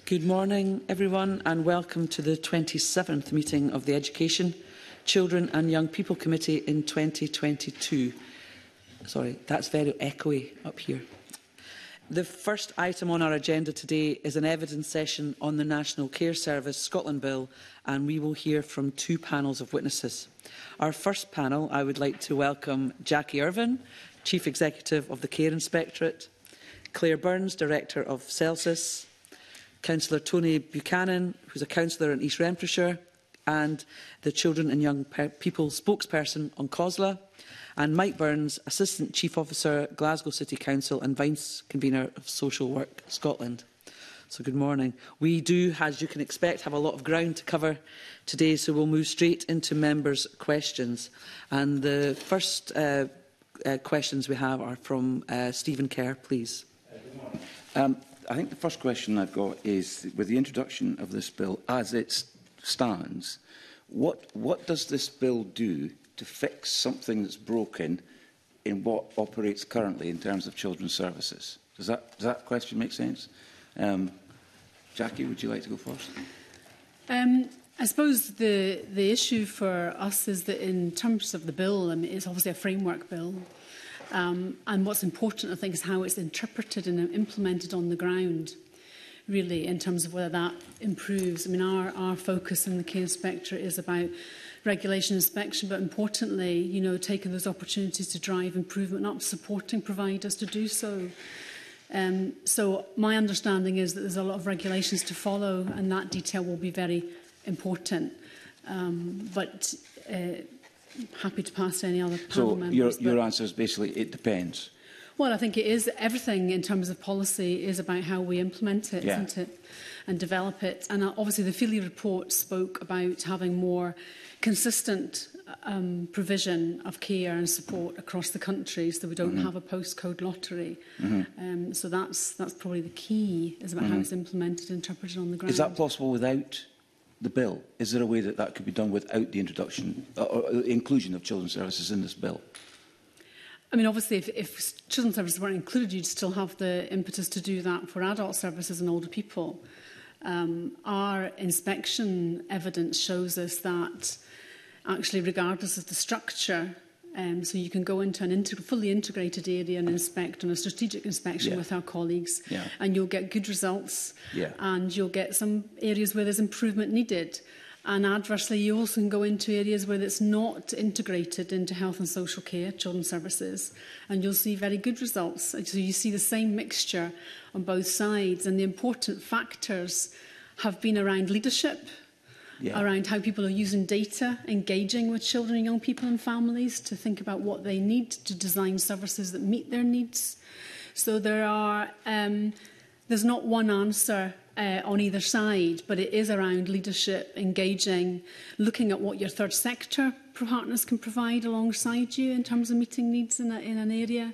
Good morning, everyone, and welcome to the 27th meeting of the Education, Children and Young People Committee in 2022. Sorry, that's very echoey up here. The first item on our agenda today is an evidence session on the National Care Service Scotland Bill, and we will hear from two panels of witnesses. Our first panel, I would like to welcome Jackie Irvine, Chief Executive of the Care Inspectorate, Claire Burns, Director of Celsus, Councillor Tony Buchanan, who is a councillor in East Renfrewshire, and the Children and Young People spokesperson on COSLA, and Mike Burns, Assistant Chief Officer, Glasgow City Council and Vice Convener of Social Work Scotland. So good morning. We do, as you can expect, have a lot of ground to cover today, so we'll move straight into members' questions. And the first questions we have are from Stephen Kerr, please. Good morning. I think the first question I've got is, with the introduction of this bill as it stands, what does this bill do to fix something that's broken in what operates currently in terms of children's services? Does that question make sense? Jackie, would you like to go first? I suppose the issue for us is that in terms of the bill, it's obviously a framework bill. And what's important, I think, is how it's interpreted and implemented on the ground, really, in terms of whether that improves. Our focus in the Care Inspectorate is about regulation inspection, but importantly, taking those opportunities to drive improvement up, supporting providers to do so. So my understanding is that there's a lot of regulations to follow, and that detail will be very important. Happy to pass to any other panel members. So your answer is basically it depends. Well, I think it is. Everything in terms of policy is about how we implement it, isn't it? And develop it. And obviously the Feely report spoke about having more consistent provision of care and support across the country, so we don't have a postcode lottery. So that's probably the key, is about how it's implemented and interpreted on the ground. Is that possible without the bill? Is there a way that that could be done without the introduction or inclusion of children's services in this bill? Obviously, if children's services weren't included, you'd still have the impetus to do that for adult services and older people. Our inspection evidence shows us that actually, regardless of the structure, so you can go into an fully integrated area and inspect on a strategic inspection with our colleagues, and you'll get good results, and you'll get some areas where there's improvement needed. And adversely, you also can go into areas where it's not integrated into health and social care, children's services, and you'll see very good results. So you see the same mixture on both sides, and the important factors have been around leadership, around how people are using data, engaging with children and young people and families to think about what they need to design services that meet their needs. So there's not one answer on either side, but it is around leadership, engaging, looking at what your third sector partners can provide alongside you in terms of meeting needs in an area.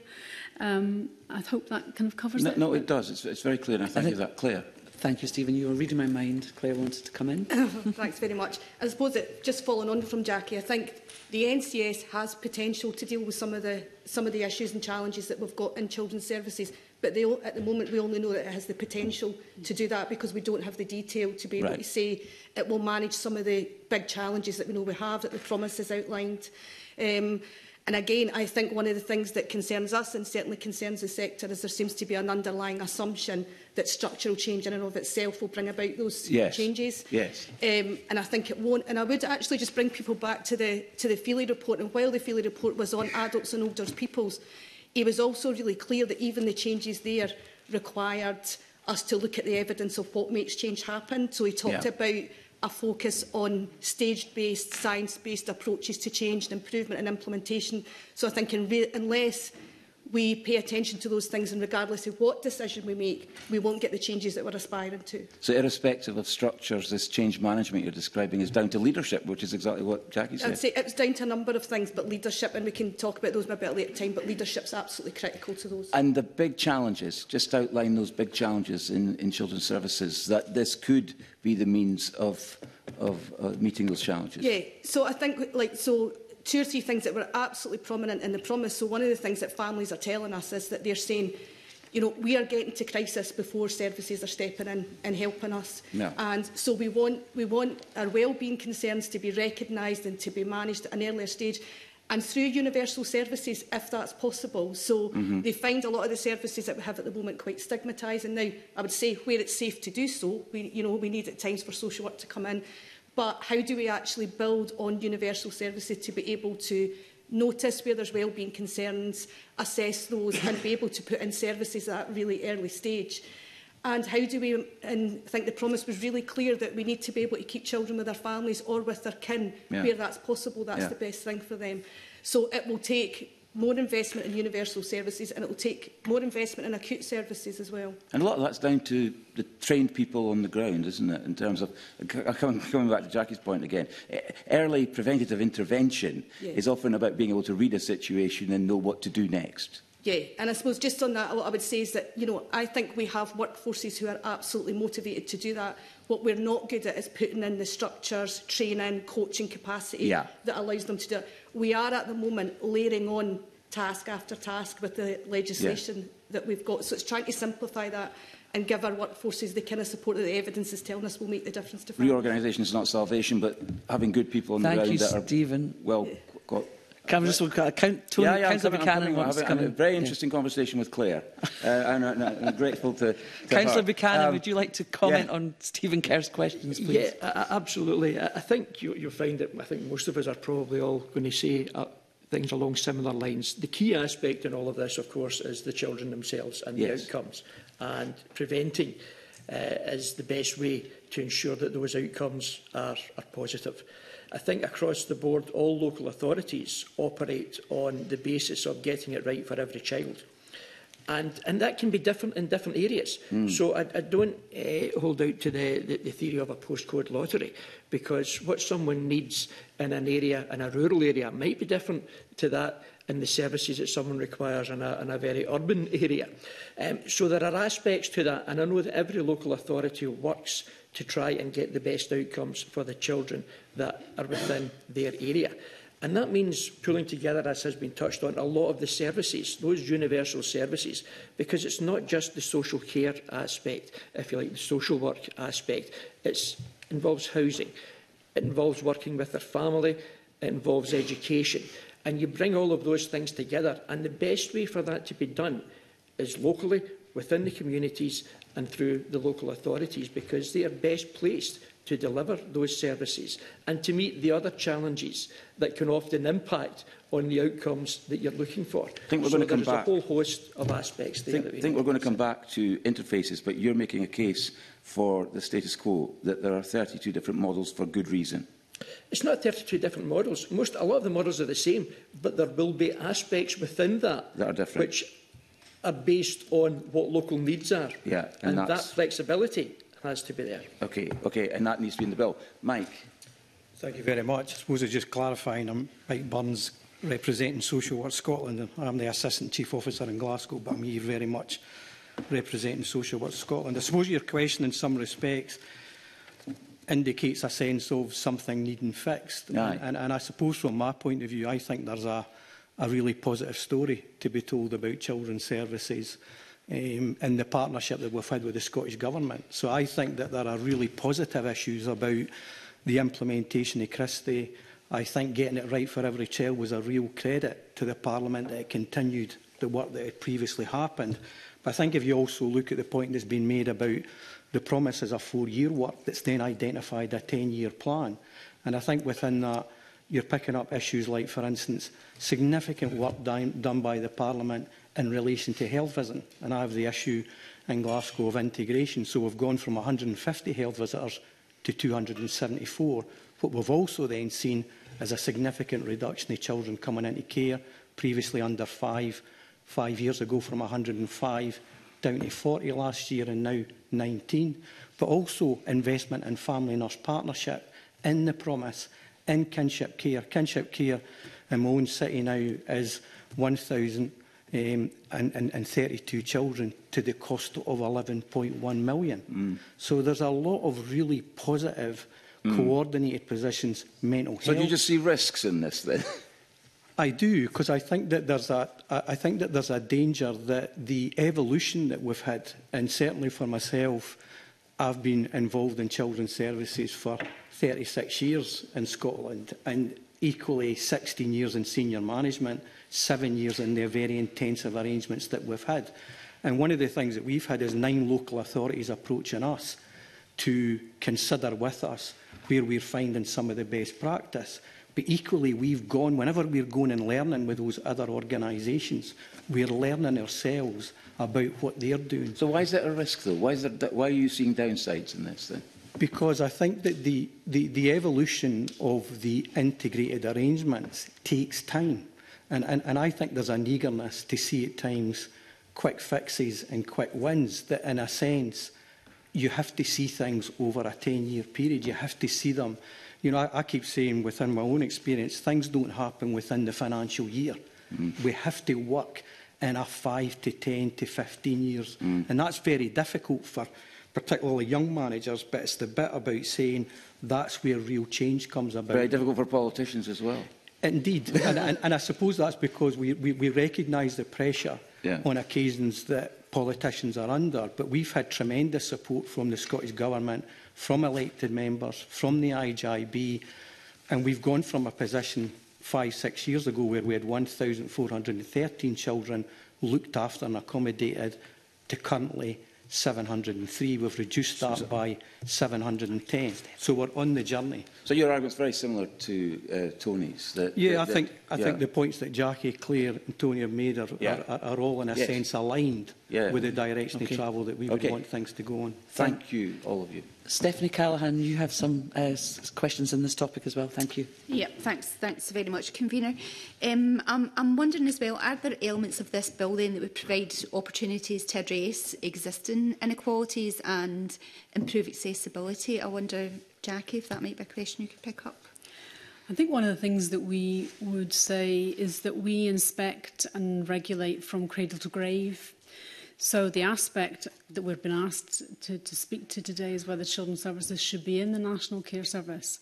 I hope that kind of covers it. No, it does. It's very clear, and I think that clear. Thank you, Stephen. You were reading my mind. Claire wanted to come in. Thanks very much. I suppose that just following on from Jackie, I think the NCS has potential to deal with some of the issues and challenges that we've got in children's services, but at the moment we only know that it has the potential to do that because we don't have the detail to be able to say it will manage some of the big challenges that we know we have, that the promise has outlined. And again, I think one of the things that concerns us and certainly concerns the sector is there seems to be an underlying assumption that structural change in and of itself will bring about those changes. Yes. And I think it won't. And I would actually just bring people back to the Feely report. And while the Feely report was on adults and older peoples, he was also really clear that even the changes there required us to look at the evidence of what makes change happen. So he talked about a focus on stage-based, science-based approaches to change and improvement and implementation. So I think unless we pay attention to those things, and regardless of what decision we make, we won't get the changes that we're aspiring to. So irrespective of structures, this change management you're describing is down to leadership, which is exactly what Jackie said. I'd say it's down to a number of things, but leadership, and we can talk about those maybe at a later time, but leadership's absolutely critical to those. And the big challenges, just outline those big challenges in children's services, that this could be the means of meeting those challenges. Yeah, so I think, two or three things that were absolutely prominent in the promise. So one of the things that families are telling us is that they're saying, you know, we are getting to crisis before services are stepping in and helping us. No. And so we want our wellbeing concerns to be recognised and to be managed at an earlier stage, and through universal services, if that's possible. So they find a lot of the services that we have at the moment quite stigmatising. Now, I would say where it's safe to do so, we need at times for social work to come in. But how do we actually build on universal services to be able to notice where there's wellbeing concerns, assess those and be able to put in services at a really early stage? And how do we, and I think the promise was really clear that we need to be able to keep children with their families or with their kin where that's possible. That's the best thing for them. So it will take more investment in universal services, and it will take more investment in acute services as well. And a lot of that's down to the trained people on the ground, isn't it, in terms of, coming back to Jackie's point again, early preventative intervention is often about being able to read a situation and know what to do next. Yeah, and I suppose just on that, what I would say is that, you know, I think we have workforces who are absolutely motivated to do that. What we're not good at is putting in the structures, training, coaching capacity that allows them to do it. We are at the moment layering on task after task with the legislation that we've got. So it's trying to simplify that and give our workforces the kind of support that the evidence is telling us will make the difference to families. Reorganisation is not salvation, but having good people on the ground that are Stephen. well got. Can we just Councillor Buchanan wants to come in? A very interesting conversation with Claire, and I'm grateful to Councillor her. Buchanan, would you like to comment on Stephen Kerr's questions, please? Yeah, absolutely. I think you'll find that I think most of us are probably all going to say things along similar lines. The key aspect in all of this, of course, is the children themselves and the outcomes, and preventing is the best way to ensure that those outcomes are positive. I think across the board, all local authorities operate on the basis of getting it right for every child. And that can be different in different areas. So I don't hold out to the theory of a postcode lottery, because what someone needs in an area, in a rural area, might be different to that in the services that someone requires in a very urban area. So there are aspects to that, and I know that every local authority works to try and get the best outcomes for the children that are within their area. And that means pulling together, as has been touched on, a lot of the services, those universal services, because it's not just the social care aspect, if you like, the social work aspect. It involves housing, it involves working with their family, it involves education. And you bring all of those things together, and the best way for that to be done is locally, within the communities and through the local authorities, because they are best placed to deliver those services and to meet the other challenges that can often impact on the outcomes that you're looking for. I think we're going to come back. There's a whole host of aspects there. I think we're going to come back to interfaces, but you're making a case for the status quo, that there are 32 different models for good reason. It's not 32 different models. A lot of the models are the same, but there will be aspects within that are different, which are based on what local needs are. Yeah, and that flexibility has to be there. Okay, and that needs to be in the bill. Mike. Thank you very much. I suppose I'm just clarifying, I'm Mike Burns, representing Social Work Scotland, and I'm the Assistant Chief Officer in Glasgow, but I'm here very much representing Social Work Scotland. I suppose your question in some respects indicates a sense of something needing fixed. And I suppose from my point of view, I think there's a really positive story to be told about children's services in the partnership that we've had with the Scottish Government. So I think that there are really positive issues about the implementation of Christie. I think getting it right for every child was a real credit to the Parliament that it continued the work that had previously happened. But I think if you also look at the point that's been made about the promise as a 4-year work that's then identified a 10-year plan, and I think within that you're picking up issues like, for instance, significant work done by the Parliament in relation to health visiting. And I have the issue in Glasgow of integration. So we've gone from 150 health visitors to 274. What we've also then seen is a significant reduction of children coming into care, previously under 5 years ago from 105 down to 40 last year and now 19. But also investment in family nurse partnership, in the promise, in kinship care. Kinship care in my own city now is 1,032 children to the cost of 11.1 million. So there's a lot of really positive, coordinated positions, mental health. So do you just see risks in this then? I do, because I think that there's a danger that the evolution that we've had, and certainly for myself, I've been involved in children's services for 36 years in Scotland, and equally 16 years in senior management, 7 years in the very intensive arrangements that we've had. And one of the things that we've had is 9 local authorities approaching us to consider with us where we're finding some of the best practice. But equally, we've gone, whenever we're going and learning with those other organisations, we're learning ourselves about what they're doing. So why is that a risk, though? Why are you seeing downsides in this, then? Because I think that the evolution of the integrated arrangements takes time. And I think there's an eagerness to see at times quick fixes and quick wins that, in a sense, you have to see things over a 10-year period. You have to see them. You know, I keep saying within my own experience, things don't happen within the financial year. We have to work in a 5 to 10 to 15 years. And that's very difficult for particularly young managers, but it's the bit about saying that's where real change comes about. Very difficult for politicians as well. Indeed. and I suppose that's because we recognise the pressure on occasions that politicians are under, but we've had tremendous support from the Scottish Government, from elected members, from the IJB, and we've gone from a position 5-6 years ago where we had 1,413 children looked after and accommodated to currently 703. We've reduced that by 710. So we're on the journey. So your argument's very similar to Tony's. I think the points that Jackie, Claire and Tony have made are all in a sense aligned with the direction of travel that we would want things to go on. Thank you, all of you. Stephanie Callaghan, you have some questions on this topic as well. Thank you. Yeah, thanks very much, Convener. I'm wondering as well, are there elements of this bill then that would provide opportunities to address existing inequalities and improve accessibility? I wonder, Jackie, if that might be a question you could pick up. I think one of the things that we would say is that we inspect and regulate from cradle to grave. So the aspect that we've been asked to speak to today is whether children's services should be in the National Care Service.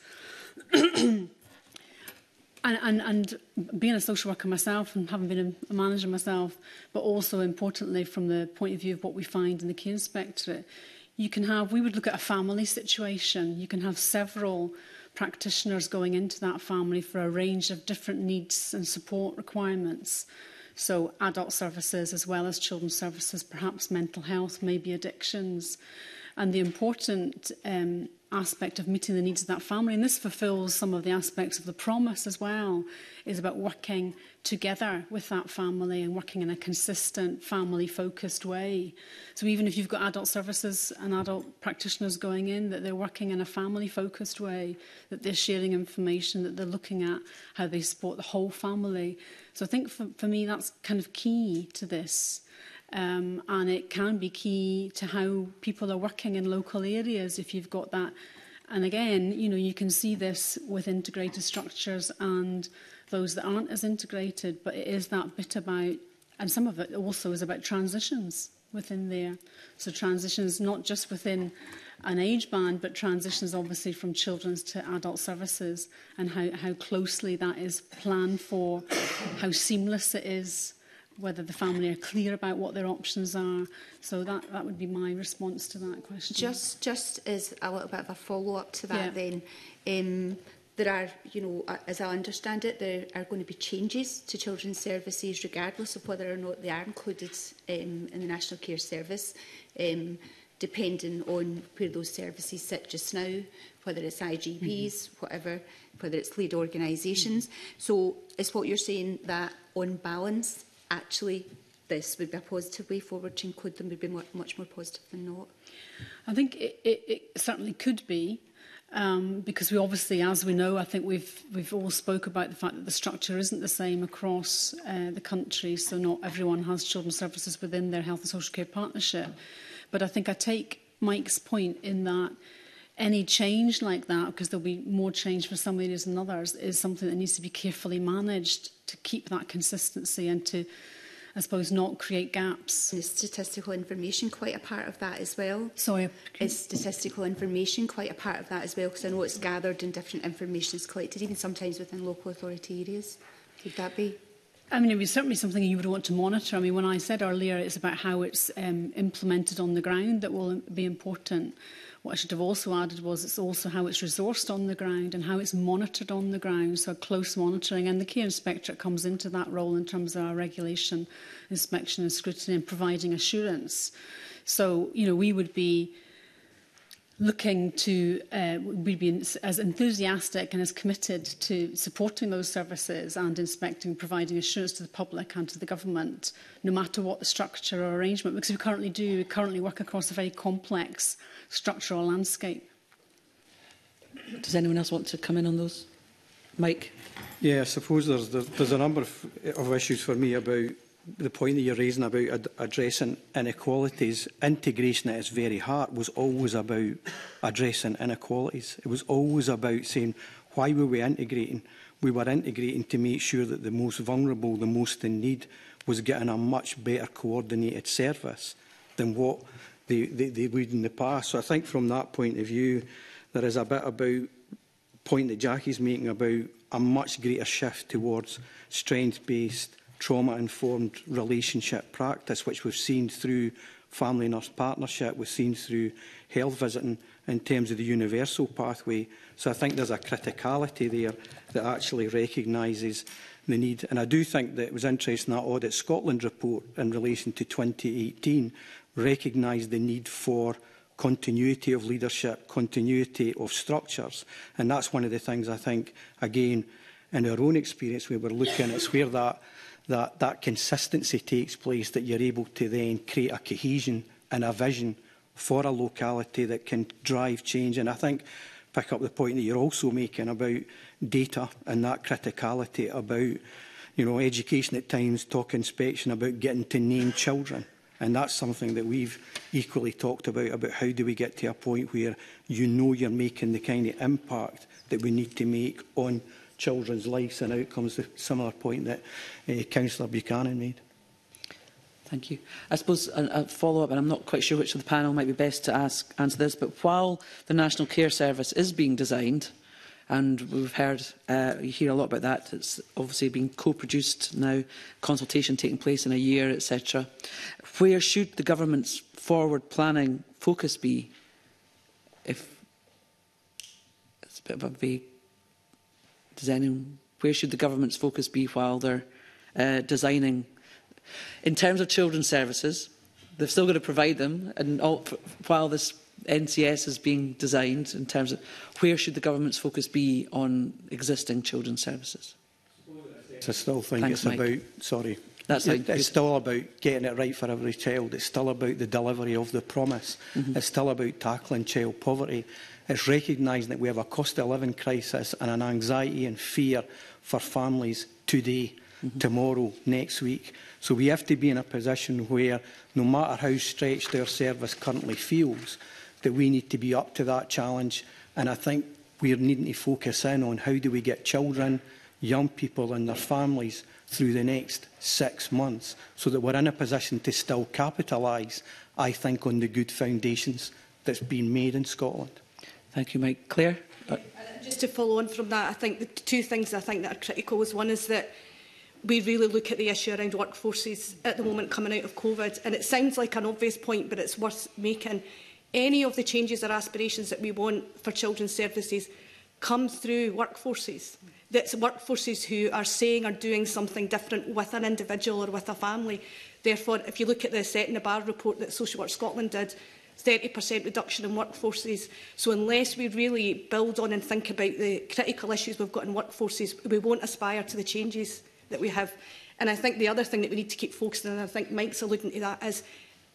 and being a social worker myself and having been a manager myself, but also importantly from the point of view of what we find in the Care Inspectorate, we would look at a family situation. You can have several practitioners going into that family for a range of different needs and support requirements. So adult services as well as children's services, perhaps mental health, maybe addictions. And the important aspect of meeting the needs of that family, and this fulfills some of the aspects of the promise as well, is about working together with that family and working in a consistent family-focused way. So even if you've got adult services and adult practitioners going in, that they're working in a family-focused way, that they're sharing information, that they're looking at how they support the whole family. So I think for me that's kind of key to this. And it can be key to how people are working in local areas if you've got that. And again, you know, you can see this with integrated structures and those that aren't as integrated, but it is that bit about, and some of it also is about transitions within there. So transitions not just within an age band, but transitions obviously from children's to adult services, and how closely that is planned for, how seamless it is, whether the family are clear about what their options are. So that would be my response to that question. Just as a little bit of a follow-up to that then, there are, you know, as I understand it, there are going to be changes to children's services regardless of whether or not they are included in the National Care Service, depending on where those services sit just now, whether it's IGPs, whatever, whether it's lead organisations. So is what you're saying that on balance, actually, this would be a positive way forward to include them, would be much more positive than not? I think it certainly could be, because we obviously, as we know, I think we've all spoke about the fact that the structure isn't the same across the country, so not everyone has children's services within their health and social care partnership. But I think I take Mike's point in that any change like that, because there'll be more change for some areas than others, is something that needs to be carefully managed to keep that consistency and to, I suppose, not create gaps. Is statistical information quite a part of that as well? Sorry? Is statistical information quite a part of that as well? Because I know it's gathered and different information is collected, even sometimes within local authority areas. Could that be? I mean, it was certainly something you would want to monitor. I mean, when I said earlier it's about how it's implemented on the ground that will be important, what I should have also added was it's also how it's resourced on the ground and how it's monitored on the ground, so close monitoring. And the Care Inspectorate comes into that role in terms of our regulation, inspection and scrutiny and providing assurance. So, you know, we would be looking to, we'd be as enthusiastic and as committed to supporting those services and inspecting, providing assurance to the public and to the government, no matter what the structure or arrangement, because we currently work across a very complex structural landscape. Does anyone else want to come in on those? Mike? Yeah, I suppose there's a number of issues for me about the point that you're raising about addressing inequalities. Integration at its very heart was always about addressing inequalities. It was always about saying, why were we integrating? We were integrating to make sure that the most vulnerable, the most in need, was getting a much better coordinated service than what they would in the past. So I think from that point of view, there is a bit about the point that Jackie's making about a much greater shift towards strength-based, trauma-informed relationship practice, which we've seen through family nurse partnership, we've seen through health visiting in terms of the universal pathway. So I think there's a criticality there that actually recognises the need. And I do think that it was interesting that Audit Scotland report in relation to 2018 recognised the need for continuity of leadership, continuity of structures. And that's one of the things I think, again, in our own experience, we were looking at where that consistency takes place, that you're able to then create a cohesion and a vision for a locality that can drive change. And I think, pick up the point that you're also making about data and that criticality about, you know, education at times, talk inspection, about getting to name children. And that's something that we've equally talked about how do we get to a point where you know you're making the kind of impact that we need to make on children's lives and outcomes, the similar point that Councillor Buchanan made. Thank you. I suppose a follow-up, and I'm not quite sure which of the panel might be best to answer this, but while the National Care Service is being designed, and we've heard, you hear a lot about that, it's obviously being co-produced now, consultation taking place in a year, etc. Where should the government's forward planning focus be? If it's a bit of a vague, where should the government's focus be while they're designing? In terms of children's services, they've still got to provide them, and while this NCS is being designed, in terms of where should the government's focus be on existing children's services? I still think it's about, sorry, it's still about getting it right for every child. It's still about the delivery of the promise. It's still about tackling child poverty. It's recognising that we have a cost of living crisis and an anxiety and fear for families today, tomorrow, next week. So we have to be in a position where, no matter how stretched our service currently feels, that we need to be up to that challenge. And I think we're needing to focus in on how do we get children, young people and their families through the next 6 months so that we're in a position to still capitalise, I think, on the good foundations that's been made in Scotland. Thank you, Mike. Claire? Just to follow on from that, I think the two things I think that are critical is one is that we really look at the issue around workforces at the moment coming out of COVID, and it sounds like an obvious point, but it's worth making. Any of the changes or aspirations that we want for children's services come through workforces. That's workforces who are saying or doing something different with an individual or with a family. Therefore, if you look at the Setting the Bar report that Social Work Scotland did, 30% reduction in workforces. So unless we really build on and think about the critical issues we've got in workforces, we won't aspire to the changes that we have. And I think the other thing that we need to keep focusing on, and I think Mike's alluding to that, is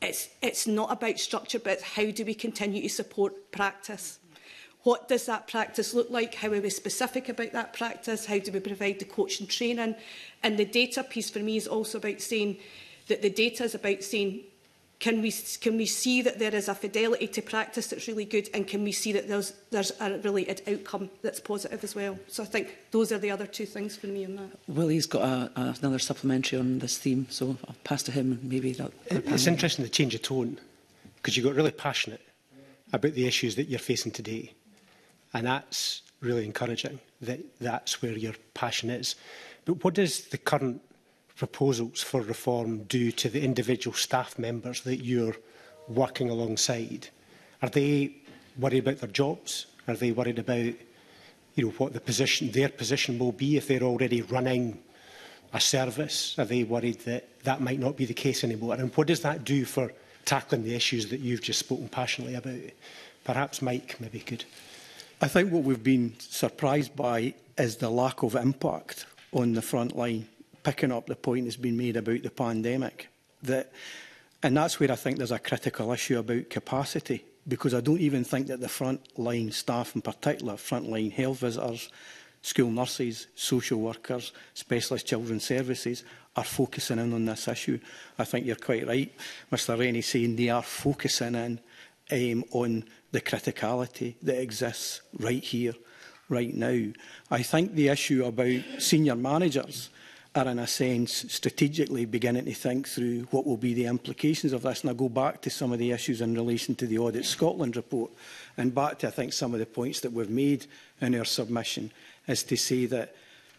it's not about structure, but it's how do we continue to support practice? What does that practice look like? How are we specific about that practice? How do we provide the coach and training? And the data piece for me is also about saying that the data is about saying, can we see that there is a fidelity to practice that's really good, and can we see that there's a related outcome that's positive as well? So I think those are the other two things for me on that. Willie's got another supplementary on this theme, so I'll pass to him. Maybe it's interesting the change of tone, because you got really passionate about the issues that you're facing today, and that's really encouraging. That's where your passion is. but what does the current proposals for reform do to the individual staff members that you're working alongside? Are they worried about their jobs? Are they worried about, what their position will be if they're already running a service? Are they worried that that might not be the case anymore? And what does that do for tackling the issues that you've just spoken passionately about? Perhaps Mike maybe could. I think what we've been surprised by is the lack of impact on the front line, picking up the point that's been made about the pandemic. And that's where I think there's a critical issue about capacity, because I don't even think that the front-line staff in particular, front-line health visitors, school nurses, social workers, specialist children's services, are focusing in on this issue. I think you're quite right, Mr Rennie, saying they are focusing in on the criticality that exists right here, right now. I think the issue about senior managers are, in a sense, strategically beginning to think through what will be the implications of this. And I go back to some of the issues in relation to the Audit Scotland report, and back to, I think, some of the points that we've made in our submission, is to say that,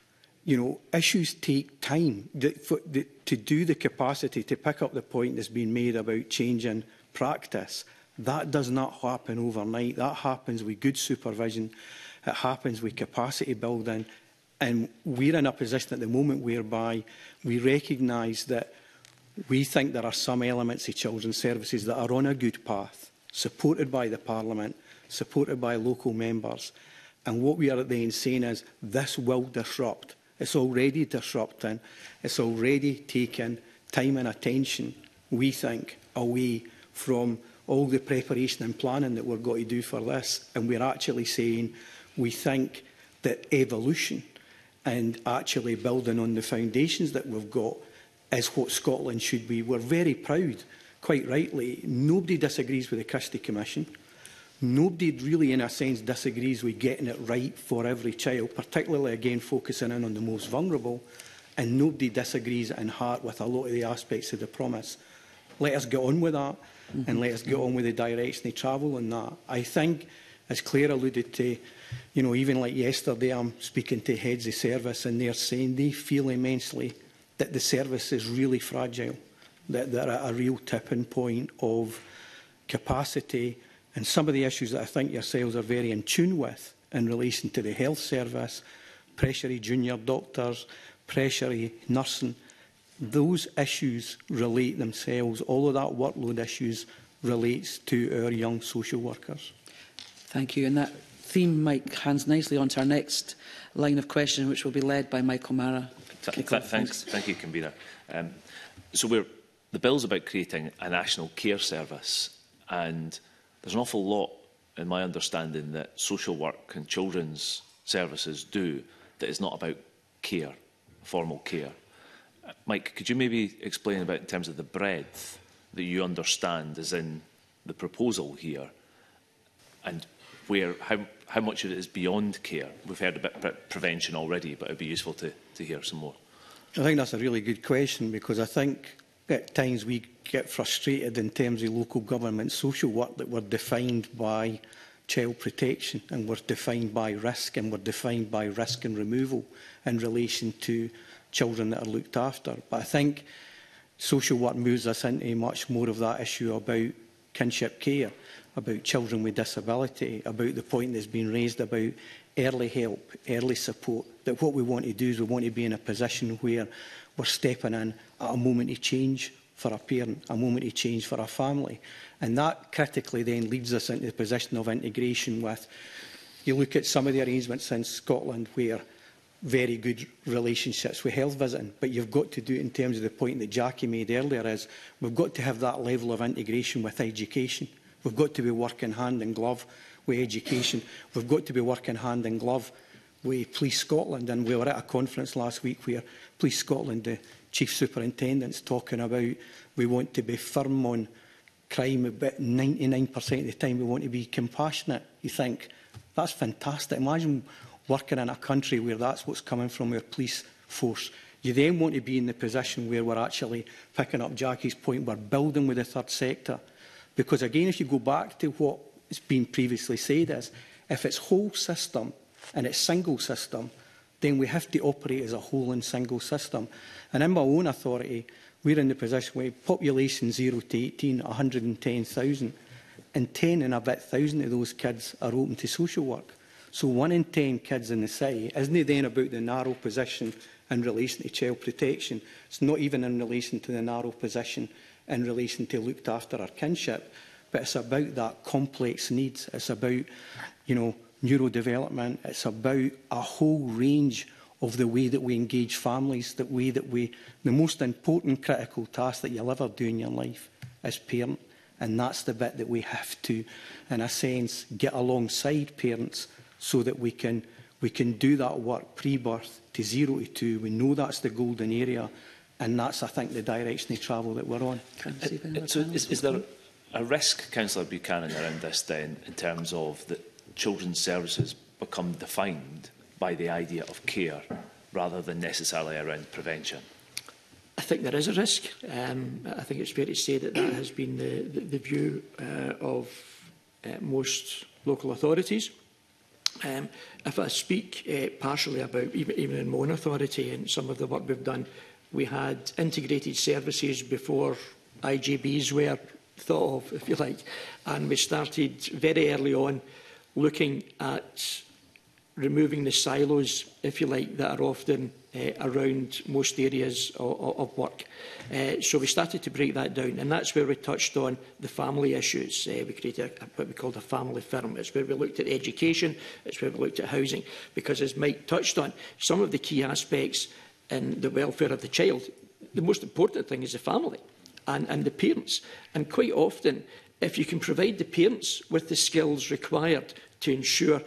issues take time. To do the capacity, to pick up the point that's been made about changing practice, that does not happen overnight. That happens with good supervision. It happens with capacity building. And we're in a position at the moment whereby we recognise that we think there are some elements of children's services that are on a good path, supported by the Parliament, supported by local members. And what we are then saying is this will disrupt. It's already disrupting. It's already taken time and attention, we think, away from all the preparation and planning that we've got to do for this. And we're actually saying we think that evolution and actually building on the foundations that we've got is what Scotland should be. We're very proud, quite rightly. Nobody disagrees with the Christie Commission. Nobody really, in a sense, disagrees with getting it right for every child, particularly, again, focusing in on the most vulnerable. And nobody disagrees in heart with a lot of the aspects of the promise. Let us get on with that, and let us get on with the direction they travel on that. I think, as Claire alluded to, even like yesterday, I'm speaking to heads of service, and they're saying they feel immensely that the service is really fragile, that they're at a real tipping point of capacity. And some of the issues that I think yourselves are very in tune with in relation to the health service, pressure of junior doctors, pressure of nursing, those issues relate themselves, all of that workload issues relates to our young social workers. Thank you. And that theme, Mike, hands nicely on to our next line of questioning, which will be led by Michael Mara. Thank you, Convener. The bill's about creating a national care service, and there's an awful lot, in my understanding, that social work and children's services do that is not about care, formal care. Mike, could you maybe explain about, in terms of the breadth that you understand is in the proposal here, and how much of it is beyond care? We've heard a bit about prevention already, but it would be useful to hear some more. I think that's a really good question, because I think at times we get frustrated in terms of local government social work that we're defined by child protection, and we're defined by risk, and we're defined by risk and removal in relation to children that are looked after. But I think social work moves us into much more of that issue about kinship care, about children with disability, about the point that's been raised about early help, early support, that what we want to do is we want to be in a position where we're stepping in at a moment of change for a parent, a moment of change for a family. And that critically then leads us into the position of integration with, you look at some of the arrangements in Scotland where very good relationships with health visiting, but you've got to do it in terms of the point that Jackie made earlier, is we've got to have that level of integration with education. We've got to be working hand in glove with education. We've got to be working hand in glove with Police Scotland. And we were at a conference last week where Police Scotland, the Chief Superintendent's talking about we want to be firm on crime, but 99% of the time we want to be compassionate. You think, that's fantastic. Imagine working in a country where that's what's coming from our police force. You then want to be in the position where we're actually, picking up Jackie's point, we're building with the third sector. Because again, if you go back to what has been previously said, is if it's whole system and it's single system, then we have to operate as a whole and single system. And in my own authority, we're in the position where population 0 to 18, 110,000, and 10 and a bit thousand of those kids are open to social work. So 1 in 10 kids in the city isn't then about the narrow position in relation to child protection. It's not even in relation to the narrow position in relation to looked after or kinship, but it's about that complex needs. It's about, neurodevelopment. It's about a whole range of the way that we engage families, the most important critical task that you'll ever do in your life is parent. And that's the bit that we have to, in a sense, get alongside parents so that we can do that work pre-birth to 0 to 2. We know that's the golden area, and that's, I think, the direction of travel that we're on. So is there a risk, Councillor Buchanan, around this then, in terms of that children's services become defined by the idea of care rather than necessarily around prevention? I think there is a risk. I think it's fair to say that that has been the view of most local authorities. If I speak partially about, even in my own authority and some of the work we've done, we had integrated services before IJBs were thought of, if you like, and we started very early on looking at removing the silos, if you like, that are often around most areas of work. So we started to break that down, and that's where we touched on the family issues. We created what we called a family firm. It's where we looked at education, it's where we looked at housing, because as Mike touched on, some of the key aspects in the welfare of the child, the most important thing is the family and the parents. And quite often, if you can provide the parents with the skills required to ensure,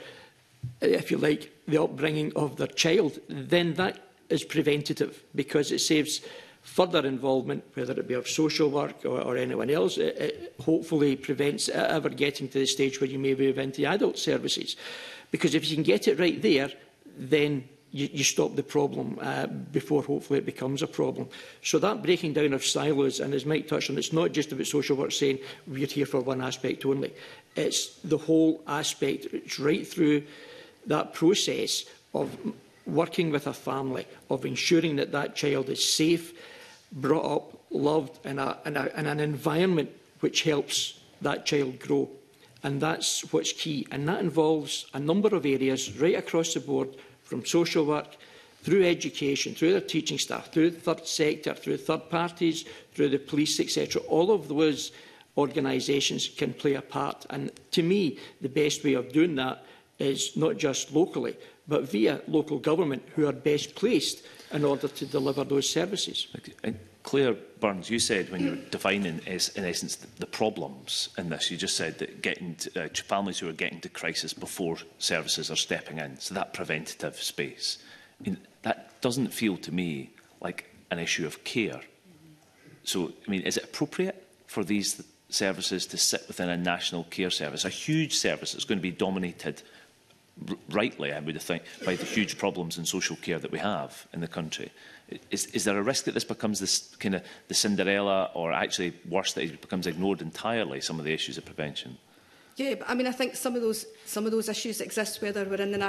if you like, the upbringing of their child, then that is preventative, because it saves further involvement, whether it be of social work or anyone else. It hopefully prevents it ever getting to the stage where you may move into adult services. Because if you can get it right there, then you stop the problem before hopefully it becomes a problem. So that breaking down of silos, and as Mike touched on, it's not just about social work saying we're here for one aspect only. It's the whole aspect. It's right through that process of working with a family, of ensuring that that child is safe, brought up, loved in an environment which helps that child grow. And that's what's key. And that involves a number of areas right across the board, from social work, through education, through their teaching staff, through the third sector, through third parties, through the police, etc. All of those organisations can play a part. And to me, the best way of doing that is not just locally, but via local government, who are best placed in order to deliver those services. And Claire Burns, you said when you were defining, in essence, the problems in this, you just said that getting to, families who are getting to crisis before services are stepping in, so that preventative space. I mean, that doesn't feel to me like an issue of care. So, I mean, is it appropriate for these services to sit within a national care service, a huge service that's going to be dominated rightly, I would think, by the huge problems in social care that we have in the country? Is there a risk that this becomes this kind of the Cinderella, or actually worse, that it becomes ignored entirely, some of the issues of prevention? Yeah, but I mean, I think some of those issues exist whether we're in the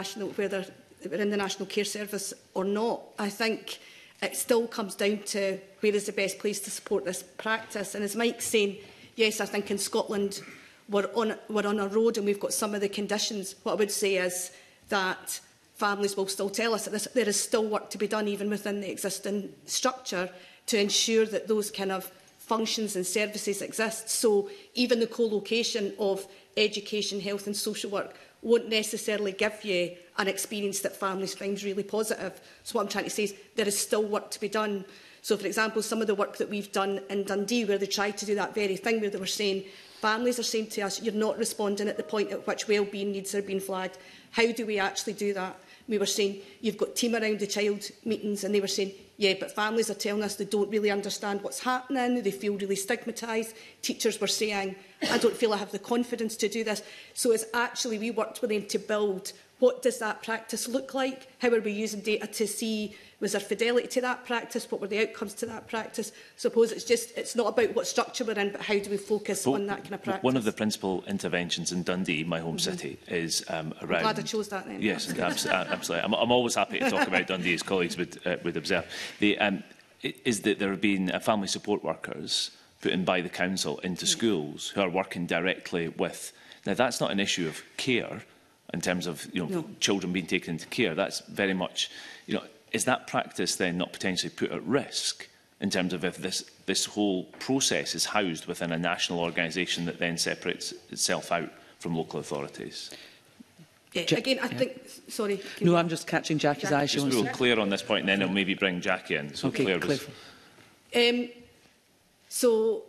national care service or not. I think it still comes down to where is the best place to support this practice. And as Mike's saying, yes, I think in Scotland we're on a road and we've got some of the conditions. What I would say is that families will still tell us that there is still work to be done, even within the existing structure, to ensure that those kind of functions and services exist. So even the co-location of education, health and social work won't necessarily give you an experience that families find really positive. So what I'm trying to say is there is still work to be done. So, for example, some of the work that we've done in Dundee, where they tried to do that very thing, where they were saying, families are saying to us, you're not responding at the point at which wellbeing needs are being flagged. How do we actually do that? We were saying, you've got team around the child meetings, and they were saying, yeah, but families are telling us they don't really understand what's happening, they feel really stigmatised. Teachers were saying, I don't feel I have the confidence to do this. So it's actually, we worked with them to build what does that practice look like? How are we using data to see, was there fidelity to that practice? What were the outcomes to that practice? I suppose it's not about what structure we're in, but how do we focus on that kind of practice? One of the principal interventions in Dundee, my home city, is around... I'm glad I chose that then. Yes, absolutely. I'm always happy to talk about Dundee, as colleagues would observe. Is that there have been family support workers put in by the council into schools who are working directly with... Now, that's not an issue of care, in terms of children being taken into care. That's very much, is that practice then not potentially put at risk in terms of if this whole process is housed within a national organisation that then separates itself out from local authorities? Again, I think... Sorry. No, I'm just catching Jackie's eye. Just real clear on this point, and then I'll maybe bring Jackie in. So okay, Claire was... So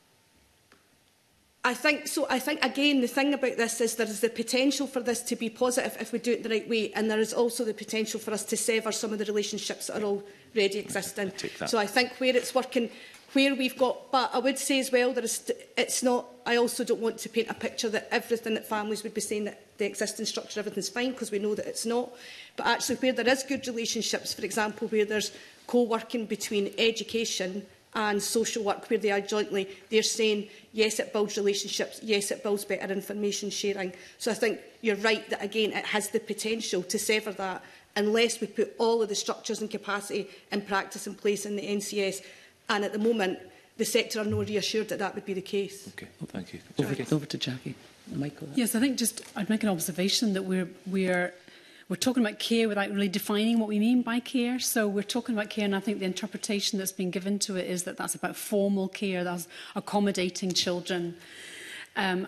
I think again, the thing about this is there is the potential for this to be positive if we do it the right way, and there is also the potential for us to sever some of the relationships that are already existing. So I think where it's working, where we've got, but I would say as well, it's not. I also don't want to paint a picture that everything that families would be saying that the existing structure, everything's fine, because we know that it's not. But actually, where there is good relationships, for example, where there's co-working between education and social work, where they are jointly, they're saying, yes, it builds relationships, yes, it builds better information sharing. So I think you're right that, again, it has the potential to sever that unless we put all of the structures and capacity and practice in place in the NCS. And at the moment, the sector are not reassured that that would be the case. Okay, well, thank you. Over to Jackie. Michael. Yes, I think I'd make an observation that we're talking about care without really defining what we mean by care. So we're talking about care, and I think the interpretation that's been given to it is that that's about formal care, that's accommodating children. And,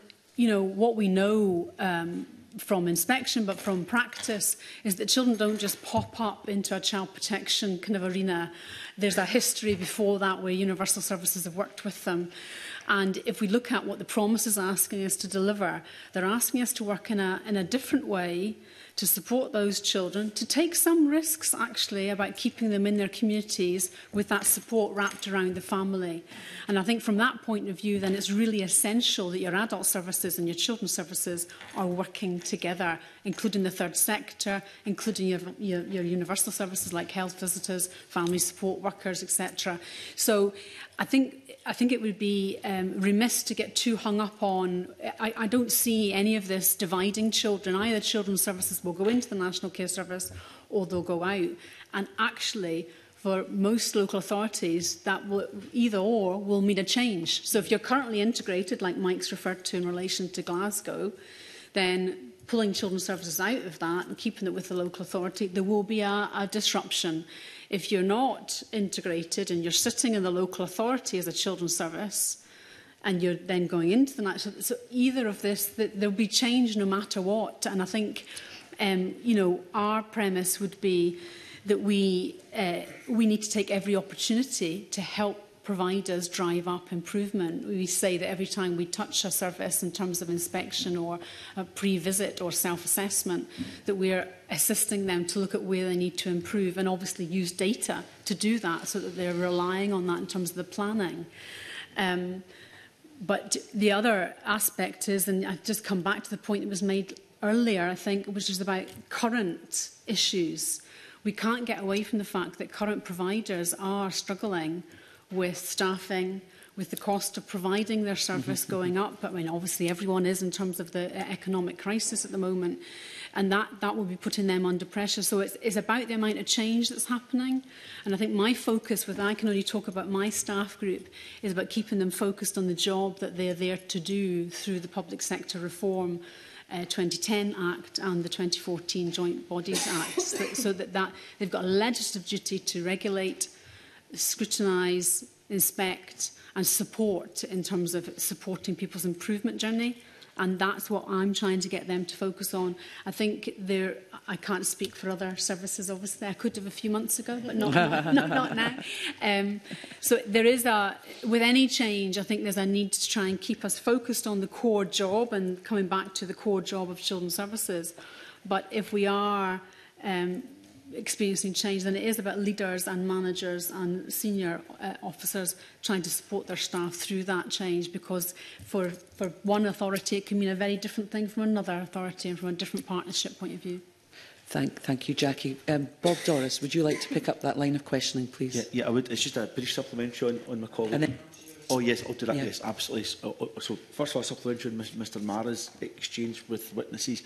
what we know from inspection, but from practice, is that children don't just pop up into a child protection kind of arena. There's a history before that where universal services have worked with them. And if we look at what the promise is asking us to deliver, they're asking us to work in a different way to support those children, to take some risks, actually, about keeping them in their communities with that support wrapped around the family. And I think from that point of view, then it's really essential that your adult services and your children's services are working together, including the third sector, including your universal services like health visitors, family support workers, etc. So I think it would be remiss to get too hung up on... I don't see any of this dividing children. Either children's services will go into the National Care Service or they'll go out. And actually, for most local authorities, that will, either or will mean a change. So if you're currently integrated, like Mike's referred to in relation to Glasgow, then pulling children's services out of that and keeping it with the local authority, there will be a disruption. If you're not integrated and you're sitting in the local authority as a children's service and you're then going into the national... So either of this, there'll be change no matter what. And I think, our premise would be that we need to take every opportunity to help providers drive up improvement. We say that every time we touch a service in terms of inspection or a pre-visit or self-assessment, that we're assisting them to look at where they need to improve and obviously use data to do that so that they're relying on that in terms of the planning. But the other aspect is, and I've just come back to the point that was made earlier, I think, which is about current issues. We can't get away from the fact that current providers are struggling with staffing, with the cost of providing their service going up. I mean, obviously everyone is in terms of the economic crisis at the moment, and that will be putting them under pressure. So it's about the amount of change that's happening. And I think my focus, I can only talk about my staff group, is about keeping them focused on the job that they're there to do through the Public Sector Reform 2010 Act and the 2014 Joint Bodies Act, so that they've got a legislative duty to regulate, scrutinise, inspect and support in terms of supporting people's improvement journey. And that's what I'm trying to get them to focus on. I think I can't speak for other services, obviously. I could have a few months ago, but not now. So there is with any change, I think there's a need to try and keep us focused on the core job and coming back to the core job of children's services. But if we are experiencing change, then it is about leaders and managers and senior officers trying to support their staff through that change, because for one authority it can mean a very different thing from another authority and from a different partnership point of view. Thank you, Jackie. Bob Doris, would you like to pick up that line of questioning, please? Yeah, I would. It's just a brief supplementary on my colleague. And then, oh, yes, I'll do that. Yeah. Yes, absolutely. So first of all, supplementary on Mr Mara's exchange with witnesses.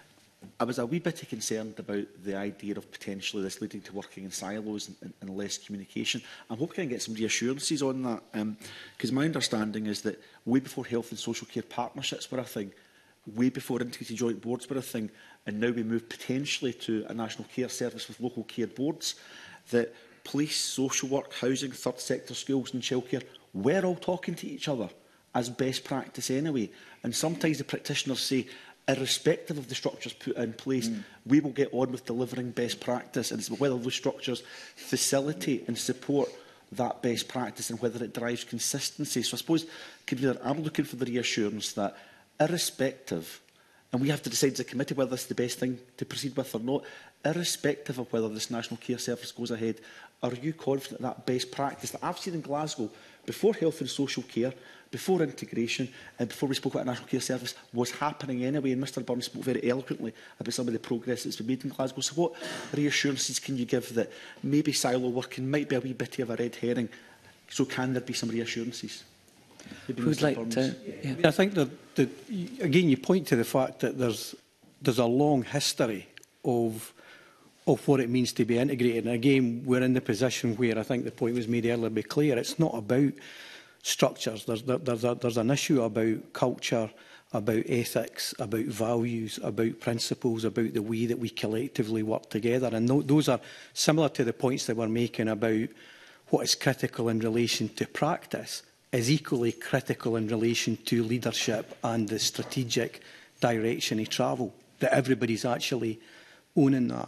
I was a wee bit concerned about the idea of potentially this leading to working in silos and less communication. I'm hoping I can get some reassurances on that, because my understanding is that way before health and social care partnerships were a thing, way before integrated joint boards were a thing, and now we move potentially to a national care service with local care boards, that police, social work, housing, third sector schools and childcare, we're all talking to each other as best practice anyway. And sometimes the practitioners say, irrespective of the structures put in place, we will get on with delivering best practice, and it's whether those structures facilitate and support that best practice and whether it drives consistency. So I suppose, Convener, I'm looking for the reassurance that irrespective, and we have to decide as a committee whether this is the best thing to proceed with or not, irrespective of whether this National Care Service goes ahead, are you confident that best practice that I've seen in Glasgow before health and social care, before integration and before we spoke about a National Care Service was happening anyway? And Mr Burns spoke very eloquently about some of the progress that's been made in Glasgow. So what reassurances can you give that maybe silo working might be a wee bit of a red herring? So can there be some reassurances? Who'd like to? Yeah. I think that again, you point to the fact that there's a long history of what it means to be integrated. And again, we're in the position where I think the point was made earlier be clear. It's not about structures. There's an issue about culture, about ethics, about values, about principles, about the way that we collectively work together. And those are similar to the points that we're making about what is critical in relation to practice, is equally critical in relation to leadership and the strategic direction of travel, that everybody's actually owning that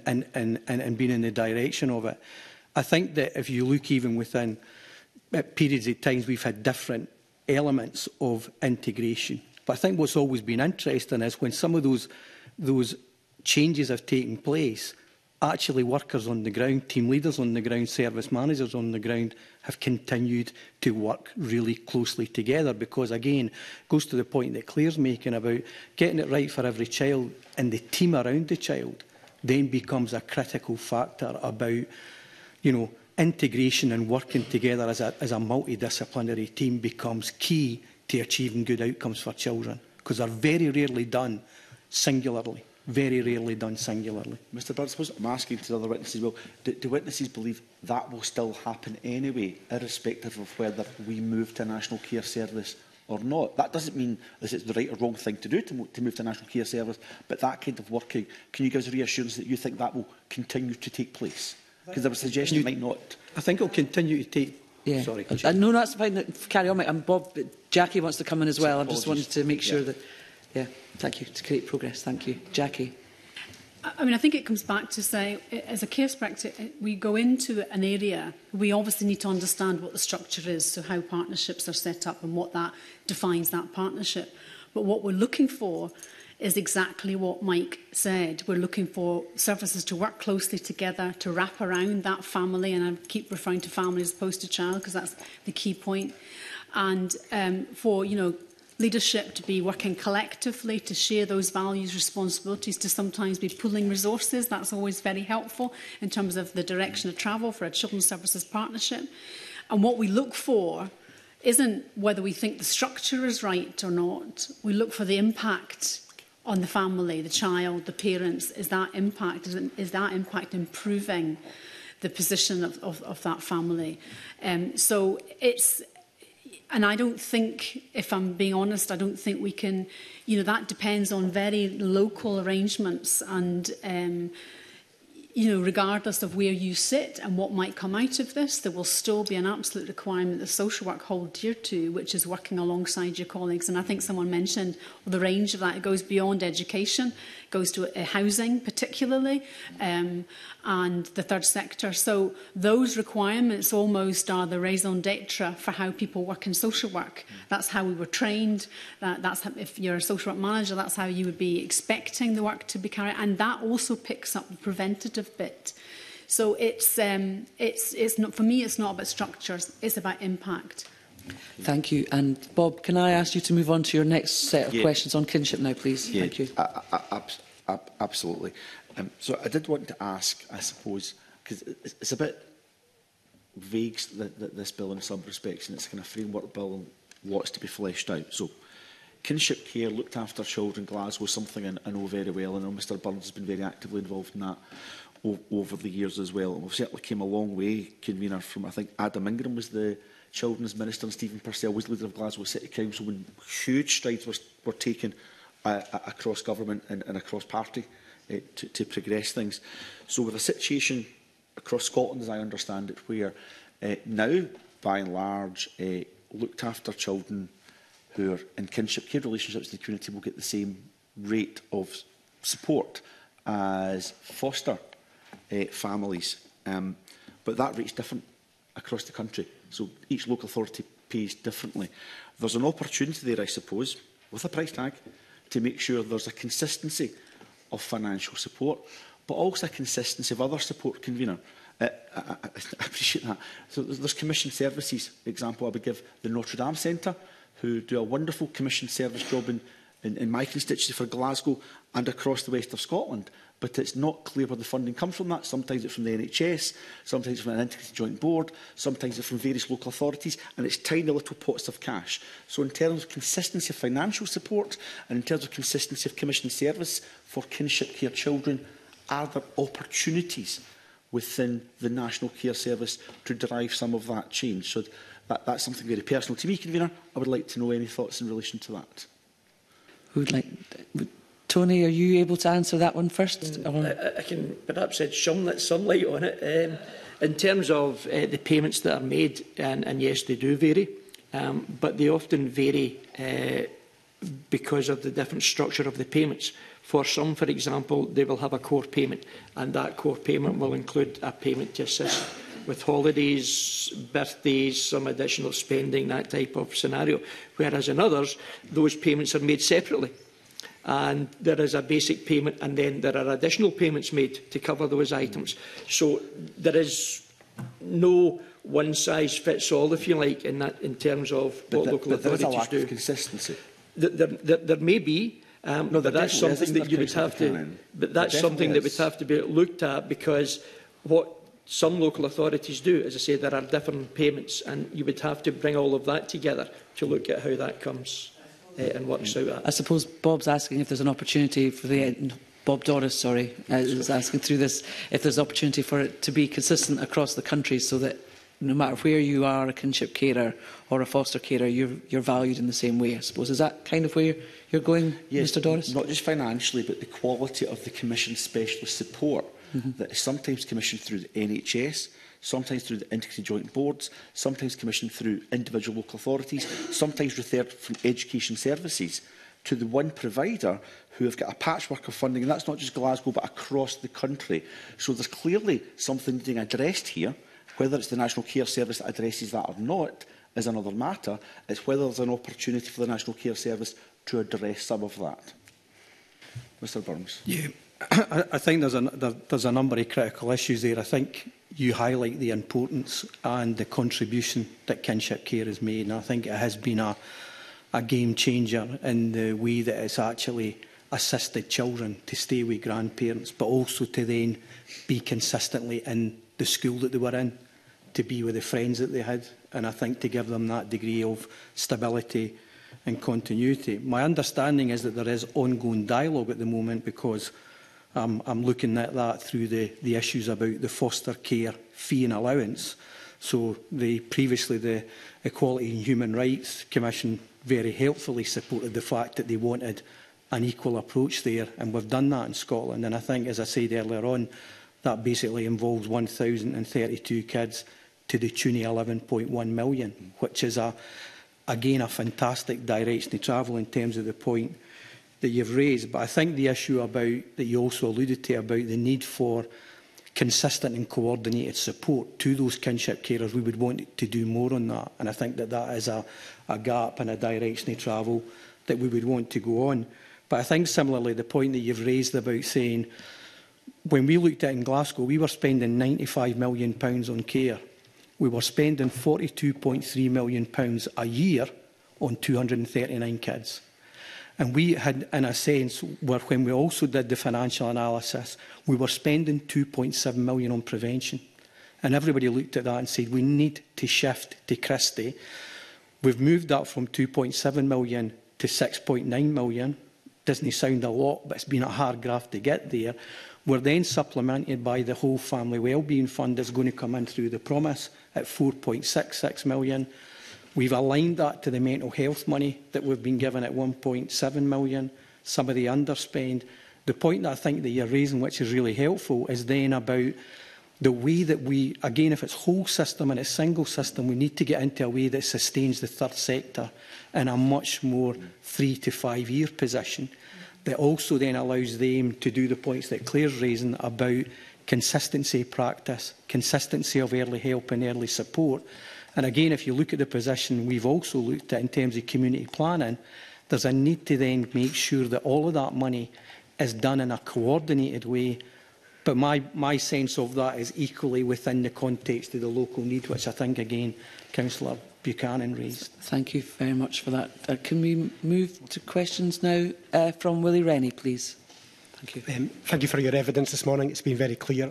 and being in the direction of it. I think that if you look even within periods of times, we've had different elements of integration. But I think what's always been interesting is when some of those changes have taken place, actually workers on the ground, team leaders on the ground, service managers on the ground have continued to work really closely together, because again, it goes to the point that Claire's making about getting it right for every child, and the team around the child then becomes a critical factor about, you know, integration and working together as a multidisciplinary team becomes key to achieving good outcomes for children, because they're very rarely done singularly. Very rarely done singularly. Mr Burns, I'm asking to the other witnesses, well, do witnesses believe that will still happen anyway, irrespective of whether we move to a National Care Service or not? That doesn't mean this is the right or wrong thing to do to move to a National Care Service, but that kind of working, can you give us a reassurance that you think that will continue to take place? Because there was a suggestion it might not. I think it will continue to take... Yeah. Sorry. No, that's fine. Carry on, mate. And Bob, Jackie wants to come in as well. I just wanted to make sure that... Yeah, thank you. It's great progress. Thank you. Jackie. I mean, I think it comes back to say, as a care practice, we go into an area, we obviously need to understand what the structure is, so how partnerships are set up and what that defines that partnership. But what we're looking for is exactly what Mike said. We're looking for services to work closely together, to wrap around that family, and I keep referring to family as opposed to child, because that's the key point. And for, you know, leadership to be working collectively, to share those values, responsibilities, to sometimes be pooling resources. That's always very helpful in terms of the direction of travel for a children's services partnership. And what we look for isn't whether we think the structure is right or not. We look for the impact on the family, the child, the parents. Is that impact improving the position of that family? So it's... And I don't think, if I'm being honest, I don't think we can, you know, that depends on very local arrangements and, you know, regardless of where you sit and what might come out of this, there will still be an absolute requirement that social work hold dear to, which is working alongside your colleagues. And I think someone mentioned the range of that. It goes beyond education, it goes to housing particularly, and the third sector. So those requirements almost are the raison d'etre for how people work in social work. That's how we were trained. That's how, if you're a social work manager, that's how you would be expecting the work to be carried out. And that also picks up the preventative positive bit. So it's not, for me, it's not about structures, it's about impact. Thank you. And Bob, can I ask you to move on to your next set of questions on kinship now, please? Yeah, Thank you. Absolutely. So I did want to ask, I suppose, because it's a bit vague, this bill in some respects, and it's a kind of framework bill and lots to be fleshed out. So kinship care, looked after children, Glasgow, something I know very well. I know Mr Burns has been very actively involved in that over the years as well. And we've certainly came a long way, convener, from, I think, Adam Ingram was the Children's Minister and Stephen Purcell was leader of Glasgow City Council when huge strides were taken across government and across party to progress things. So with a situation across Scotland, as I understand it, where now, by and large, looked after children who are in kinship care relationships in the community will get the same rate of support as foster families. But that rate's different across the country. So each local authority pays differently. There's an opportunity there, I suppose, with a price tag, to make sure there's a consistency of financial support, but also a consistency of other support, convener. I appreciate that. So there's commissioned services. Example I would give the Notre Dame Centre, who do a wonderful commissioned service job in my constituency for Glasgow and across the west of Scotland. But it's not clear where the funding comes from that. Sometimes it's from the NHS, sometimes it's from an integrated joint board, sometimes it's from various local authorities, and it's tiny little pots of cash. So in terms of consistency of financial support and in terms of consistency of commissioned service for kinship care children, are there opportunities within the National Care Service to derive some of that change? So that's something very personal to me, convener. I would like to know any thoughts in relation to that. Who would like... Tony, are you able to answer that one first? I can perhaps shed some light on it. In terms of the payments that are made, and yes, they do vary, but they often vary because of the different structure of the payments. For some, for example, they will have a core payment, and that core payment will include a payment to assist with holidays, birthdays, some additional spending, that type of scenario. Whereas in others, those payments are made separately. And there is a basic payment, and then there are additional payments made to cover those items. So there is no one-size-fits-all, if you like, in terms of what local authorities do. There is a lack of consistency. There may be, but that's something that you would have to. But that's something that would have to be looked at, because what some local authorities do, as I say, there are different payments, and you would have to bring all of that together to look at how that comes and works out. I suppose Bob's asking if there's an opportunity for the... Bob Doris, sorry, is asking through this, if there's opportunity for it to be consistent across the country so that no matter where you are, a kinship carer or a foster carer, you're valued in the same way, I suppose. Is that kind of where you're going, yes, Mr Doris? Not just financially, but the quality of the commissioned specialist support that is sometimes commissioned through the NHS, sometimes through the integrated joint boards, sometimes commissioned through individual local authorities, sometimes referred from education services to the one provider who have got a patchwork of funding, and that's not just Glasgow but across the country. So there's clearly something being addressed here. Whether it's the National Care Service that addresses that or not is another matter. It's whether there's an opportunity for the National Care Service to address some of that. Mr Burns. Yeah, I think there's a number of critical issues there. I think you highlight the importance and the contribution that kinship care has made, and I think it has been a game changer in the way that it's actually assisted children to stay with grandparents, but also to then be consistently in the school that they were in, to be with the friends that they had, and I think to give them that degree of stability and continuity. My understanding is that there is ongoing dialogue at the moment, because I'm looking at that through the issues about the foster care fee and allowance. So previously the Equality and Human Rights Commission very helpfully supported the fact that they wanted an equal approach there, and we've done that in Scotland. And I think, as I said earlier on, that basically involves 1,032 kids to the tune of 11.1 million, which is, again, a fantastic direction to travel in terms of the point that you've raised. But I think the issue that you also alluded to about the need for consistent and coordinated support to those kinship carers, we would want to do more on that. And I think that is a gap and a direction of travel that we would want to go on. But I think similarly, the point that you've raised about saying when we looked at it in Glasgow, we were spending £95 million on care. We were spending £42.3 million a year on 239 kids. And we had, in a sense, where when we also did the financial analysis, we were spending £2.7 million on prevention. And everybody looked at that and said, we need to shift to Christie. We've moved up from 2.7 million to 6.9 million. Doesn't sound a lot, but it's been a hard graft to get there. We're then supplemented by the whole family wellbeing fund that's going to come in through the promise at 4.66 million. We've aligned that to the mental health money that we've been given at 1.7 million, some of the underspend. The point that I think that you're raising, which is really helpful, is then about the way that we, again, if it's whole system and it's single system, we need to get into a way that sustains the third sector in a much more 3 to 5 year position that also then allows them to do the points that Claire's raising about consistency practice, consistency of early help and early support. And again, if you look at the position we've also looked at in terms of community planning, there's a need to then make sure that all of that money is done in a coordinated way. But my sense of that is equally within the context of the local need, which I think, again, Councillor Buchanan raised. Thank you very much for that. Can we move to questions now from Willie Rennie, please? Thank you. Thank you for your evidence this morning. It's been very clear.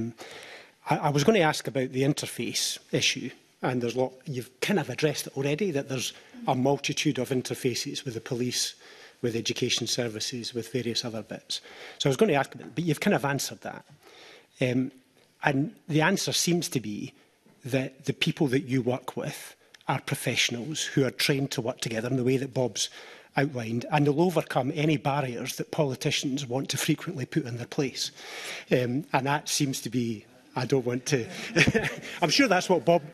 I was going to ask about the interface issue. And there's you've kind of addressed it already, that there's a multitude of interfaces with the police, with education services, with various other bits. So I was going to ask about it, but you've kind of answered that. And the answer seems to be that the people that you work with are professionals who are trained to work together in the way that Bob's outlined, and they'll overcome any barriers that politicians want to frequently put in their place. And that seems to be, I don't want to... I'm sure that's what Bob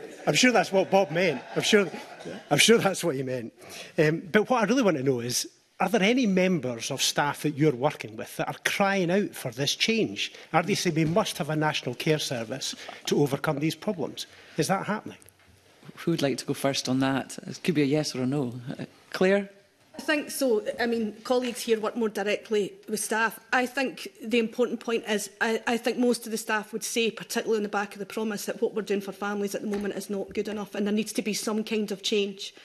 meant. I'm sure that's what he meant. But what I really want to know is, are there any members of staff that you're working with that are crying out for this change? Are they saying we must have a national care service to overcome these problems? Is that happening? Who would like to go first on that? It could be a yes or a no. Claire? I think so. I mean, colleagues here work more directly with staff. I think the important point is, I think most of the staff would say, particularly on the back of the promise, that what we're doing for families at the moment is not good enough, and there needs to be some kind of change.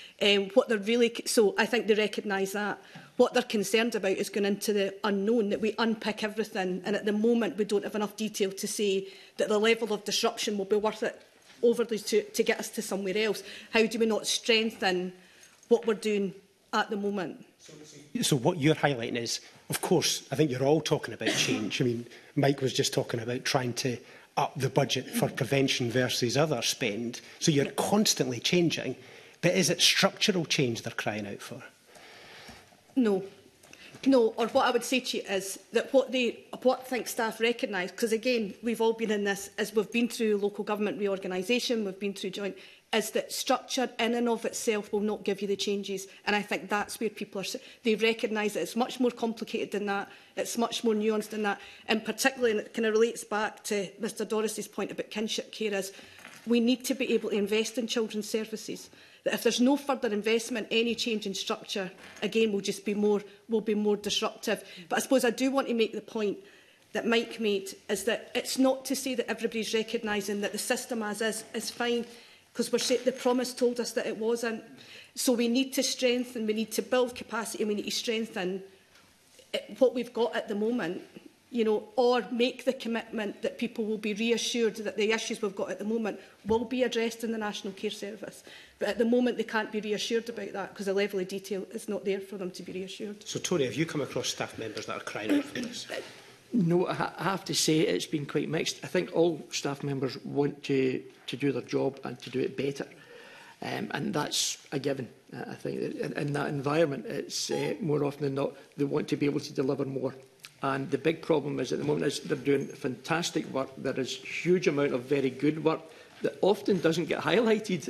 So I think they recognise that. What they're concerned about is going into the unknown, that we unpick everything, and at the moment we don't have enough detail to say that the level of disruption will be worth it overly to get us to somewhere else. How do we not strengthen what we're doing at the moment? So what you're highlighting is, of course, I think you're all talking about change. I mean, Mike was just talking about trying to up the budget for prevention versus other spend. So you're constantly changing. But is it structural change they're crying out for? No. No, or what I would say to you is that what I think staff recognise, because again, we've all been in this, as we've been through local government reorganisation, we've been through joint, is that structure in and of itself will not give you the changes. And I think that's where people are, they recognise that it's much more complicated than that, it's much more nuanced than that, and particularly, and it kind of relates back to Mr Doris's point about kinship carers, we need to be able to invest in children's services. That if there's no further investment, any change in structure, again, will just be more disruptive. But I suppose I do want to make the point that Mike made, is that it's not to say that everybody's recognising that the system as is fine, because the promise told us that it wasn't. So we need to strengthen, we need to build capacity, and we need to strengthen what we've got at the moment, you know, or make the commitment that people will be reassured that the issues we've got at the moment will be addressed in the National Care Service. But at the moment, they can't be reassured about that because the level of detail is not there for them to be reassured. So, Tony, have you come across staff members that are crying out for this? No, I have to say it's been quite mixed. I think all staff members want to do their job and to do it better. And that's a given. I think in that environment, it's more often than not, they want to be able to deliver more. And the big problem is at the moment is they're doing fantastic work. There is a huge amount of very good work that often doesn't get highlighted,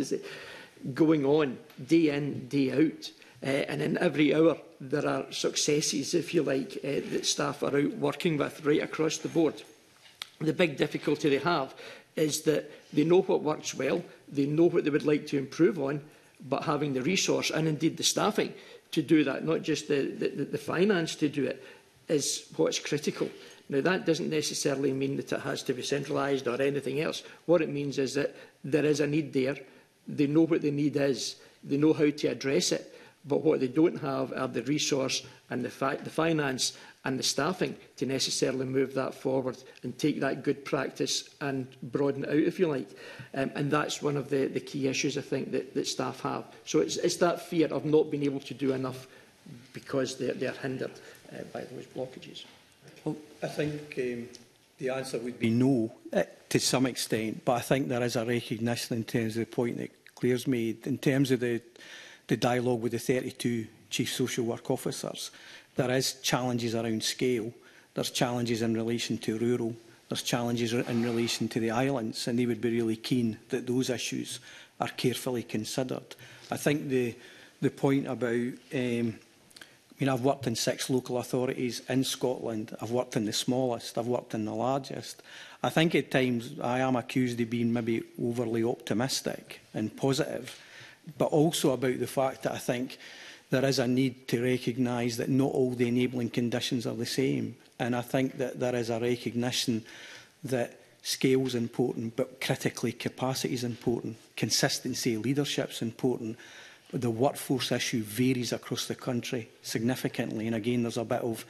going on day in, day out. And in every hour, there are successes, if you like, that staff are out working with right across the board. The big difficulty they have is that they know what works well, they know what they would like to improve on, but having the resource and indeed the staffing to do that, not just the finance to do it, is what's critical. Now, that doesn't necessarily mean that it has to be centralised or anything else. What it means is that there is a need there. They know what the need is. They know how to address it. But what they don't have are the resource and the finance and the staffing to necessarily move that forward and take that good practice and broaden it out, if you like. And that's one of the key issues, I think, that staff have. So it's that fear of not being able to do enough because they are hindered by those blockages. Well, I think the answer would be no, to some extent, but I think there is a recognition in terms of the point that Claire's made, in terms of the dialogue with the 32 Chief Social Work Officers. There is challenges around scale, there's challenges in relation to rural, there's challenges in relation to the islands, and they would be really keen that those issues are carefully considered. I think the point about I've worked in 6 local authorities in Scotland. I've worked in the smallest. I've worked in the largest. I think at times I am accused of being maybe overly optimistic and positive, but also about the fact that I think there is a need to recognise that not all the enabling conditions are the same. And I think that there is a recognition that scale is important, but critically capacity is important. Consistency, leadership is important. The workforce issue varies across the country significantly. And again, there's a bit of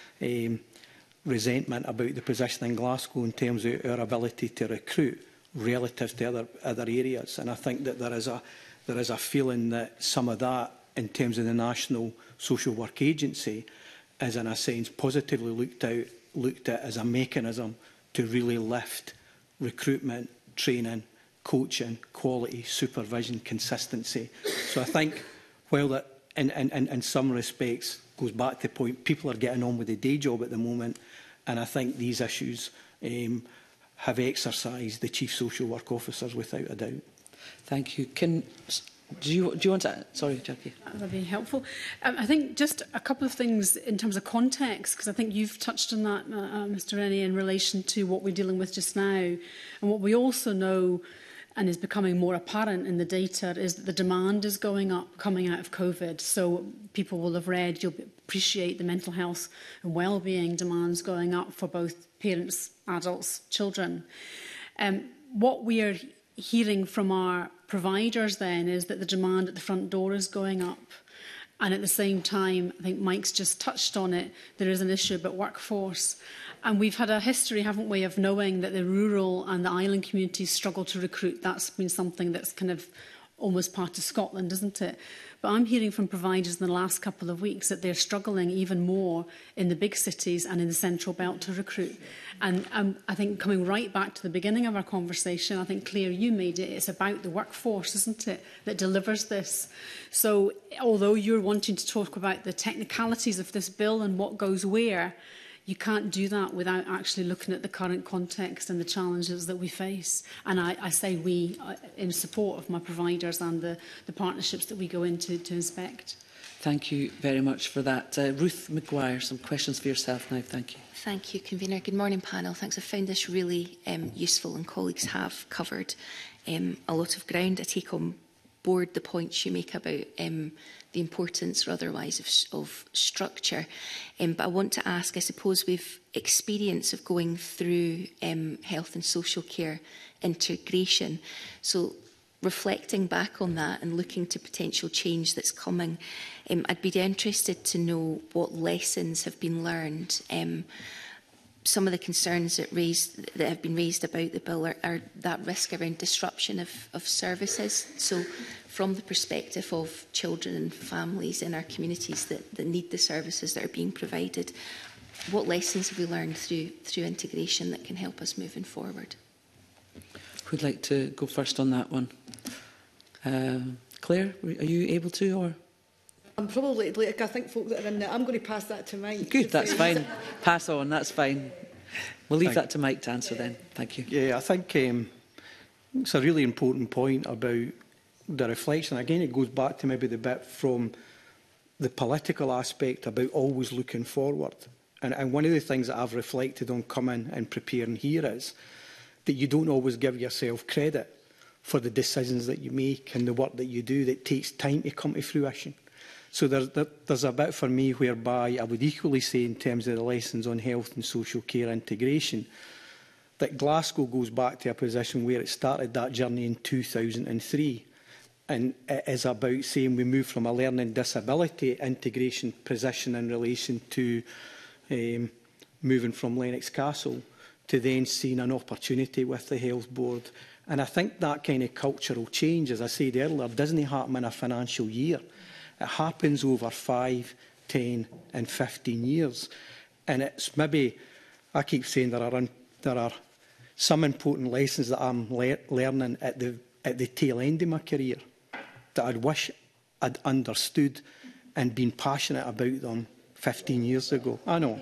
resentment about the position in Glasgow in terms of our ability to recruit relative to other areas. And I think that there is a feeling that some of that, in terms of the National Social Work Agency, is in a sense positively looked at as a mechanism to really lift recruitment, training, coaching, quality, supervision, consistency. So I think, while that in some respects goes back to the point, people are getting on with the day job at the moment, and I think these issues have exercised the Chief Social Work Officers without a doubt. Thank you. Do you want to... Sorry, Jackie. That would be helpful. I think just a couple of things in terms of context, because I think you've touched on that, Mr Rennie, in relation to what we're dealing with just now. And what we also know, and is becoming more apparent in the data, is that the demand is going up coming out of COVID. So people will have read, you'll appreciate the mental health and well-being demands going up for both parents, adults, children. What we are hearing from our providers then is that the demand at the front door is going up. And at the same time, I think Mike's just touched on it, there is an issue about workforce. And we've had a history, haven't we, of knowing that the rural and the island communities struggle to recruit. That's been something that's kind of almost part of Scotland, isn't it? But I'm hearing from providers in the last couple of weeks that they're struggling even more in the big cities and in the central belt to recruit. And I think coming right back to the beginning of our conversation, I think, Claire, you made it, it's about the workforce, isn't it, that delivers this. So although you're wanting to talk about the technicalities of this bill and what goes where, you can't do that without actually looking at the current context and the challenges that we face. And I say we, in support of my providers and the partnerships that we go into to inspect. Thank you very much for that. Ruth McGuire, some questions for yourself now. Thank you. Thank you, Convener. Good morning, panel. Thanks. I found this really useful, and colleagues have covered a lot of ground. I take on board the points you make about the importance or otherwise of structure. But I want to ask, I suppose we've experience of going through health and social care integration. So reflecting back on that and looking to potential change that's coming, I'd be interested to know what lessons have been learned. Some of the concerns that have been raised about the bill are that risk around disruption of services. So from the perspective of children and families in our communities that need the services that are being provided, what lessons have we learned through integration that can help us moving forward? Who'd like to go first on that one? Claire, are you able to? Or I'm probably, like, I think folk that are in there, I'm going to pass that to Mike. Good, that's fine. Pass on, that's fine. We'll leave that to Mike to answer then. Thank you. Yeah, I think it's a really important point about the reflection. Again, it goes back to maybe the bit from the political aspect about always looking forward. And one of the things that I've reflected on coming and preparing here is that you don't always give yourself credit for the decisions that you make and the work that you do that takes time to come to fruition. So there's a bit for me whereby I would equally say, in terms of the lessons on health and social care integration, that Glasgow goes back to a position where it started that journey in 2003. And it is about saying we move from a learning disability integration position in relation to moving from Lennox Castle to then seeing an opportunity with the Health Board. And I think that kind of cultural change, as I said earlier, doesn't happen in a financial year. It happens over 5, 10 and 15 years. And it's maybe, I keep saying there are some important lessons that I'm learning at the tail end of my career that I'd wish I'd understood and been passionate about them 15 years ago. I know.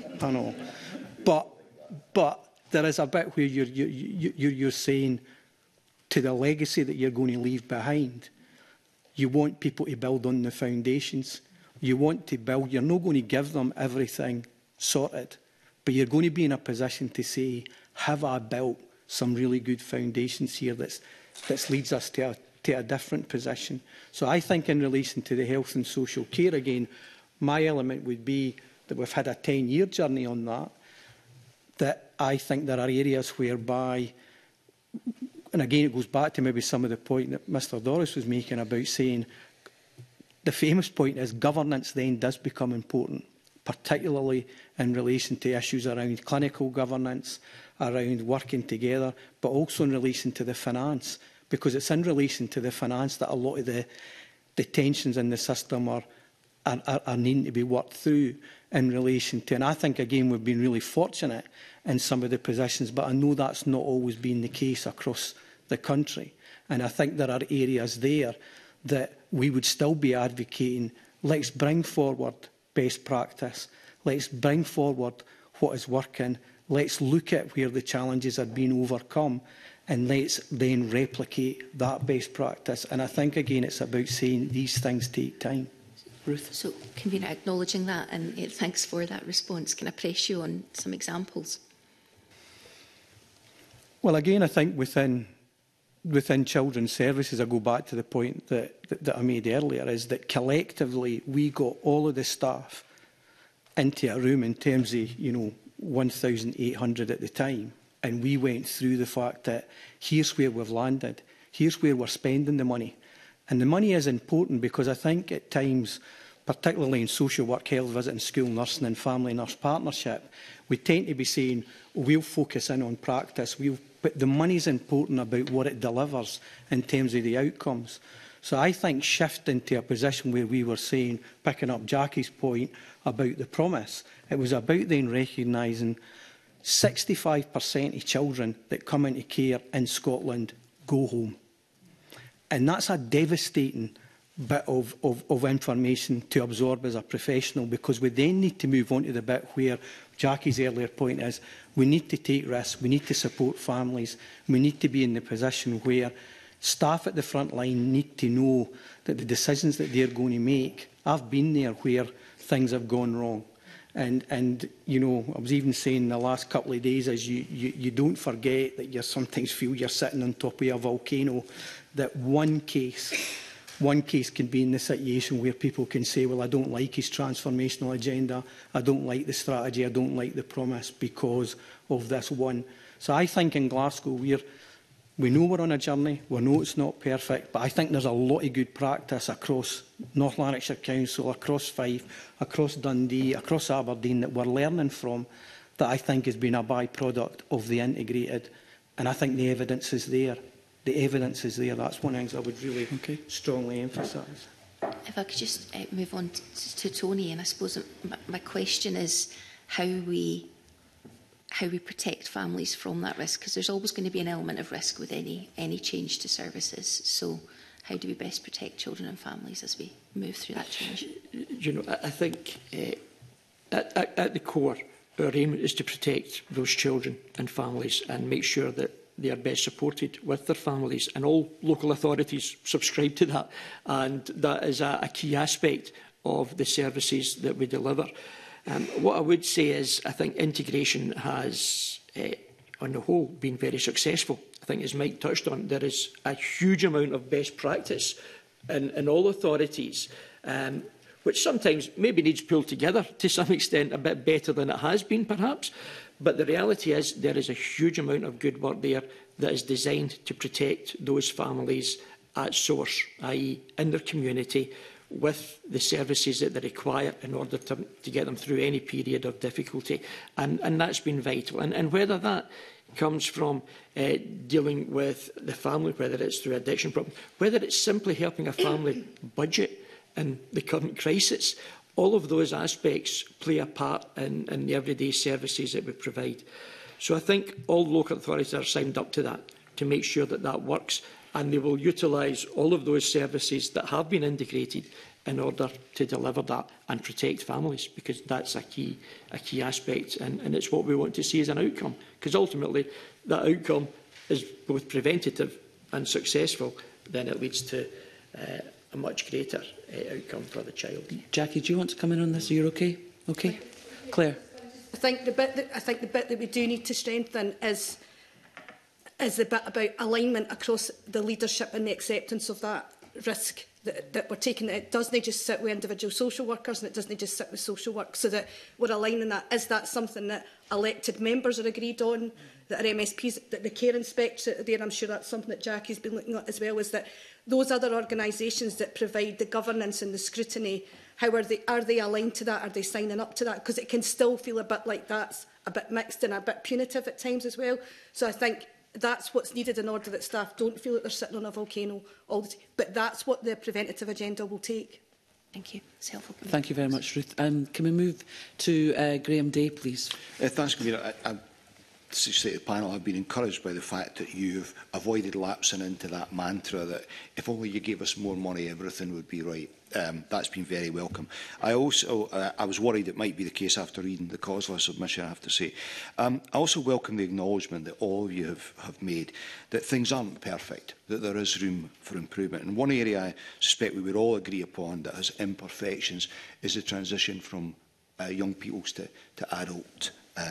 But there is a bit where you're saying to the legacy that you're going to leave behind, you want people to build on the foundations. You want to build, you're not going to give them everything sorted, but you're going to be in a position to say, have I built some really good foundations here that leads us to a different position. So I think in relation to the health and social care, again, my element would be that we've had a 10-year journey on that I think there are areas whereby, and again, it goes back to maybe some of the point that Mr Doris was making about saying, the famous point is governance then does become important, particularly in relation to issues around clinical governance, around working together, but also in relation to the finance, because it's in relation to the finance that a lot of the tensions in the system are needing to be worked through in relation to. And I think, again, we've been really fortunate in some of the positions, but I know that's not always been the case across the country. And I think there are areas there that we would still be advocating, let's bring forward best practice, let's bring forward what is working, let's look at where the challenges are being overcome, and let's then replicate that best practice. And I think, again, it's about saying these things take time. Ruth? So, Convener, acknowledging that, and thanks for that response, can I press you on some examples? Well, again, I think within children's services, I go back to the point that I made earlier, is that collectively we got all of the staff into a room in terms of, 1,800 at the time, and we went through the fact that here's where we've landed, here's where we're spending the money. And the money is important because I think at times, particularly in social work, health visiting, school nursing and family nurse partnership, we tend to be saying, we'll focus in on practice, but the money's important about what it delivers in terms of the outcomes. So I think shifting to a position where we were saying, picking up Jackie's point about the promise, it was about then recognising 65% of children that come into care in Scotland go home. And that's a devastating bit of information to absorb as a professional, because we then need to move on to the bit where Jackie's earlier point is we need to take risks, we need to support families, we need to be in the position where staff at the front line need to know that the decisions that they're going to make, I've been there where things have gone wrong. And I was even saying the last couple of days is you don't forget that you sometimes feel you're sitting on top of a volcano, that one case can be in the situation where people can say, well, I don't like his transformational agenda, I don't like the strategy, I don't like the promise because of this one. So I think in Glasgow we know we're on a journey, we know it's not perfect, but I think there's a lot of good practice across North Lanarkshire Council, across Fife, across Dundee, across Aberdeen that we're learning from, that I think has been a byproduct of the integrated. And I think the evidence is there. The evidence is there. That's one of the things I would really strongly emphasise. If I could just move on to Tony, and I suppose my question is how we protect families from that risk, because there's always going to be an element of risk with any change to services. So how do we best protect children and families as we move through that change? I think at the core, our aim is to protect those children and families and make sure that they are best supported with their families, and all local authorities subscribe to that, and that is a key aspect of the services that we deliver. What I would say is I think integration has, on the whole, been very successful. I think, as Mike touched on, there is a huge amount of best practice in all authorities. which sometimes maybe needs pulled together to some extent a bit better than it has been, perhaps. But the reality is there is a huge amount of good work there that is designed to protect those families at source, i.e. in their community, with the services that they require in order to get them through any period of difficulty. And that's been vital. And whether that comes from dealing with the family, whether it's through addiction problems, whether it's simply helping a family budget in the current crisis, all of those aspects play a part in the everyday services that we provide. So I think all local authorities are signed up to that, to make sure that that works, and they will utilise all of those services that have been integrated in order to deliver that and protect families, because that's a key aspect, and it's what we want to see as an outcome, because ultimately that outcome is both preventative and successful, then it leads to a much greater outcome for the child. Jackie, do you want to come in on this? Are you okay? Okay. Claire. I think the bit that we do need to strengthen is the bit about alignment across the leadership and the acceptance of that risk that we're taking. It doesn't just sit with individual social workers, and it doesn't just sit with social work, so that we're aligning that. Is that something that elected members are agreed on, that our MSPs, that the care inspectors are there? I'm sure that's something that Jackie's been looking at as well, is that those other organisations that provide the governance and the scrutiny, how are they aligned to that? Are they signing up to that? Because it can still feel a bit like that's a bit mixed and a bit punitive at times as well. So I think that's what's needed in order that staff don't feel that they're sitting on a volcano all the time. But that's what the preventative agenda will take. Thank you. It's helpful. Thank you very much, Ruth. Can we move to Graham Day, please? Thanks, Convener. To say to the panel, I've been encouraged by the fact that you've avoided lapsing into that mantra that if only you gave us more money, everything would be right. That's been very welcome. I was worried it might be the case after reading the COSLA submission, I have to say. I also welcome the acknowledgement that all of you have made that things aren't perfect, that there is room for improvement. And one area I suspect we would all agree upon that has imperfections is the transition from young people's to adult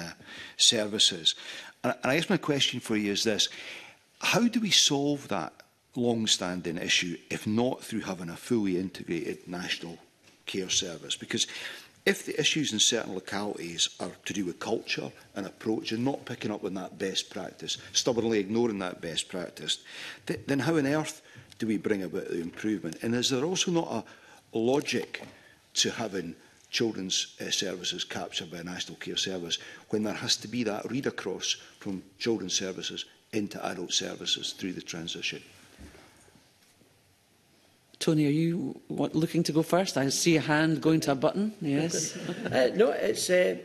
services. And I guess my question for you is this: how do we solve that long-standing issue if not through having a fully integrated national care service? Because if the issues in certain localities are to do with culture and approach and not picking up on that best practice, stubbornly ignoring that best practice, then how on earth do we bring about the improvement? And is there also not a logic to having children's services captured by a national care service when there has to be that read across from children's services into adult services through the transition? Tony, are you looking to go first? I see a hand going to a button. Yes. No, it's. I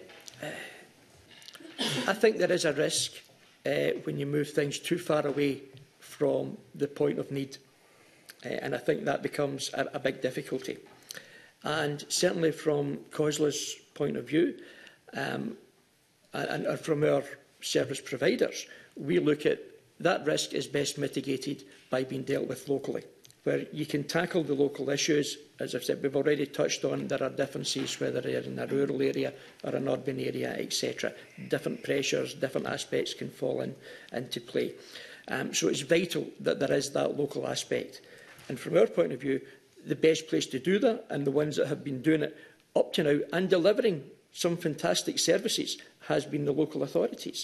think there is a risk when you move things too far away from the point of need, and I think that becomes a big difficulty. And certainly from COSLA's point of view, and from our service providers, we look at that risk is best mitigated by being dealt with locally, where you can tackle the local issues. As I've said, we've already touched on there are differences, whether they're in a rural area or an urban area, etc. Different pressures, different aspects can fall into play. So it's vital that there is that local aspect. And from our point of view, the best place to do that, and the ones that have been doing it up to now and delivering some fantastic services, has been the local authorities.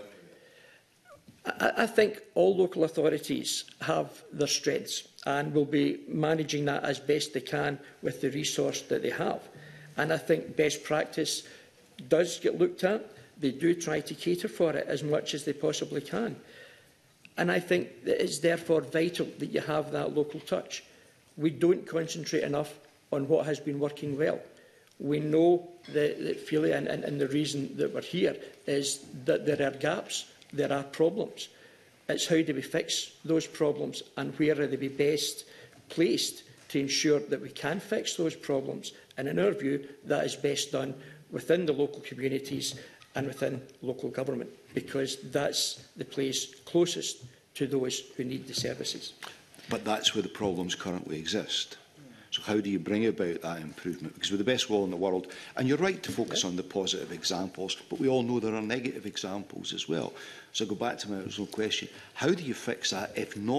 I think all local authorities have their strengths and will be managing that as best they can with the resource that they have. And I think best practice does get looked at. They do try to cater for it as much as they possibly can. And I think that it's therefore vital that you have that local touch. We don't concentrate enough on what has been working well. We know that Phelia, and the reason that we're here is that there are gaps, there are problems. It's how do we fix those problems and where are they best placed to ensure that we can fix those problems. And in our view, that is best done within the local communities and within local government, because that's the place closest to those who need the services. But that's where the problems currently exist. So how do you bring about that improvement? Because with the best will in the world, and you're right to focus on the positive examples, but we all know there are negative examples as well. So I go back to my original question, how do you fix that if not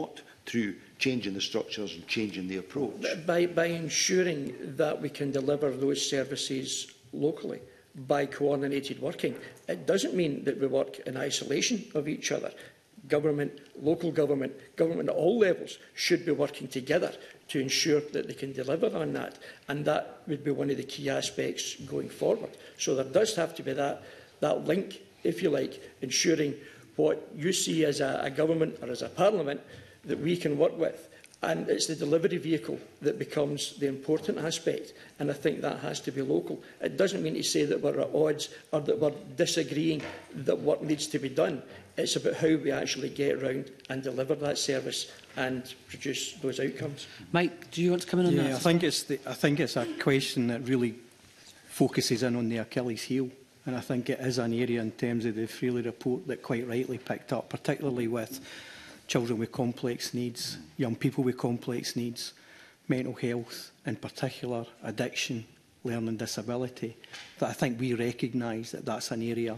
through changing the structures and changing the approach? By ensuring that we can deliver those services locally, by coordinated working. It doesn't mean that we work in isolation of each other. Government, local government, government at all levels should be working together to ensure that they can deliver on that. And that would be one of the key aspects going forward. So there does have to be that link, if you like, ensuring what you see as a government or as a parliament that we can work with. And it's the delivery vehicle that becomes the important aspect. And I think that has to be local. It doesn't mean to say that we're at odds or that we're disagreeing that work needs to be done. It's about how we actually get around and deliver that service and produce those outcomes. Mike, do you want to come in on that? I think it's a question that really focuses in on the Achilles heel. And I think it is an area in terms of the Freely report that quite rightly picked up, particularly with children with complex needs, young people with complex needs, mental health, in particular, addiction, learning disability, that I think we recognise that that's an area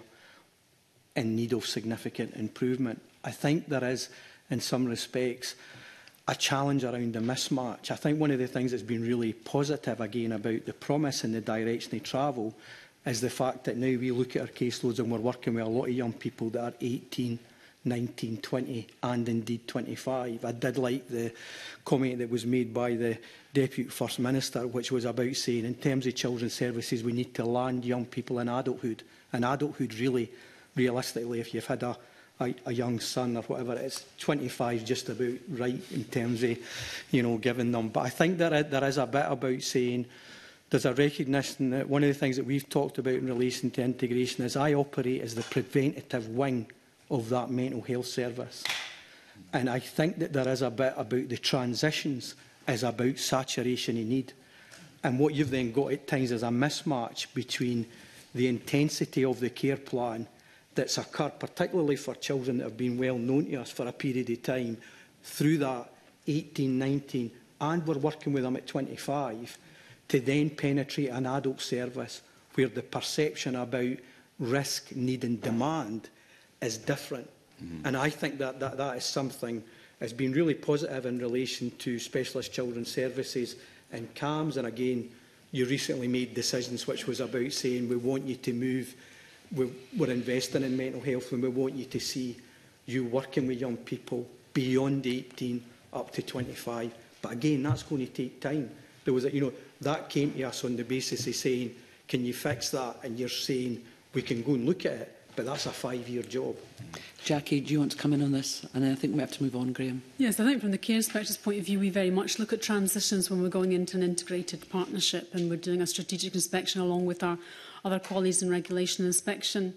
in need of significant improvement. I think there is, in some respects, a challenge around the mismatch. I think one of the things that's been really positive, again, about the promise and the direction they travel is the fact that now we look at our caseloads and we're working with a lot of young people that are 18, 19, 20 and indeed 25. I did like the comment that was made by the Deputy First Minister, which was about saying in terms of children's services we need to land young people in adulthood. And adulthood really, realistically, if you've had a young son or whatever, it's 25 just about right in terms of, you know, giving them. But I think there is a bit about saying there's a recognition that one of the things that we've talked about in relation to integration is I operate as the preventative wing of that mental health service. And I think that there is a bit about the transitions is about saturation in need. And what you've then got at times is a mismatch between the intensity of the care plan that's occurred, particularly for children that have been well known to us for a period of time, through that 18, 19, and we're working with them at 25, to then penetrate an adult service where the perception about risk, need and demand is different. And I think that is something that's been really positive in relation to specialist children's services and CAMS. And again, you recently made decisions which was about saying we want you to move, we're investing in mental health and we want you to see you working with young people beyond 18 up to 25. But again, that's going to take time. There was that came to us on the basis of saying, can you fix that? And you're saying we can go and look at it. But that's a 5-year job. Jackie, do you want to come in on this? And then I think we have to move on, Graham. Yes, I think from the care inspector's point of view, we very much look at transitions when we're going into an integrated partnership and we're doing a strategic inspection along with our other colleagues in regulation and inspection.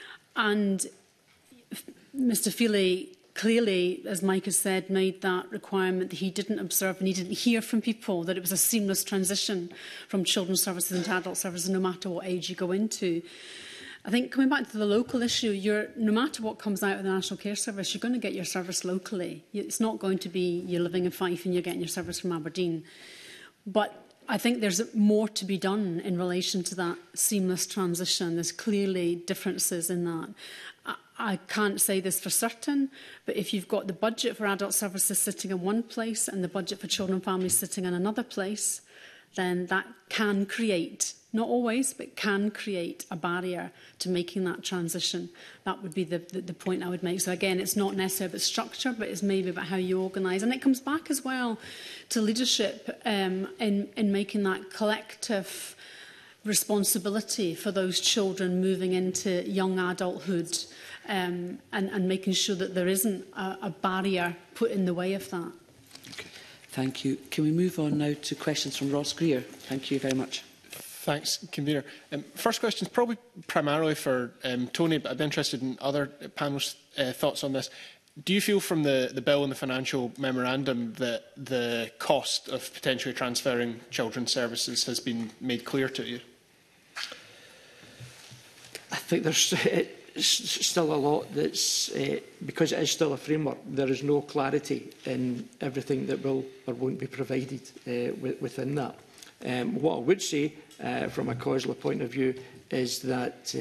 And Mr Feely clearly, as Mike has said, made that requirement that he didn't observe and he didn't hear from people that it was a seamless transition from children's services into adult services, no matter what age you go into. I think coming back to the local issue, no matter what comes out of the National Care Service, you're going to get your service locally. It's not going to be you're living in Fife and you're getting your service from Aberdeen. But I think there's more to be done in relation to that seamless transition. There's clearly differences in that. I can't say this for certain, but if you've got the budget for adult services sitting in one place and the budget for children and families sitting in another place, then that can create, not always, but can create a barrier to making that transition. That would be the point I would make. So again, it's not necessarily about structure, but it's maybe about how you organise. And it comes back as well to leadership in making that collective responsibility for those children moving into young adulthood and making sure that there isn't a barrier put in the way of that. Thank you. Can we move on now to questions from Ross Greer? Thank you very much. Thanks, Convener. First question is probably primarily for Tony, but I'd be interested in other panellists' thoughts on this. Do you feel from the bill and the financial memorandum that the cost of potentially transferring children's services has been made clear to you? I think there's still a lot that's, because it is still a framework, there is no clarity in everything that will or won't be provided within that. What I would say from a COSLA point of view is that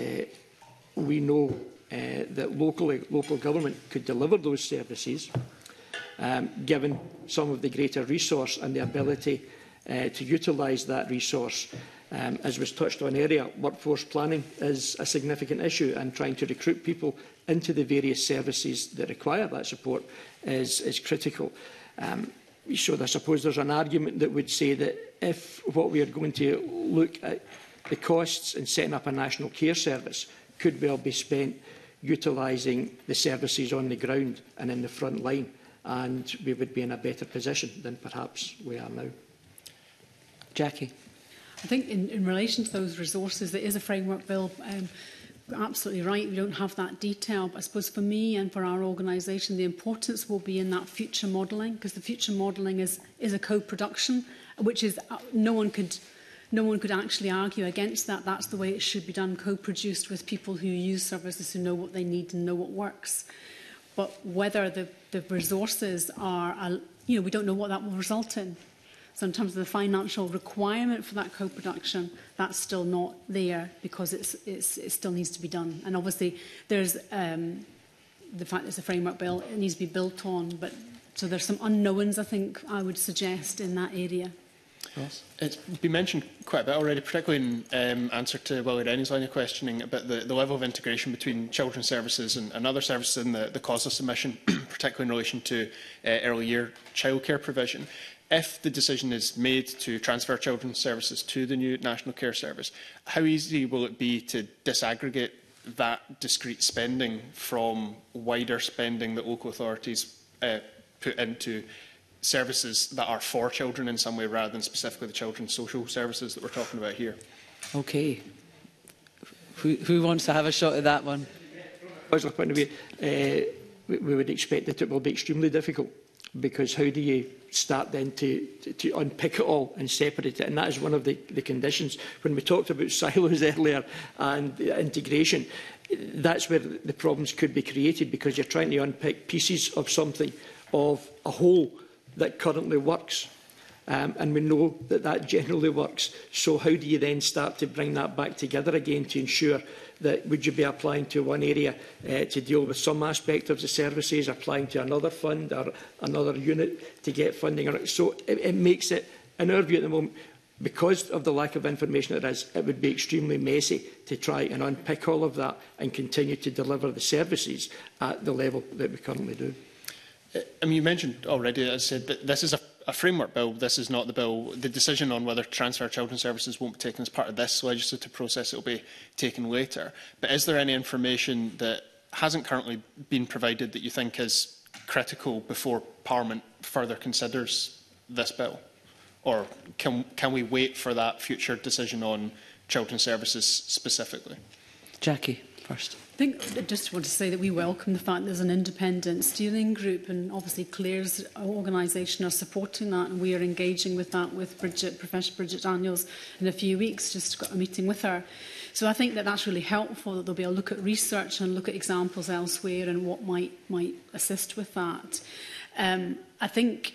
we know that local government could deliver those services, given some of the greater resource and the ability to utilise that resource. As was touched on earlier, workforce planning is a significant issue, and trying to recruit people into the various services that require that support is critical. So I suppose there's an argument that would say that if what we are going to look at the costs in setting up a national care service could well be spent utilising the services on the ground and in the front line, and we would be in a better position than perhaps we are now. Jackie. I think in relation to those resources, there is a framework bill. Absolutely right, we don't have that detail, but I suppose for me and for our organisation, the importance will be in that future modelling, because the future modelling is a co-production, which is no one could actually argue against that. That's the way it should be done, co-produced with people who use services, who know what they need and know what works. But whether the resources are, we don't know what that will result in. So in terms of the financial requirement for that co-production, that's still not there because it still needs to be done. And obviously there's the fact that it's a framework bill, it needs to be built on. But so there's some unknowns, I think, I would suggest in that area. Yes. It's been mentioned quite a bit already, particularly in answer to Willie Rennie's line of questioning about the level of integration between children's services and other services in the COSLA submission, particularly in relation to early year childcare provision. If the decision is made to transfer children's services to the new National Care Service, how easy will it be to disaggregate that discrete spending from wider spending that local authorities put into services that are for children in some way, rather than specifically the children's social services that we're talking about here? Okay. Who wants to have a shot at that one? As a point of view, we would expect that it will be extremely difficult, because how do you start then to unpick it all and separate it? And that is one of the conditions. When we talked about silos earlier and integration, that's where the problems could be created, because you're trying to unpick pieces of something, of a whole that currently works. And we know that that generally works. So how do you then start to bring that back together again to ensure that would you be applying to one area to deal with some aspect of the services, applying to another fund or another unit to get funding? So it makes it, in our view at the moment, because of the lack of information there is, it would be extremely messy to try and unpick all of that and continue to deliver the services at the level that we currently do. I mean, you mentioned already, as I said, that this is a framework bill. This is not the bill. The decision on whether to transfer children's services won't be taken as part of this legislative process. It will be taken later. But is there any information that hasn't currently been provided that you think is critical before Parliament further considers this bill? Or can we wait for that future decision on children's services specifically? Jackie, first. I just want to say that we welcome the fact there's an independent steering group, and obviously Claire's organisation are supporting that, and we are engaging with that with Professor Bridget Daniels in a few weeks. Just got a meeting with her. So I think that that's really helpful, that there'll be a look at research and look at examples elsewhere and what might assist with that. I think,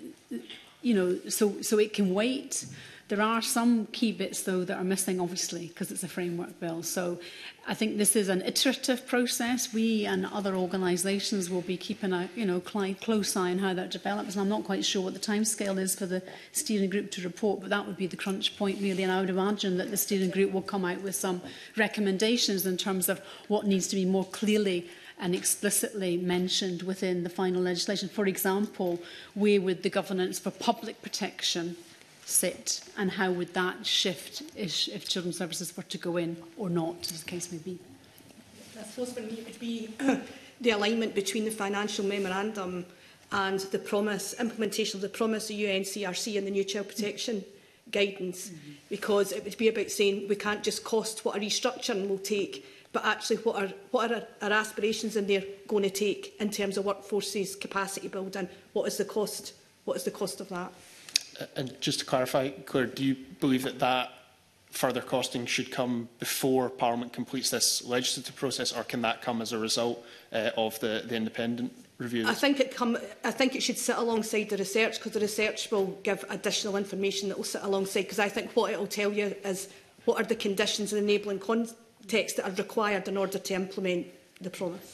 so it can wait. There are some key bits, though, that are missing, obviously, because it's a framework bill. So I think this is an iterative process. We and other organisations will be keeping a close eye on how that develops. And I'm not quite sure what the timescale is for the steering group to report, but that would be the crunch point, really. And I would imagine that the steering group will come out with some recommendations in terms of what needs to be more clearly and explicitly mentioned within the final legislation. For example, where would the governance for public protection sit, and how would that shift if children's services were to go in or not, as the case may be? I suppose for me it would be the alignment between the financial memorandum and the implementation of the promise of UNCRC and the new child protection guidance, because it would be about saying we can't just cost what a restructuring will take, but actually what are our aspirations in there going to take in terms of workforces, capacity building, what is the cost of that? And just to clarify, Claire, do you believe that further costing should come before Parliament completes this legislative process, or can that come as a result of the independent review? I think it should sit alongside the research, because the research will give additional information that will sit alongside. Because I think what it will tell you is what are the conditions and enabling contexts that are required in order to implement the promise.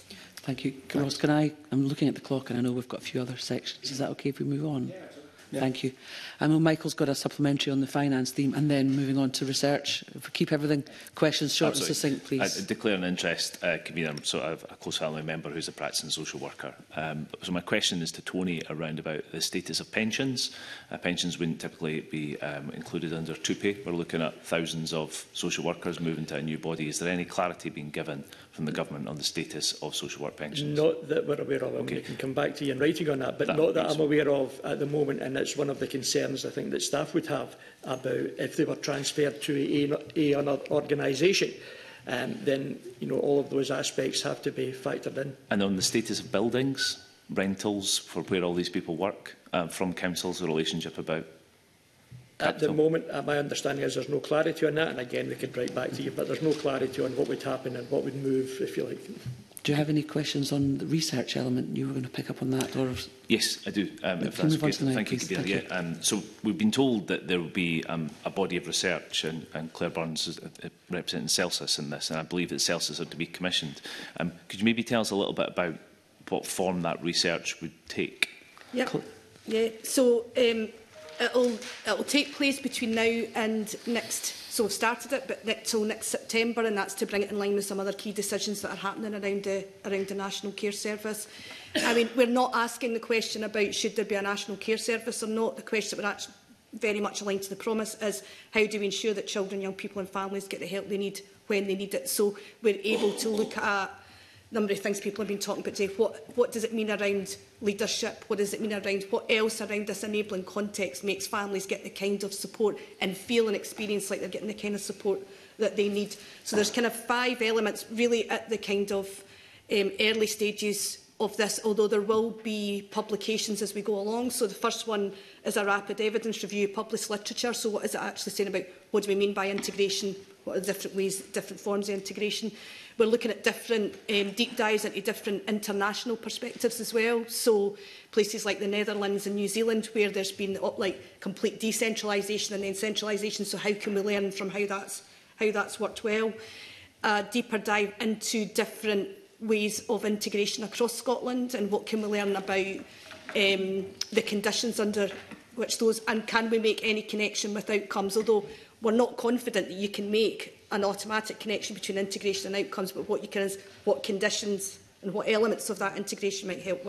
Thank you. Ross, I'm looking at the clock and I know we've got a few other sections. Is that okay if we move on? Yeah. Yeah. Thank you. I know Michael's got a supplementary on the finance theme and then moving on to research. If we keep everything, questions short and succinct, please. I declare an interest, convener. So I have a close family member who's a practising social worker. So my question is to Tony around about the status of pensions. Pensions wouldn't typically be included under TUPE. We're looking at thousands of social workers moving to a new body. Is there any clarity being given from the government on the status of social work pensions? Not that we're aware of. Okay. I can come back to you in writing on that, but not that I'm aware of at the moment. And it's one of the concerns I think that staff would have about if they were transferred to another organisation. Then all of those aspects have to be factored in. And on the status of buildings, rentals for where all these people work, from councils, the relationship about capital? At the moment, my understanding is there's no clarity on that, and again, we could write back to you, but there's no clarity on what would happen and what would move, if you like. Do you have any questions on the research element? You were going to pick up on that, or? Yes, I do. If that's okay. Thank you, Kabir. Yeah. So we've been told that there will be a body of research, and Claire Burns is representing Celsius in this, and I believe that Celsius are to be commissioned. Could you maybe tell us a little bit about what form that research would take? Yeah. Yeah. So it'll take place between now and next. So we've started it, but till next September, and that's to bring it in line with some other key decisions that are happening around the National Care Service. I mean, we're not asking the question about should there be a National Care Service or not. The question that we're actually very much aligned to the promise is how do we ensure that children, young people and families get the help they need when they need it. So we're able to look at a number of things people have been talking about today. What does it mean around leadership? What does it mean around what else around this enabling context makes families get the kind of support and feel and experience like they're getting the kind of support that they need? So there's kind of 5 elements really at the kind of early stages of this, although there will be publications as we go along. So the first one is a rapid evidence review, published literature. So what is it actually saying about what do we mean by integration? What are the different ways, different forms of integration? We're looking at different deep dives into different international perspectives as well. So places like the Netherlands and New Zealand, where there's been complete decentralisation and then centralisation. So how can we learn from how that's worked well? A deeper dive into different ways of integration across Scotland and what can we learn about the conditions under which those, and can we make any connection with outcomes? Although we're not confident that you can make an automatic connection between integration and outcomes, but what you can is what conditions and what elements of that integration might help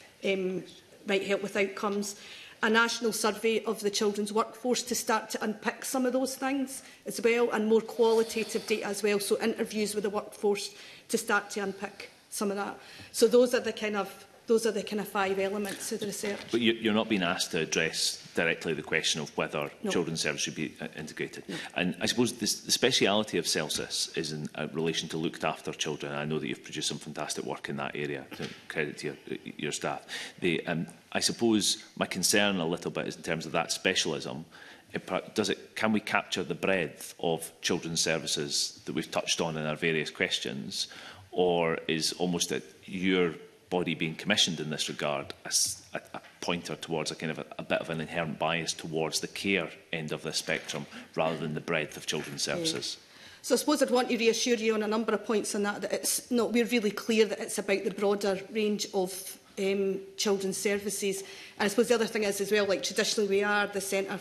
with outcomes. A national survey of the children's workforce to start to unpick some of those things as well, and more qualitative data as well, so interviews with the workforce to start to unpick some of that. So those are the kind of 5 elements of the research. But you're not being asked to address directly the question of whether children's service should be integrated. No. And I suppose the speciality of Celsius is in relation to looked after children. I know that you've produced some fantastic work in that area. Credit to your staff. I suppose my concern a little bit is in terms of that specialism. Can we capture the breadth of children's services that we've touched on in our various questions, or is almost that your body being commissioned in this regard as a pointer towards a kind of a bit of an inherent bias towards the care end of the spectrum rather than the breadth of children's services? So I suppose I'd want to reassure you on a number of points on that it's not, we're really clear that it's about the broader range of children's services. And I suppose the other thing is as well, like traditionally we were the Centre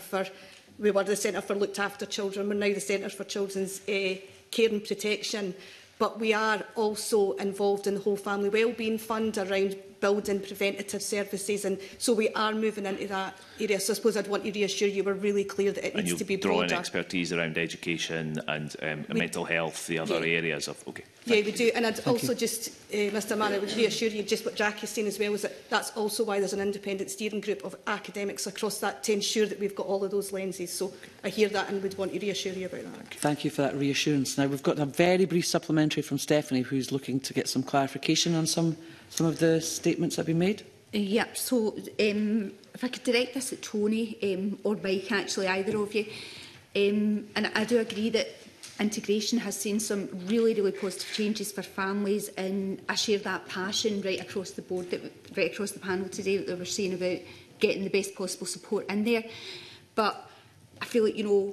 for Looked After Children, we're now the Centre for Children's Care and Protection. But we are also involved in the whole family wellbeing fund around building preventative services, and so we are moving into that area. So I suppose I'd want to reassure you we're really clear that it needs to be broader. And you'll draw in expertise around education and mental health, the other areas of... Okay. Yeah, we do. And I'd also just, Mr Mann, I would reassure you just what Jackie's saying as well, is that that's also why there's an independent steering group of academics across that to ensure that we've got all of those lenses. So I hear that and would want to reassure you about that. Thank you for that reassurance. Now we've got a very brief supplementary from Stephanie, who's looking to get some clarification on some of the statements that have been made. Yep, so if I could direct this at Tony or Mike, actually, either of you. And I do agree that integration has seen some really, really positive changes for families, and I share that passion right across the board, right across the panel today, that they were saying about getting the best possible support in there. But I feel like,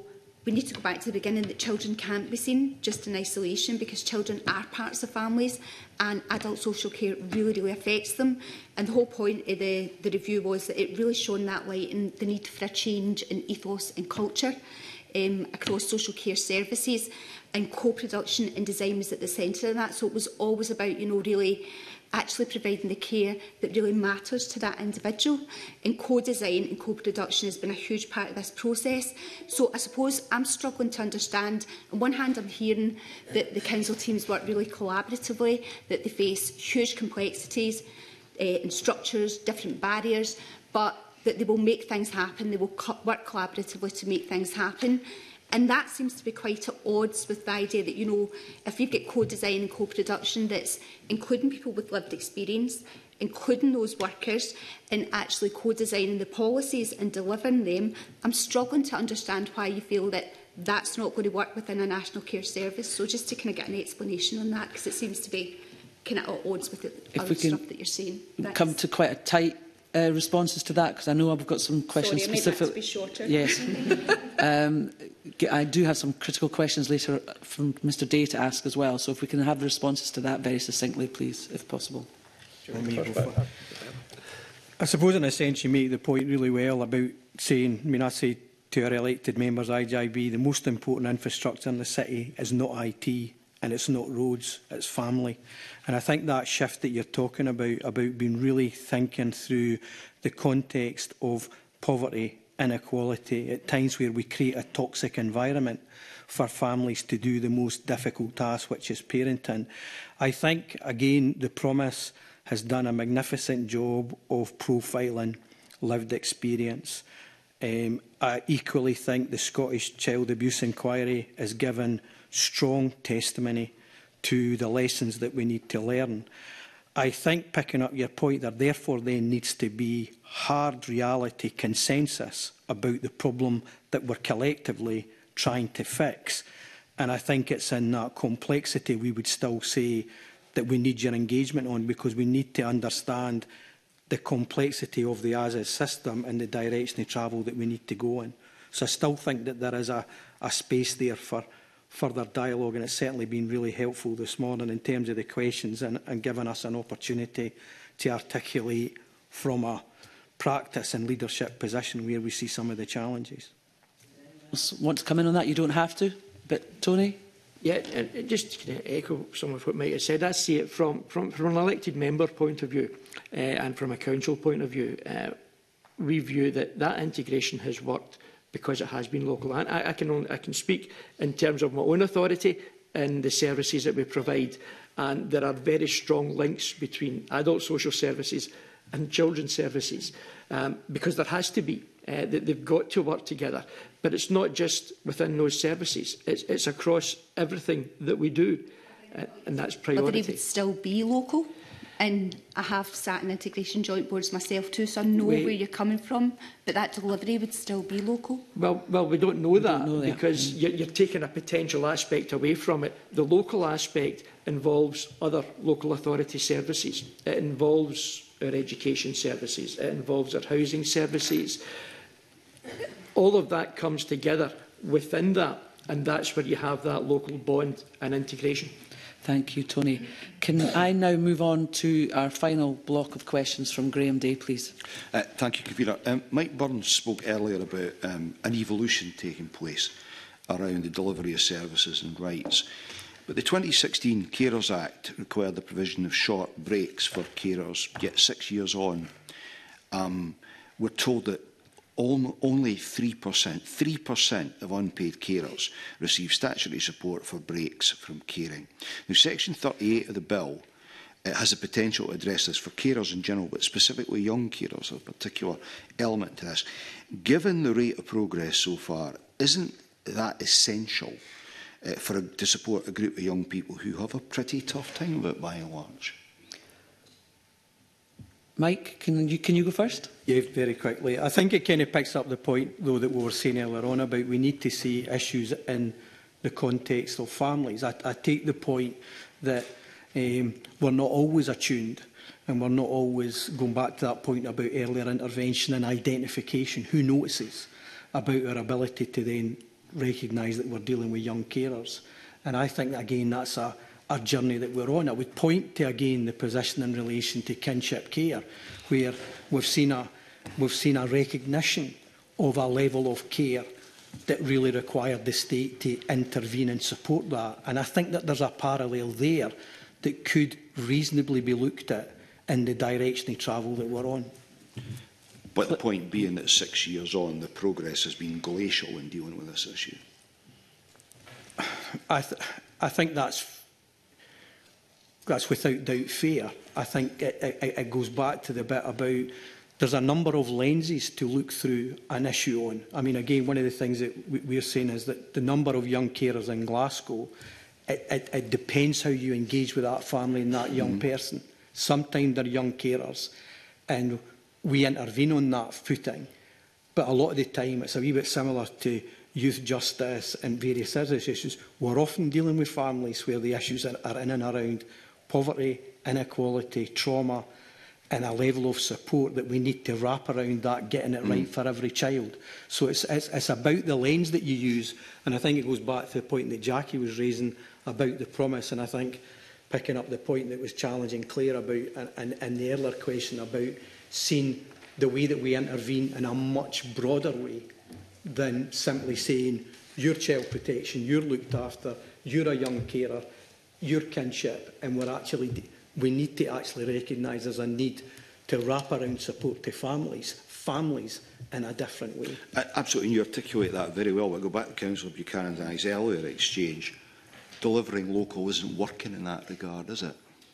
we need to go back to the beginning, that children can't be seen just in isolation, because children are parts of families and adult social care really affects them. And the whole point of the review was that it really shone that light in the need for a change in ethos and culture across social care services, and co-production and design was at the centre of that. So it was always about, really actually providing the care that really matters to that individual. And co-design and co-production has been a huge part of this process. So I suppose I'm struggling to understand, on one hand I'm hearing that the council teams work really collaboratively, that they face huge complexities in structures, different barriers, but that they will make things happen, they will work collaboratively to make things happen. And that seems to be quite at odds with the idea that, if you've got co-design and co-production that's including people with lived experience, including those workers, and actually co-designing the policies and delivering them, I'm struggling to understand why you feel that that's not going to work within a national care service. So just to kind of get an explanation on that, because it seems to be kind of at odds with the other stuff that you're saying. Come to quite a tight responses to that, because I know I've got some questions specifically. Sorry, I made that to be shorter. Yes. I do have some critical questions later from Mr Day to ask as well, so if we can have the responses to that very succinctly, please, if possible. I suppose in a sense you make the point really well about saying, I say to our elected members, IGIB, the most important infrastructure in the city is not IT and it's not roads, it's family. And I think that shift that you're talking about being really thinking through the context of poverty, inequality, at times where we create a toxic environment for families to do the most difficult task, which is parenting. I think, again, the Promise has done a magnificent job of profiling lived experience. I equally think the Scottish Child Abuse Inquiry has given strong testimony to the lessons that we need to learn. I think, picking up your point, there therefore then needs to be hard reality consensus about the problem that we're collectively trying to fix. And I think it's in that complexity we would still say that we need your engagement on, because we need to understand the complexity of the as-is system and the direction of travel that we need to go in. So I still think that there is a space there for further dialogue, and it's certainly been really helpful this morning in terms of the questions and giving us an opportunity to articulate from a practice and leadership position where we see some of the challenges. Want to come in on that? You don't have to, but Tony? Yeah, and just to echo some of what Mike has said, I see it from an elected member point of view and from a council point of view. We view that integration has worked because it has been local. And I can speak in terms of my own authority and the services that we provide. And there are very strong links between adult social services and children's services, because there has to be. They've got to work together. But it's not just within those services. It's across everything that we do. And that's priority. But they would still be local. And I have sat in integration joint boards myself too, so I know where you're coming from, but that delivery would still be local. Well, we don't know that because you're taking a potential aspect away from it. The local aspect involves other local authority services. It involves our education services. It involves our housing services. All of that comes together within that, and that's where you have that local bond and integration. Thank you, Tony. Can I now move on to our final block of questions from Graham Day, please? Thank you, Kavira. Mike Burns spoke earlier about an evolution taking place around the delivery of services and rights. But the 2016 Carers Act required the provision of short breaks for carers, yet 6 years on, we're told that only 3% of unpaid carers receive statutory support for breaks from caring. Now, Section 38 of the bill has the potential to address this for carers in general, but specifically young carers, a particular element to this. Given the rate of progress so far, isn't that essential to support a group of young people who have a pretty tough time of it by and large? Mike, can you go first? Yeah, very quickly. I think it kind of picks up the point, though, that we were saying earlier on about we need to see issues in the context of families. I take the point that we're not always attuned, and we're not always going back to that point about earlier intervention and identification. Who notices about our ability to then recognise that we're dealing with young carers. And I think, again, that's a journey that we're on. I would point to, again, the position in relation to kinship care, where we've seen a recognition of a level of care that really required the state to intervene and support that. And I think that there's a parallel there that could reasonably be looked at in the direction of travel that we're on. But the point being that 6 years on, the progress has been glacial in dealing with this issue. I think that's without doubt fair. I think it goes back to the bit about there's a number of lenses to look through an issue on. I mean, again, one of the things that we're saying is that the number of young carers in Glasgow, it depends how you engage with that family and that young person. Sometimes they're young carers and we intervene on that footing. But a lot of the time, it's a wee bit similar to youth justice and various other issues. We're often dealing with families where the issues are in and around poverty, inequality, trauma, and a level of support that we need to wrap around that, getting it right for every child. So it's about the lens that you use. And I think it goes back to the point that Jackie was raising about the promise. And I think picking up the point that was challenging Claire about, and the earlier question about seeing the way that we intervene in a much broader way than simply saying, you're child protection, you're looked after, you're a young carer, you're kinship, and we need to actually recognise there's a need to wrap around support to families in a different way. Absolutely, and you articulate that very well. We'll go back to Councillor Buchanan and I's earlier exchange. Delivering local isn't working in that regard, is it?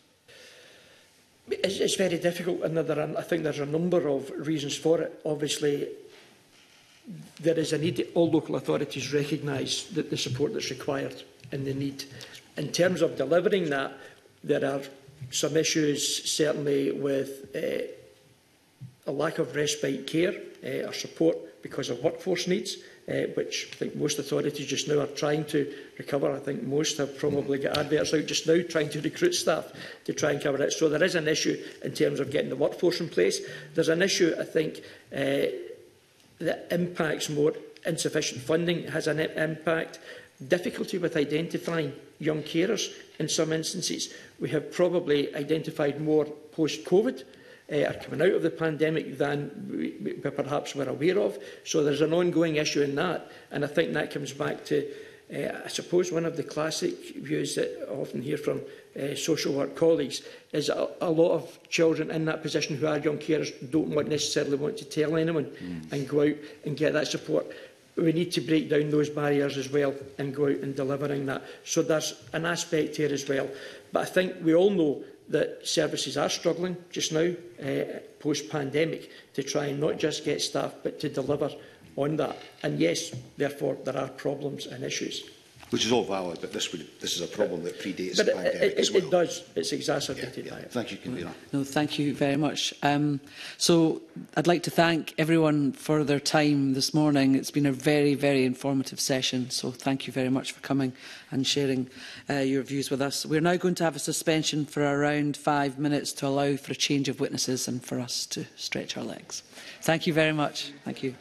It's very difficult, and I think there's a number of reasons for it. Obviously, there is a need that all local authorities recognise that the support that's required and the need. In terms of delivering that, there are some issues, certainly with a lack of respite care or support because of workforce needs, which I think most authorities just now are trying to recover. I think most have probably got adverts out just now trying to recruit staff to try and cover it. So there is an issue in terms of getting the workforce in place. There's an issue, I think, that impacts more. Insufficient funding has an impact. Difficulty with identifying young carers in some instances. We have probably identified more post-COVID are coming out of the pandemic than we perhaps were aware of. So there's an ongoing issue in that. And I think that comes back to, I suppose, one of the classic views that I often hear from social work colleagues is a lot of children in that position who are young carers don't necessarily want to tell anyone and go out and get that support. We need to break down those barriers as well and go out and delivering that. So there's an aspect here as well. But I think we all know that services are struggling just now, post-pandemic, to try and not just get staff, but to deliver on that. And yes, therefore, there are problems and issues. Which is all valid, but this is a problem that predates the pandemic as well. It does. It's exacerbated by it. Thank you, Convener. No, thank you very much. So I'd like to thank everyone for their time this morning. It's been a very, very informative session, so thank you very much for coming and sharing your views with us. We're now going to have a suspension for around 5 minutes to allow for a change of witnesses and for us to stretch our legs. Thank you very much. Thank you.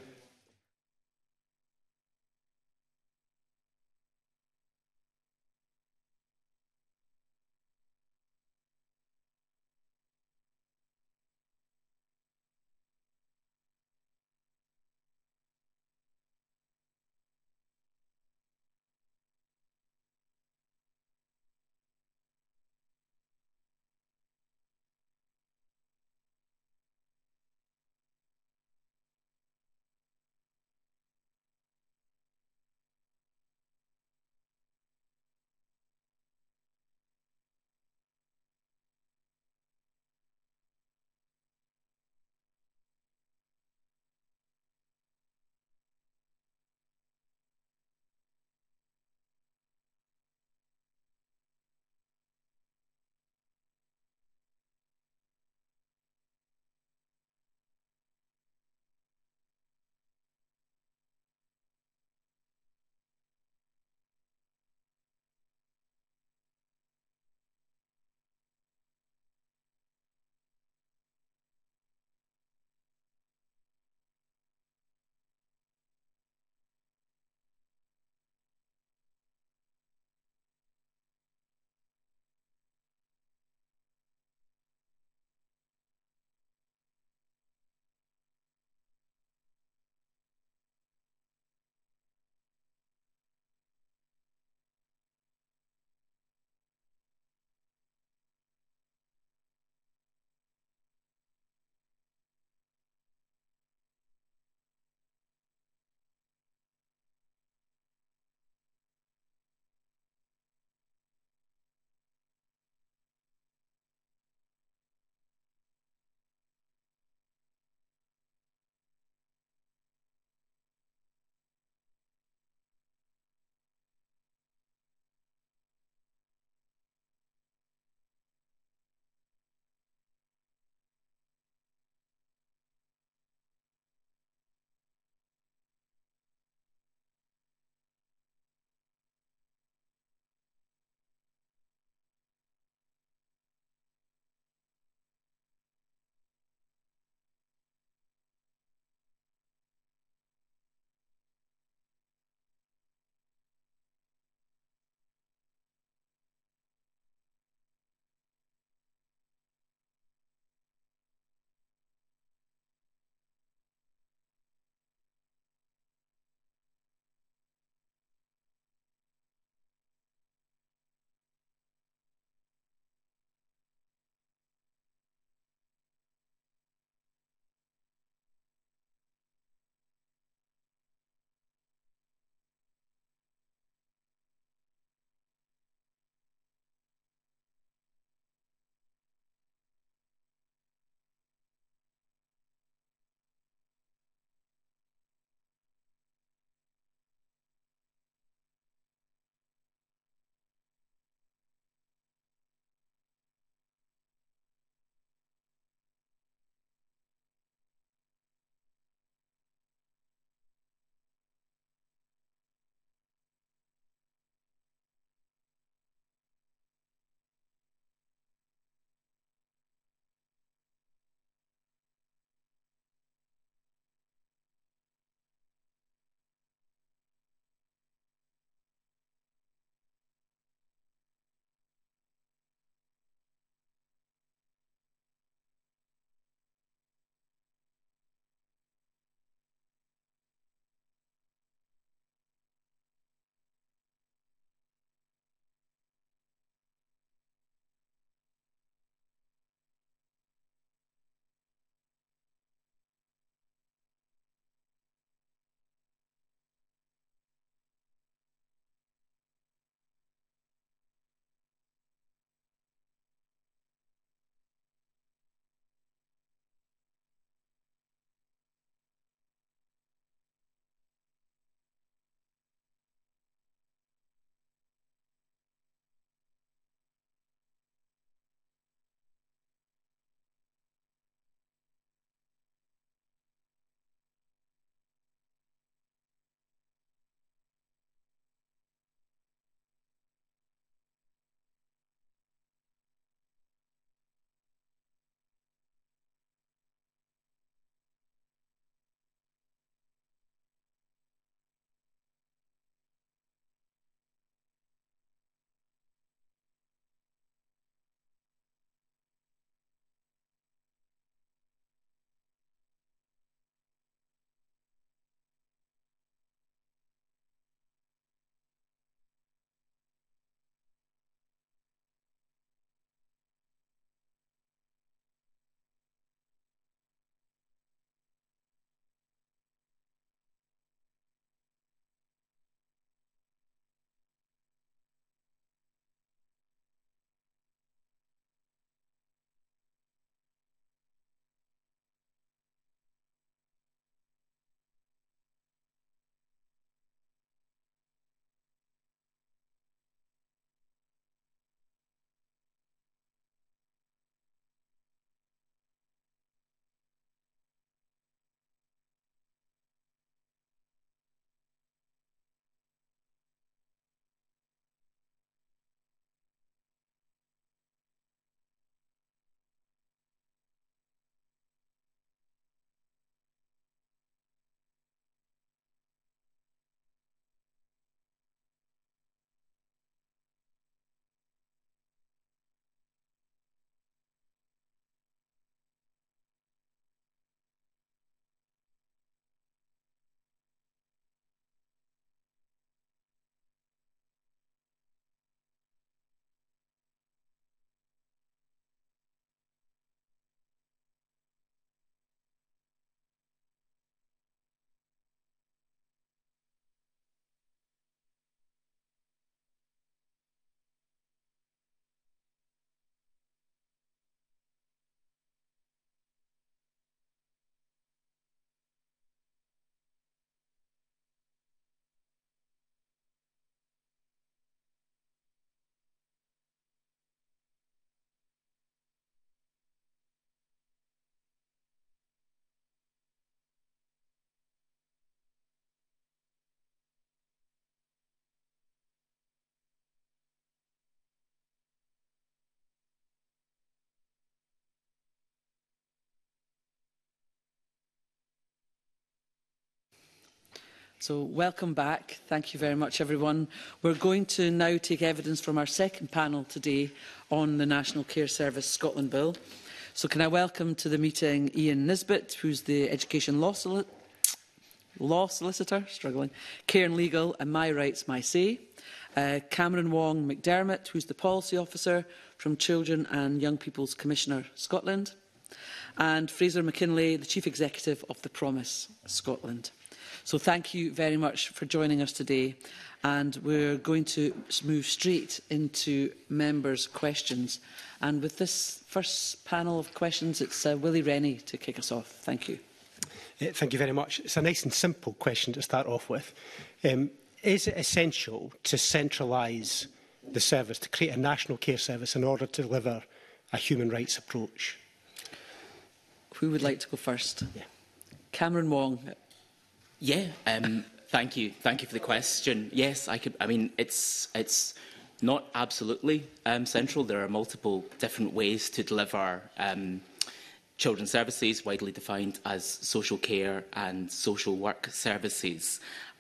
So welcome back. Thank you very much, everyone. We're going to now take evidence from our second panel today on the National Care Service Scotland Bill. So can I welcome to the meeting Ian Nisbet, who's the Education Law Solicitor, Cairn Legal and My Rights, My Say. Cameron Wong McDermott, who's the Policy Officer from Children and Young People's Commissioner, Scotland. And Fraser McKinlay, the Chief Executive of The Promise, Scotland. So thank you very much for joining us today. And we're going to move straight into members' questions. And with this first panel of questions, it's Willie Rennie to kick us off. Thank you. Thank you very much. It's a nice and simple question to start off with. Is it essential to centralise the service, to create a national care service in order to deliver a human rights approach? Who would like to go first? Yeah. Cameron Wong. Yeah, thank you. Thank you for the question. Yes, I mean, it's not absolutely central. There are multiple different ways to deliver children's services, widely defined as social care and social work services.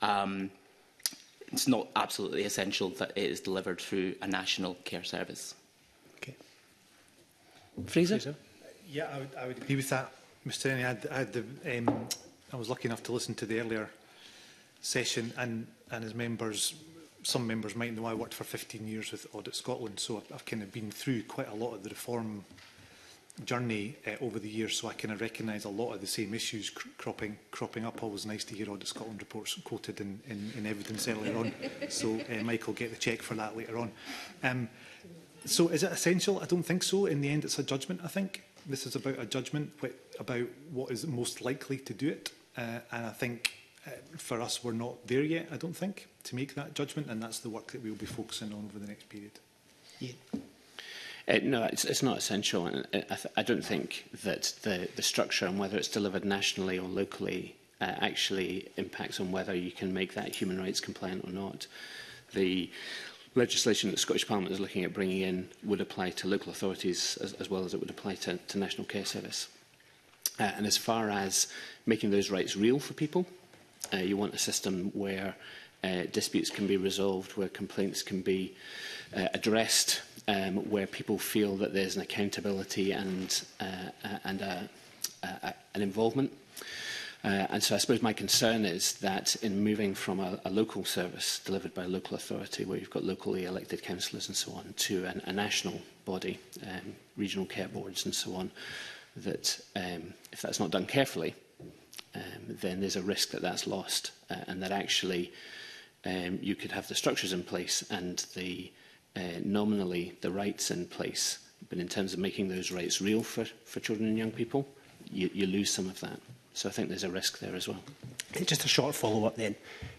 It's not absolutely essential that it is delivered through a national care service. Okay. Fraser? Yeah, I would agree with that, Mr. Rennie. I was lucky enough to listen to the earlier session, and as members, some members might know I worked for 15 years with Audit Scotland, so I've kind of been through quite a lot of the reform journey over the years, so I kind of recognise a lot of the same issues cropping up. Always nice to hear Audit Scotland reports quoted in evidence earlier on, so Mike will get the cheque for that later on. So is it essential? I don't think so. In the end, it's a judgment, I think. This is about a judgment about what is most likely to do it. And I think for us, we're not there yet, I don't think, to make that judgment. And that's the work that we'll be focusing on over the next period. Yeah. No, it's not essential. And I don't think that the structure and whether it's delivered nationally or locally actually impacts on whether you can make that human rights compliant or not. The legislation that the Scottish Parliament is looking at bringing in would apply to local authorities as well as it would apply to National Care Service. And as far as making those rights real for people, you want a system where disputes can be resolved, where complaints can be addressed, where people feel that there's an accountability and an involvement. And so I suppose my concern is that in moving from a local service delivered by a local authority, where you've got locally elected councillors and so on, to a national body, regional care boards and so on, that if that's not done carefully, then there's a risk that that's lost, and that actually you could have the structures in place and the nominally the rights in place, but in terms of making those rights real for children and young people, you lose some of that. So I think there's a risk there as well. Just a short follow-up then.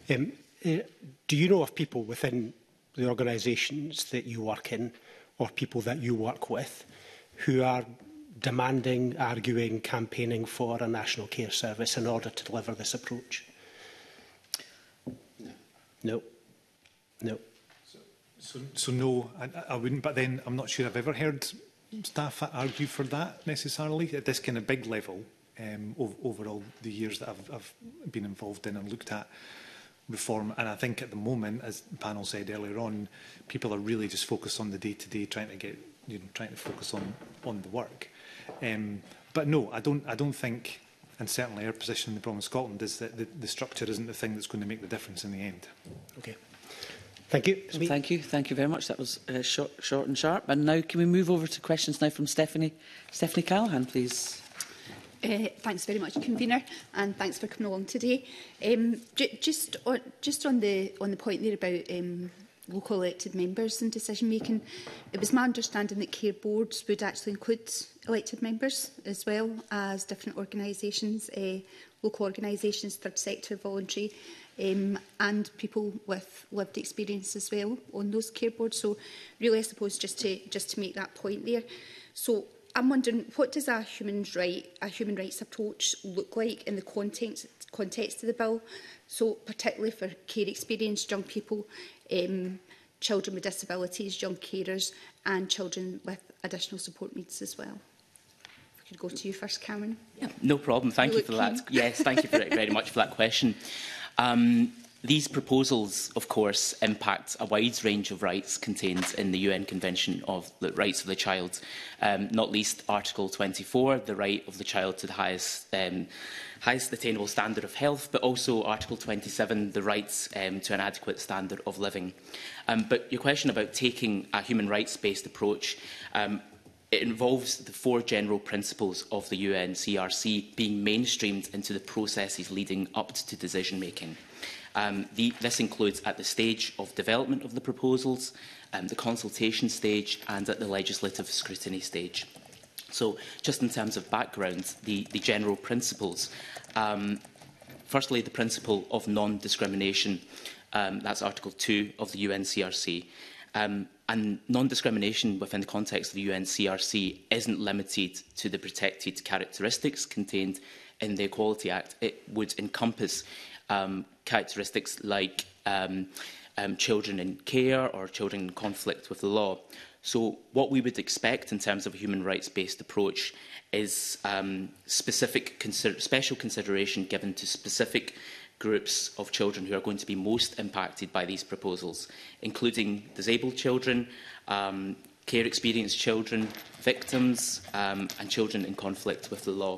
Do you know of people within the organisations that you work in, or people that you work with, who are demanding, arguing, campaigning for a national care service in order to deliver this approach? No. No. So no, I wouldn't, but then I'm not sure I've ever heard staff argue for that necessarily at this kind of big level over all the years that I've been involved in and looked at reform. And I think at the moment, as the panel said earlier on, people are really just focused on the day-to-day, trying to focus on the work. But no, I don't think, and certainly our position in the Promise Scotland is that the structure isn't the thing that's going to make the difference in the end. Okay. Thank you. Thank you. Thank you very much. That was short and sharp. And now can we move over to questions now from Stephanie Callaghan, please? Thanks very much, Convener, and thanks for coming along today. Just on the point there about local elected members and decision making, it was my understanding that care boards would actually include elected members as well as different organisations, local organisations, third sector, voluntary, and people with lived experience as well on those care boards. So really, I suppose just to make that point there. So I'm wondering, what does a human rights approach look like in the context of the bill? So particularly for care experienced young people, children with disabilities, young carers, and children with additional support needs as well. If I could go to you first, Cameron. Yeah, no problem. Thank you for that. Yes, thank you very much for that question. These proposals, of course, impact a wide range of rights contained in the UN Convention of the Rights of the Child, not least Article 24, the right of the child to the highest attainable standard of health, but also Article 27, the rights to an adequate standard of living. But your question about taking a human rights-based approach, it involves the 4 general principles of the UNCRC being mainstreamed into the processes leading up to decision-making. This includes at the stage of development of the proposals, the consultation stage and at the legislative scrutiny stage. So just in terms of background, the general principles. Firstly, the principle of non-discrimination. That's Article 2 of the UNCRC. And non-discrimination within the context of the UNCRC isn't limited to the protected characteristics contained in the Equality Act. It would encompass characteristics like children in care or children in conflict with the law. So what we would expect in terms of a human rights-based approach is special consideration given to specific groups of children who are going to be most impacted by these proposals, including disabled children, care experienced children, victims and children in conflict with the law.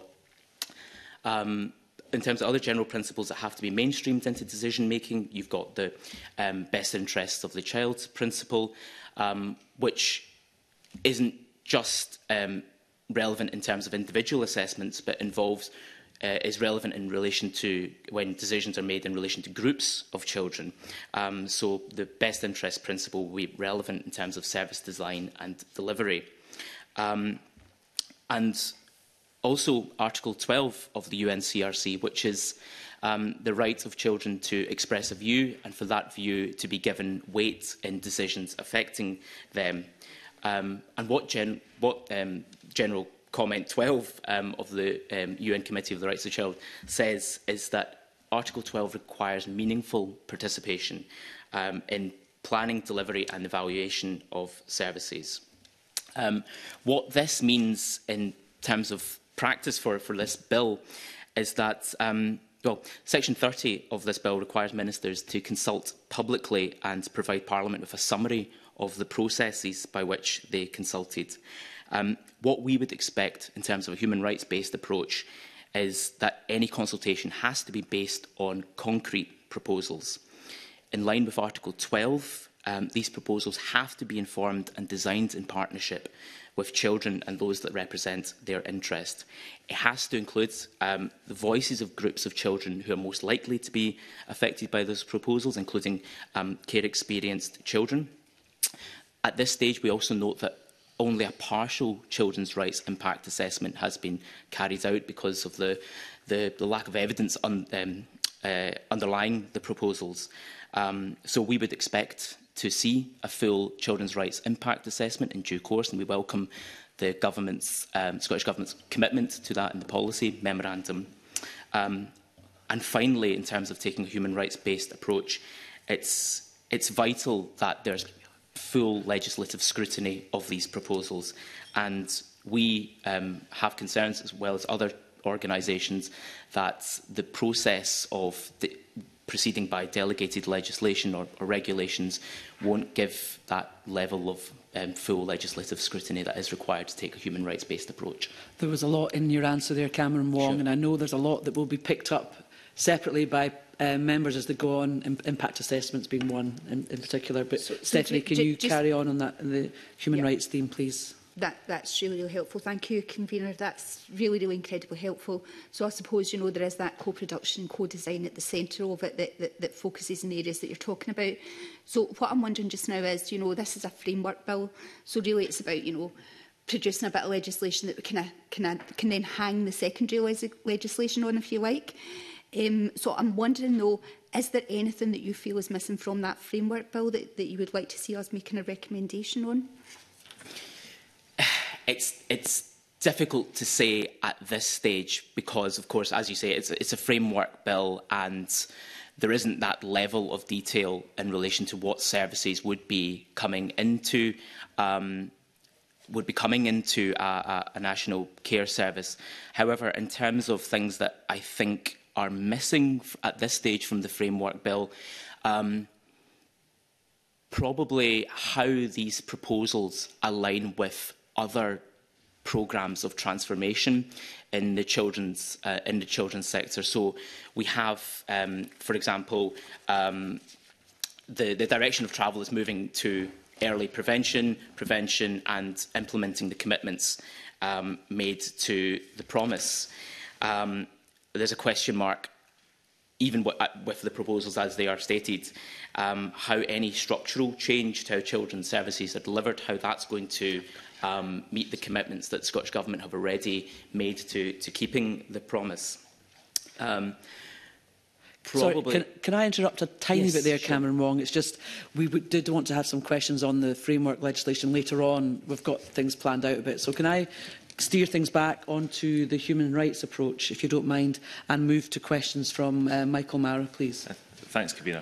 In terms of other general principles that have to be mainstreamed into decision-making, you've got the best interests of the child principle, which isn't just relevant in terms of individual assessments, but is relevant in relation to when decisions are made in relation to groups of children. So the best interest principle will be relevant in terms of service design and delivery. And also Article 12 of the UNCRC, which is the right of children to express a view and for that view to be given weight in decisions affecting them. And what General Comment 12 of the UN Committee of the Rights of the Child says is that Article 12 requires meaningful participation in planning, delivery and evaluation of services. What this means in terms of practice for this bill is that Section 30 of this bill requires ministers to consult publicly and provide Parliament with a summary of the processes by which they consulted. What we would expect in terms of a human rights-based approach is that any consultation has to be based on concrete proposals. In line with Article 12, these proposals have to be informed and designed in partnership with children and those that represent their interest. It has to include the voices of groups of children who are most likely to be affected by those proposals, including care-experienced children. At this stage, we also note that only a partial children's rights impact assessment has been carried out because of the lack of evidence underlying the proposals. So we would expect to see a full children's rights impact assessment in due course, and we welcome the Scottish Government's commitment to that in the policy memorandum. And finally, in terms of taking a human rights-based approach, it's vital that there's full legislative scrutiny of these proposals, and we have concerns, as well as other organisations, that the process of proceeding by delegated legislation or regulations won't give that level of full legislative scrutiny that is required to take a human rights-based approach. There was a lot in your answer there, Cameron Wong, Sure. and I know there's a lot that will be picked up separately by members as they go on, impact assessments being one in particular. But Stephanie, can you carry on that, the human rights theme, please? That's really, really helpful. Thank you, Convener. That's really, really incredibly helpful. So I suppose, you know, there is that co-production and co-design at the centre of it that focuses in the areas that you're talking about. So what I'm wondering just now is, you know, this is a framework bill. So really it's about, you know, producing a bit of legislation that we can then hang the secondary legislation on, if you like. So I'm wondering, though, is there anything that you feel is missing from that framework bill that you would like to see us making a recommendation on? It's difficult to say at this stage because, of course, as you say, it's a framework bill and there isn't that level of detail in relation to what services would be coming into a national care service. However, in terms of things that I think are missing at this stage from the framework bill. Probably how these proposals align with other programmes of transformation in the children's sector. So we have, for example, the direction of travel is moving to early prevention and implementing the commitments made to the promise. There's a question mark, even with the proposals as they are stated, how any structural change to how children's services are delivered, how that's going to meet the commitments that the Scottish Government have already made to keeping the promise. Sorry, can I interrupt a tiny bit there, sure. Cameron Wong? It's just, we did want to have some questions on the framework legislation later on. We've got things planned out a bit. So can I steer things back onto the human rights approach, if you don't mind, and move to questions from Michael Mara, please? Thanks, Kabira.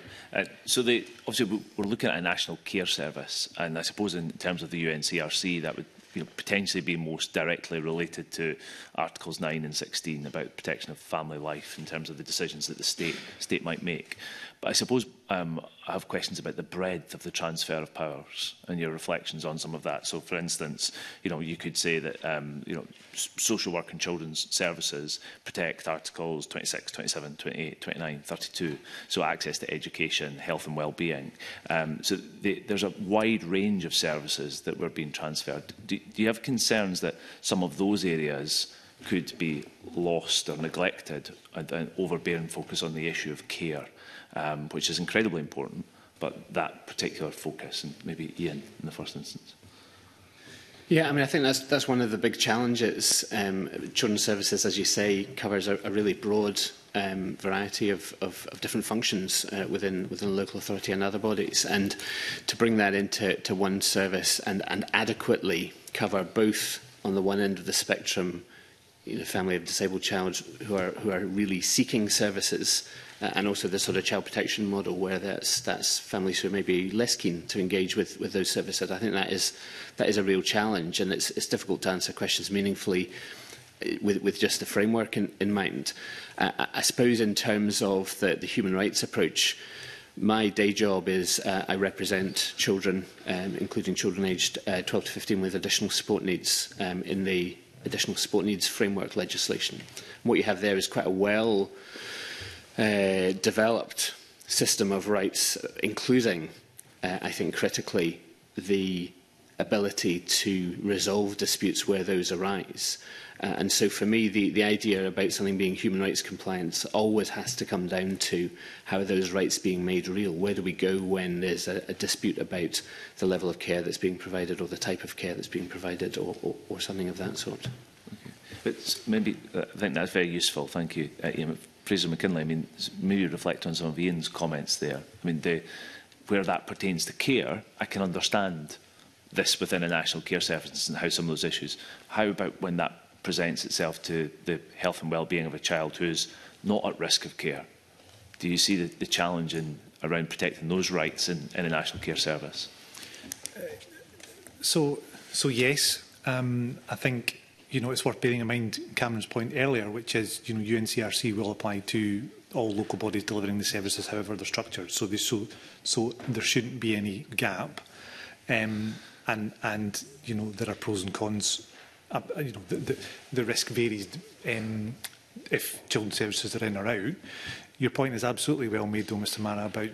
Obviously, we're looking at a national care service, and I suppose in terms of the UNCRC, that would potentially be most directly related to Articles 9 and 16 about protection of family life in terms of the decisions that the state might make. But I suppose I have questions about the breadth of the transfer of powers and your reflections on some of that. So, for instance, you could say that social work and children's services protect Articles 26, 27, 28, 29, 32. So access to education, health and well-being. There's a wide range of services that were being transferred. Do you have concerns that some of those areas could be lost or neglected and an overbearing focus on the issue of care, which is incredibly important, but that particular focus, and maybe Ian in the first instance? Yeah, I mean, I think that's one of the big challenges. Children's services, as you say, covers a really broad variety of different functions within the local authority and other bodies, and to bring that into one service and adequately cover both on the one end of the spectrum, family of disabled child who are really seeking services, and also the sort of child protection model where that's families who are maybe less keen to engage with those services. I think that is a real challenge, and it's difficult to answer questions meaningfully with just the framework in mind. I suppose in terms of the human rights approach, my day job is I represent children, including children aged 12 to 15 with additional support needs in the Additional Support Needs Framework legislation. And what you have there is quite a well developed system of rights, including, I think critically, the ability to resolve disputes where those arise. And so for me, the idea about something being human rights compliant always has to come down to how are those rights being made real? Where do we go when there's a dispute about the level of care that's being provided or the type of care that's being provided or something of that sort? Okay. But maybe, I think that's very useful. Thank you, Ian. Fraser McKinlay, I mean, maybe reflect on some of Ian's comments there. I mean, where that pertains to care, I can understand this within a national care service and how some of those issues. How about when that presents itself to the health and well-being of a child who is not at risk of care? Do you see the challenge around protecting those rights in a national care service? So yes, I think it's worth bearing in mind Cameron's point earlier, which is UNCRC will apply to all local bodies delivering the services, however they're structured. So there shouldn't be any gap, and there are pros and cons. The risk varies if children's services are in or out. Your point is absolutely well made, though, Mr. Mara, about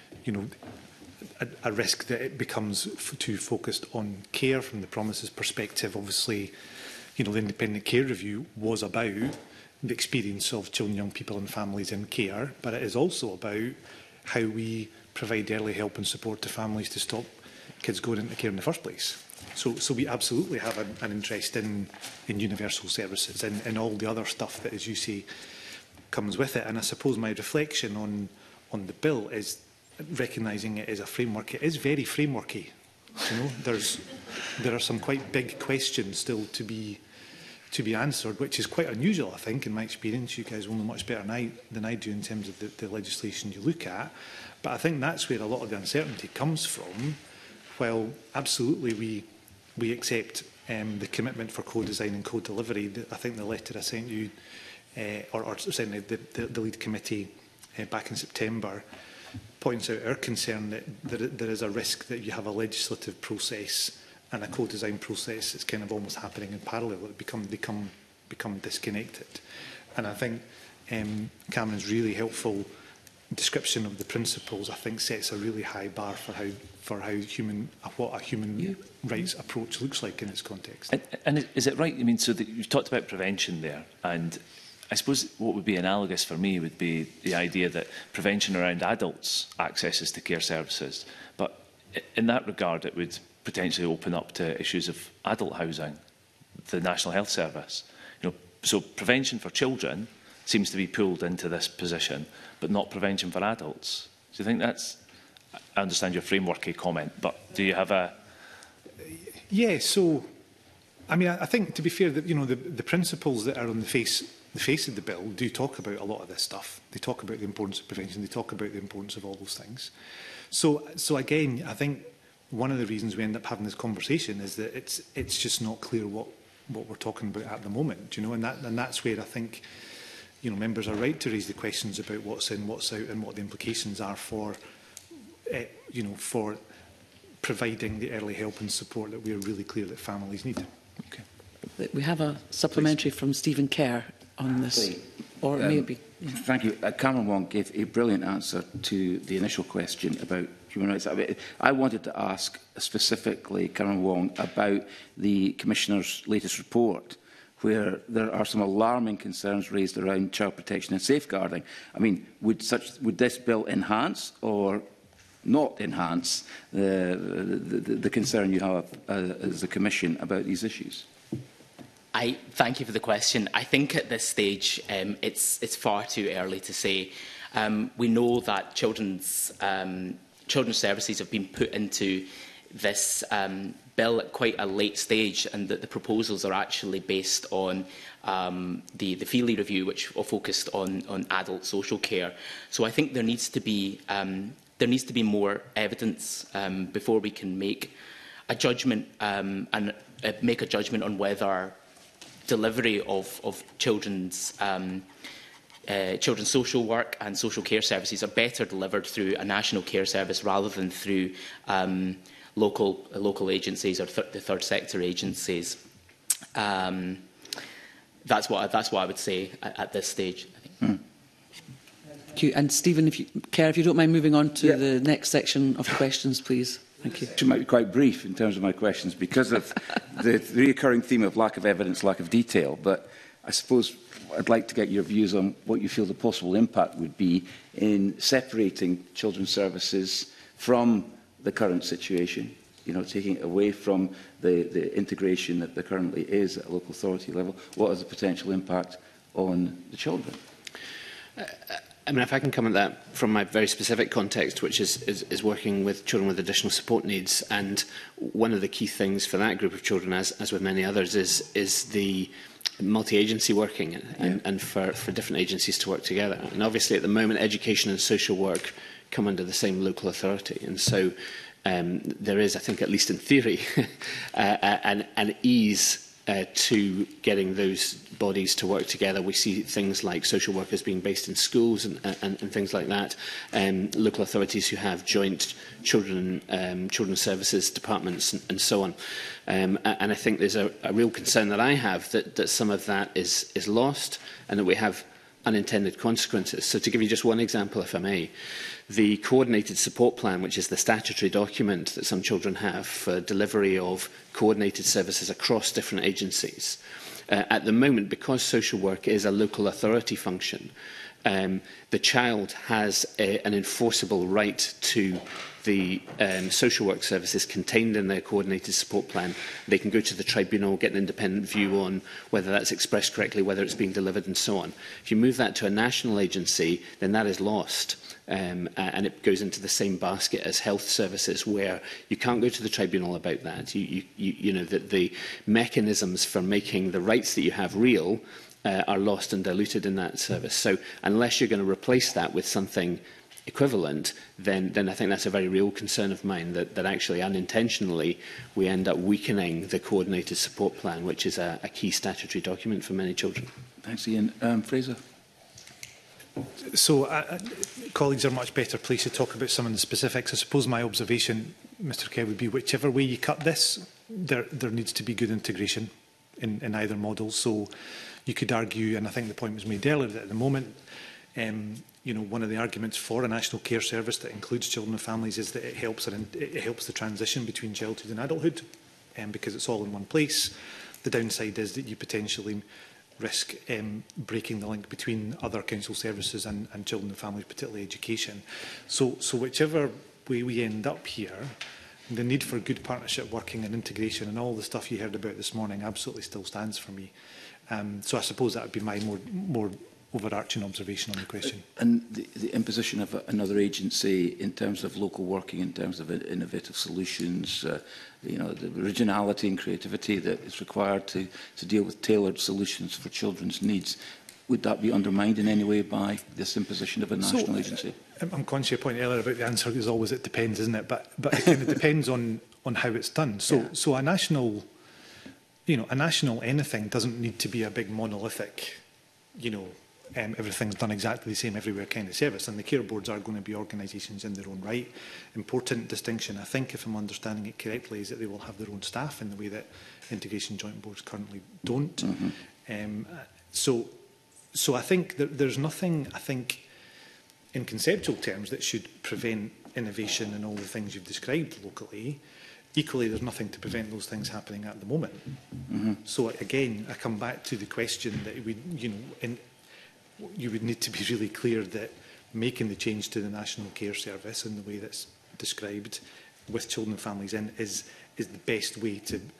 a risk that it becomes too focused on care from the promises perspective. Obviously, the Independent Care Review was about the experience of children, young people and families in care, but it is also about how we provide early help and support to families to stop kids going into care in the first place. So we absolutely have an interest in universal services and all the other stuff that, as you say, comes with it. And I suppose my reflection on the bill is recognising it as a framework. It is very frameworky. There are some quite big questions still to be answered, which is quite unusual, I think, in my experience. You guys will know much better than I do in terms of the legislation you look at. But I think that's where a lot of the uncertainty comes from. While absolutely we accept the commitment for co-design and co-delivery, I think the letter I sent you or certainly the lead committee back in September, points out our concern that there is a risk that you have a legislative process and a co-design process that's kind of almost happening in parallel, that become disconnected. And I think Cameron's really helpful description of the principles, I think, sets a really high bar for what a human rights approach looks like in this context. And is it right? I mean, so you've talked about prevention there, and I suppose what would be analogous for me would be the idea that prevention around adults' accesses to care services. But in that regard, it would potentially open up to issues of adult housing, the National Health Service. You know, so prevention for children seems to be pulled into this position, but not prevention for adults. Do you think that's... I understand your frameworky comment, but do you have a... Yeah, so, I mean, I think, to be fair, that, you know, the principles that are on the face of the bill do talk about a lot of this stuff. They talk about the importance of prevention. They talk about the importance of all those things. So again, I think one of the reasons we end up having this conversation is that it's just not clear what we're talking about at the moment, you know, and that's where I think, you know, members are right to raise the questions about what's in, what's out, and what the implications are for, you know, for providing the early help and support that we are really clear that families need. Okay. We have a supplementary from Stephen Kerr on this, or maybe. Yeah. Thank you. Cameron Wong gave a brilliant answer to the initial question about human rights. I wanted to ask specifically Cameron Wong about the Commissioner's latest report, where there are some alarming concerns raised around child protection and safeguarding. I mean, would this bill enhance or not enhance the concern you have as a Commission about these issues? I thank you for the question. I think at this stage it's far too early to say. We know that children's services have been put into this bill at quite a late stage, and that the proposals are actually based on the Feely review, which focused on adult social care. So I think there needs to be more evidence before we can make a judgment and make a judgment on whether delivery of children's social work and social care services are better delivered through a national care service rather than through local agencies or the third sector agencies. That's what I would say at this stage. I think. Thank you. And Stephen, if you don't mind moving on to the next section of questions, please. Thank you. It might be quite brief in terms of my questions because of the recurring theme of lack of evidence, lack of detail. But I suppose I'd like to get your views on what you feel the possible impact would be in separating children's services from the current situation, you know, taking it away from the integration that there currently is at a local authority level. What is the potential impact on the children? I mean, if I can come at that from my very specific context, which is working with children with additional support needs, and one of the key things for that group of children, as with many others, is the multi-agency working and for different agencies to work together. And obviously, at the moment, education and social work come under the same local authority, and so there is, I think, at least in theory, an ease to getting those bodies to work together. We see things like social workers being based in schools and things like that, local authorities who have joint children's services departments and so on. And I think there's a real concern that I have that some of that is lost and that we have unintended consequences. So to give you just one example, if I may, the coordinated support plan, which is the statutory document that some children have for delivery of coordinated services across different agencies. At the moment, because social work is a local authority function, the child has an enforceable right to the social work services contained in their coordinated support plan. They can go to the tribunal, get an independent view on whether that's expressed correctly, whether it's being delivered and so on. If you move that to a national agency, then that is lost. And it goes into the same basket as health services, where you can't go to the tribunal about that. You know that the mechanisms for making the rights that you have real are lost and diluted in that service. So unless you're going to replace that with something equivalent, then I think that's a very real concern of mine, that actually unintentionally we end up weakening the coordinated support plan, which is a key statutory document for many children. Thanks, Ian. Fraser. So, colleagues are much better placed to talk about some of the specifics. I suppose my observation, Mr Kerr, would be whichever way you cut this, there needs to be good integration in either model. So you could argue, and I think the point was made earlier, that at the moment, you know, one of the arguments for a national care service that includes children and families is that it helps the transition between childhood and adulthood, because it's all in one place. The downside is that you potentially risk breaking the link between other council services and children and families, particularly education. So whichever way we end up here, the need for good partnership working and integration and all the stuff you heard about this morning absolutely still stands for me. So I suppose that would be my more overarching observation on the question. And the imposition of another agency in terms of local working, in terms of innovative solutions, you know, the originality and creativity that is required to deal with tailored solutions for children's needs, would that be undermined in any way by this imposition of a national agency? I'm conscious of your point earlier about the answer is always it depends, isn't it? But it kind of depends on how it's done. So a national, you know, a national anything doesn't need to be a big monolithic, you know, everything's done exactly the same everywhere kind of service. And the care boards are going to be organisations in their own right. Important distinction, I think, if I'm understanding it correctly, is that they will have their own staff in the way that integration joint boards currently don't. So I think there's nothing, I think, in conceptual terms that should prevent innovation and all the things you've described locally. Equally, there's nothing to prevent those things happening at the moment. So again, I come back to the question that we, you know, you would need to be really clear that making the change to the National Care Service in the way that's described, with children and families in, is the best way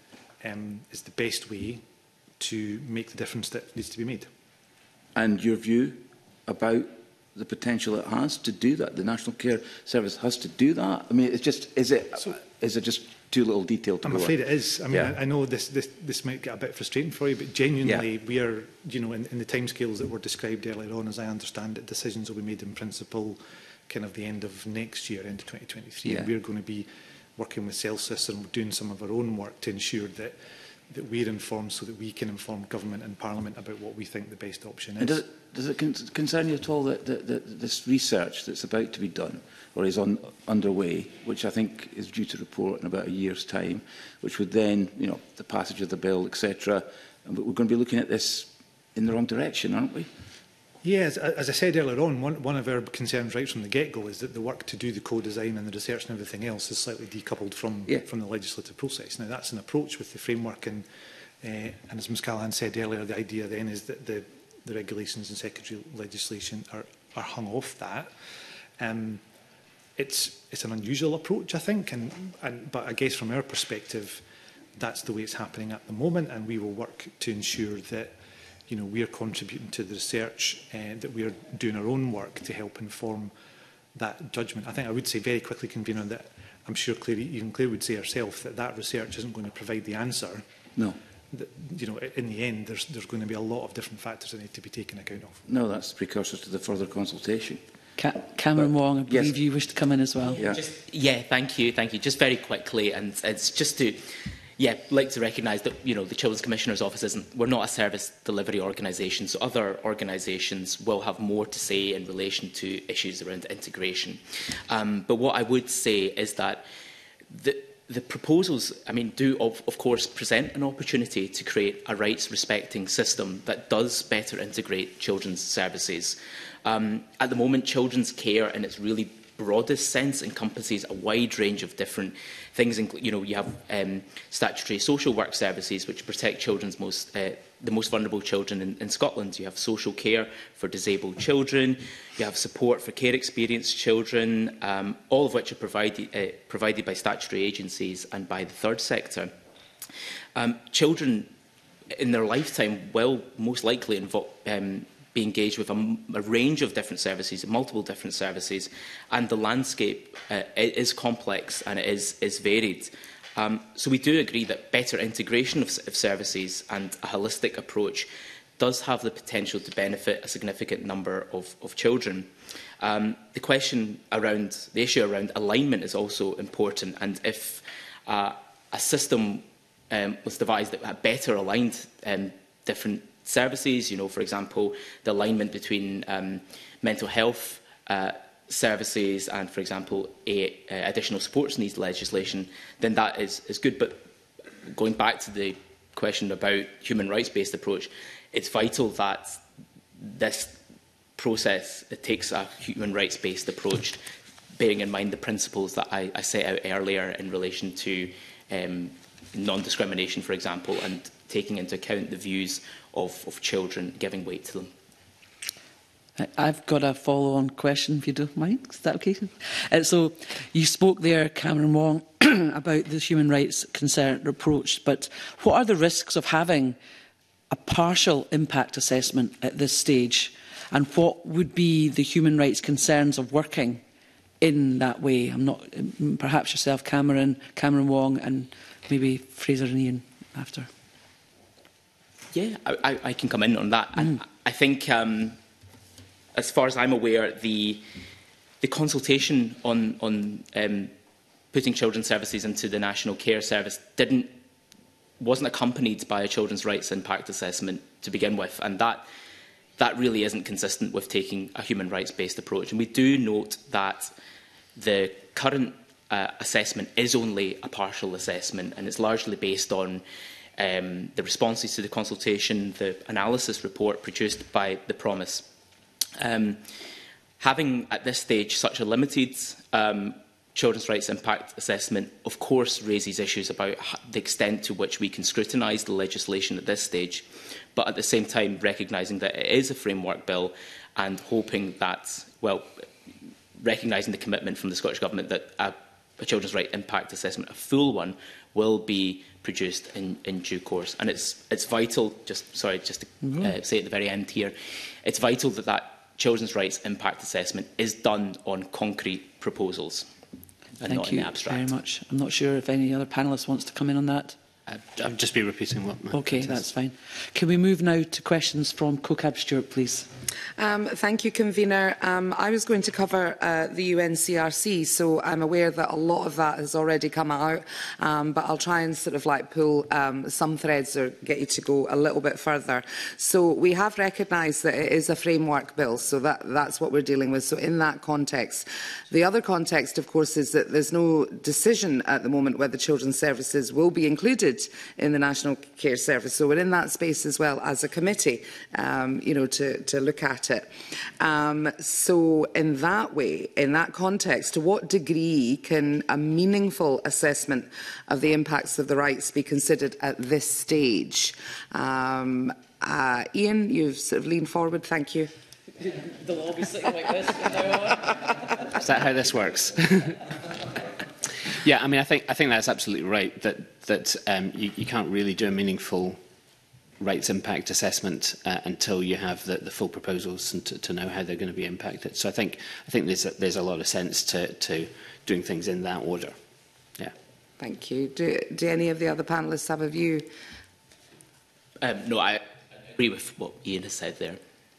to make the difference that needs to be made. And your view about the potential it has to do that? The National Care Service has to do that? I mean, it's just, is it just too little detail to I'm afraid it is. I mean, I know this might get a bit frustrating for you, but genuinely we are, you know, in the timescales that were described earlier on, as I understand it, decisions will be made in principle kind of the end of next year, end of 2023. And we're going to be working with Celsius and doing some of our own work to ensure that we're informed so that we can inform government and parliament about what we think the best option is. And does it concern you at all that this research that's about to be done or is underway, which I think is due to report in about a year's time, which would then, you know, the passage of the bill, etc., and we're going to be looking at this in the wrong direction, aren't we? Yes, as I said earlier on, one of our concerns right from the get-go is that the work to do the co-design and the research and everything else is slightly decoupled from the legislative process. Now, that's an approach with the framework, and as Ms Callahan said earlier, the idea then is that the regulations and secondary legislation are hung off that. It's an unusual approach, I think, but I guess from our perspective, that's the way it's happening at the moment, and we will work to ensure that, you know, we are contributing to the research and that we are doing our own work to help inform that judgment. I think I would say very quickly, Convener, that I'm sure even Claire would say herself that research isn't going to provide the answer. No. That, you know, in the end, there's going to be a lot of different factors that need to be taken account of. No, that's precursor to the further consultation. Cameron Wong, I believe you wish to come in as well. Thank you. Just very quickly, and it's just to... like to recognise that, you know, the Children's Commissioner's Office we're not a service delivery organisation, so other organisations will have more to say in relation to issues around integration. But what I would say is that the proposals, I mean, do of course present an opportunity to create a rights-respecting system that does better integrate children's services. At the moment, children's care in its really broadest sense encompasses a wide range of different things. You know, you have statutory social work services which protect the most vulnerable children in Scotland. You have social care for disabled children. You have support for care experienced children, all of which are provided by statutory agencies and by the third sector. Children in their lifetime will most likely be engaged with a range of different services, multiple different services, and the landscape is complex and it is varied. So we do agree that better integration of services and a holistic approach does have the potential to benefit a significant number of children. The issue around alignment is also important, and if a system was devised that had better aligned different services. You know, for example, the alignment between mental health services and, for example, additional supports needs legislation, then that is good. But going back to the question about human rights-based approach, it's vital that this process takes a human rights-based approach, bearing in mind the principles that I set out earlier in relation to non-discrimination, for example, and taking into account the views of children, giving weight to them. I've got a follow-on question, if you don't mind. Is that okay? So you spoke there, Cameron Wong, about the human rights concern approach, but what are the risks of having a partial impact assessment at this stage, and what would be the human rights concerns of working in that way? I'm not, perhaps yourself, Cameron Wong, and maybe Fraser and Ian after. Yeah, I can come in on that. I think, as far as I'm aware, the consultation on putting children's services into the National Care Service wasn't accompanied by a children's rights impact assessment to begin with, and that really isn't consistent with taking a human rights-based approach. And we do note that the current assessment is only a partial assessment, and it's largely based on the responses to the consultation, the analysis report produced by the Promise. Having at this stage such a limited children's rights impact assessment, of course, raises issues about the extent to which we can scrutinise the legislation at this stage, but at the same time recognising that it is a framework bill and hoping that, well, recognising the commitment from the Scottish Government that a children's right impact assessment, a full one, will be produced in due course. And it's vital, to say at the very end here, it's vital that that children's rights impact assessment is done on concrete proposals and not in the abstract. Thank you very much. I'm not sure if any other panellists wants to come in on that. I'll just be repeating what my Okay, that's fine. Can we move now to questions from CoCab Stewart, please? Thank you, Convener. I was going to cover the UNCRC, so I'm aware that a lot of that has already come out, but I'll try and sort of like pull some threads or get you to go a little bit further. So we have recognised that it is a framework bill, so that's what we're dealing with. So in that context, the other context, of course, is that there's no decision at the moment whether children's services will be included in the National Care Service. So we're in that space as well as a committee, to look at it. So in that way, in that context, to what degree can a meaningful assessment of the impacts of the rights be considered at this stage? Ian, you've sort of leaned forward. Thank you. They'll all be sitting like this. Is that how this works? Yeah, I mean, I think that's absolutely right, that you can't really do a meaningful rights impact assessment until you have the full proposals and to know how they're going to be impacted. So I think there's a lot of sense to doing things in that order. Yeah. Thank you. Do any of the other panellists have a view? No, I agree with what Ian has said there.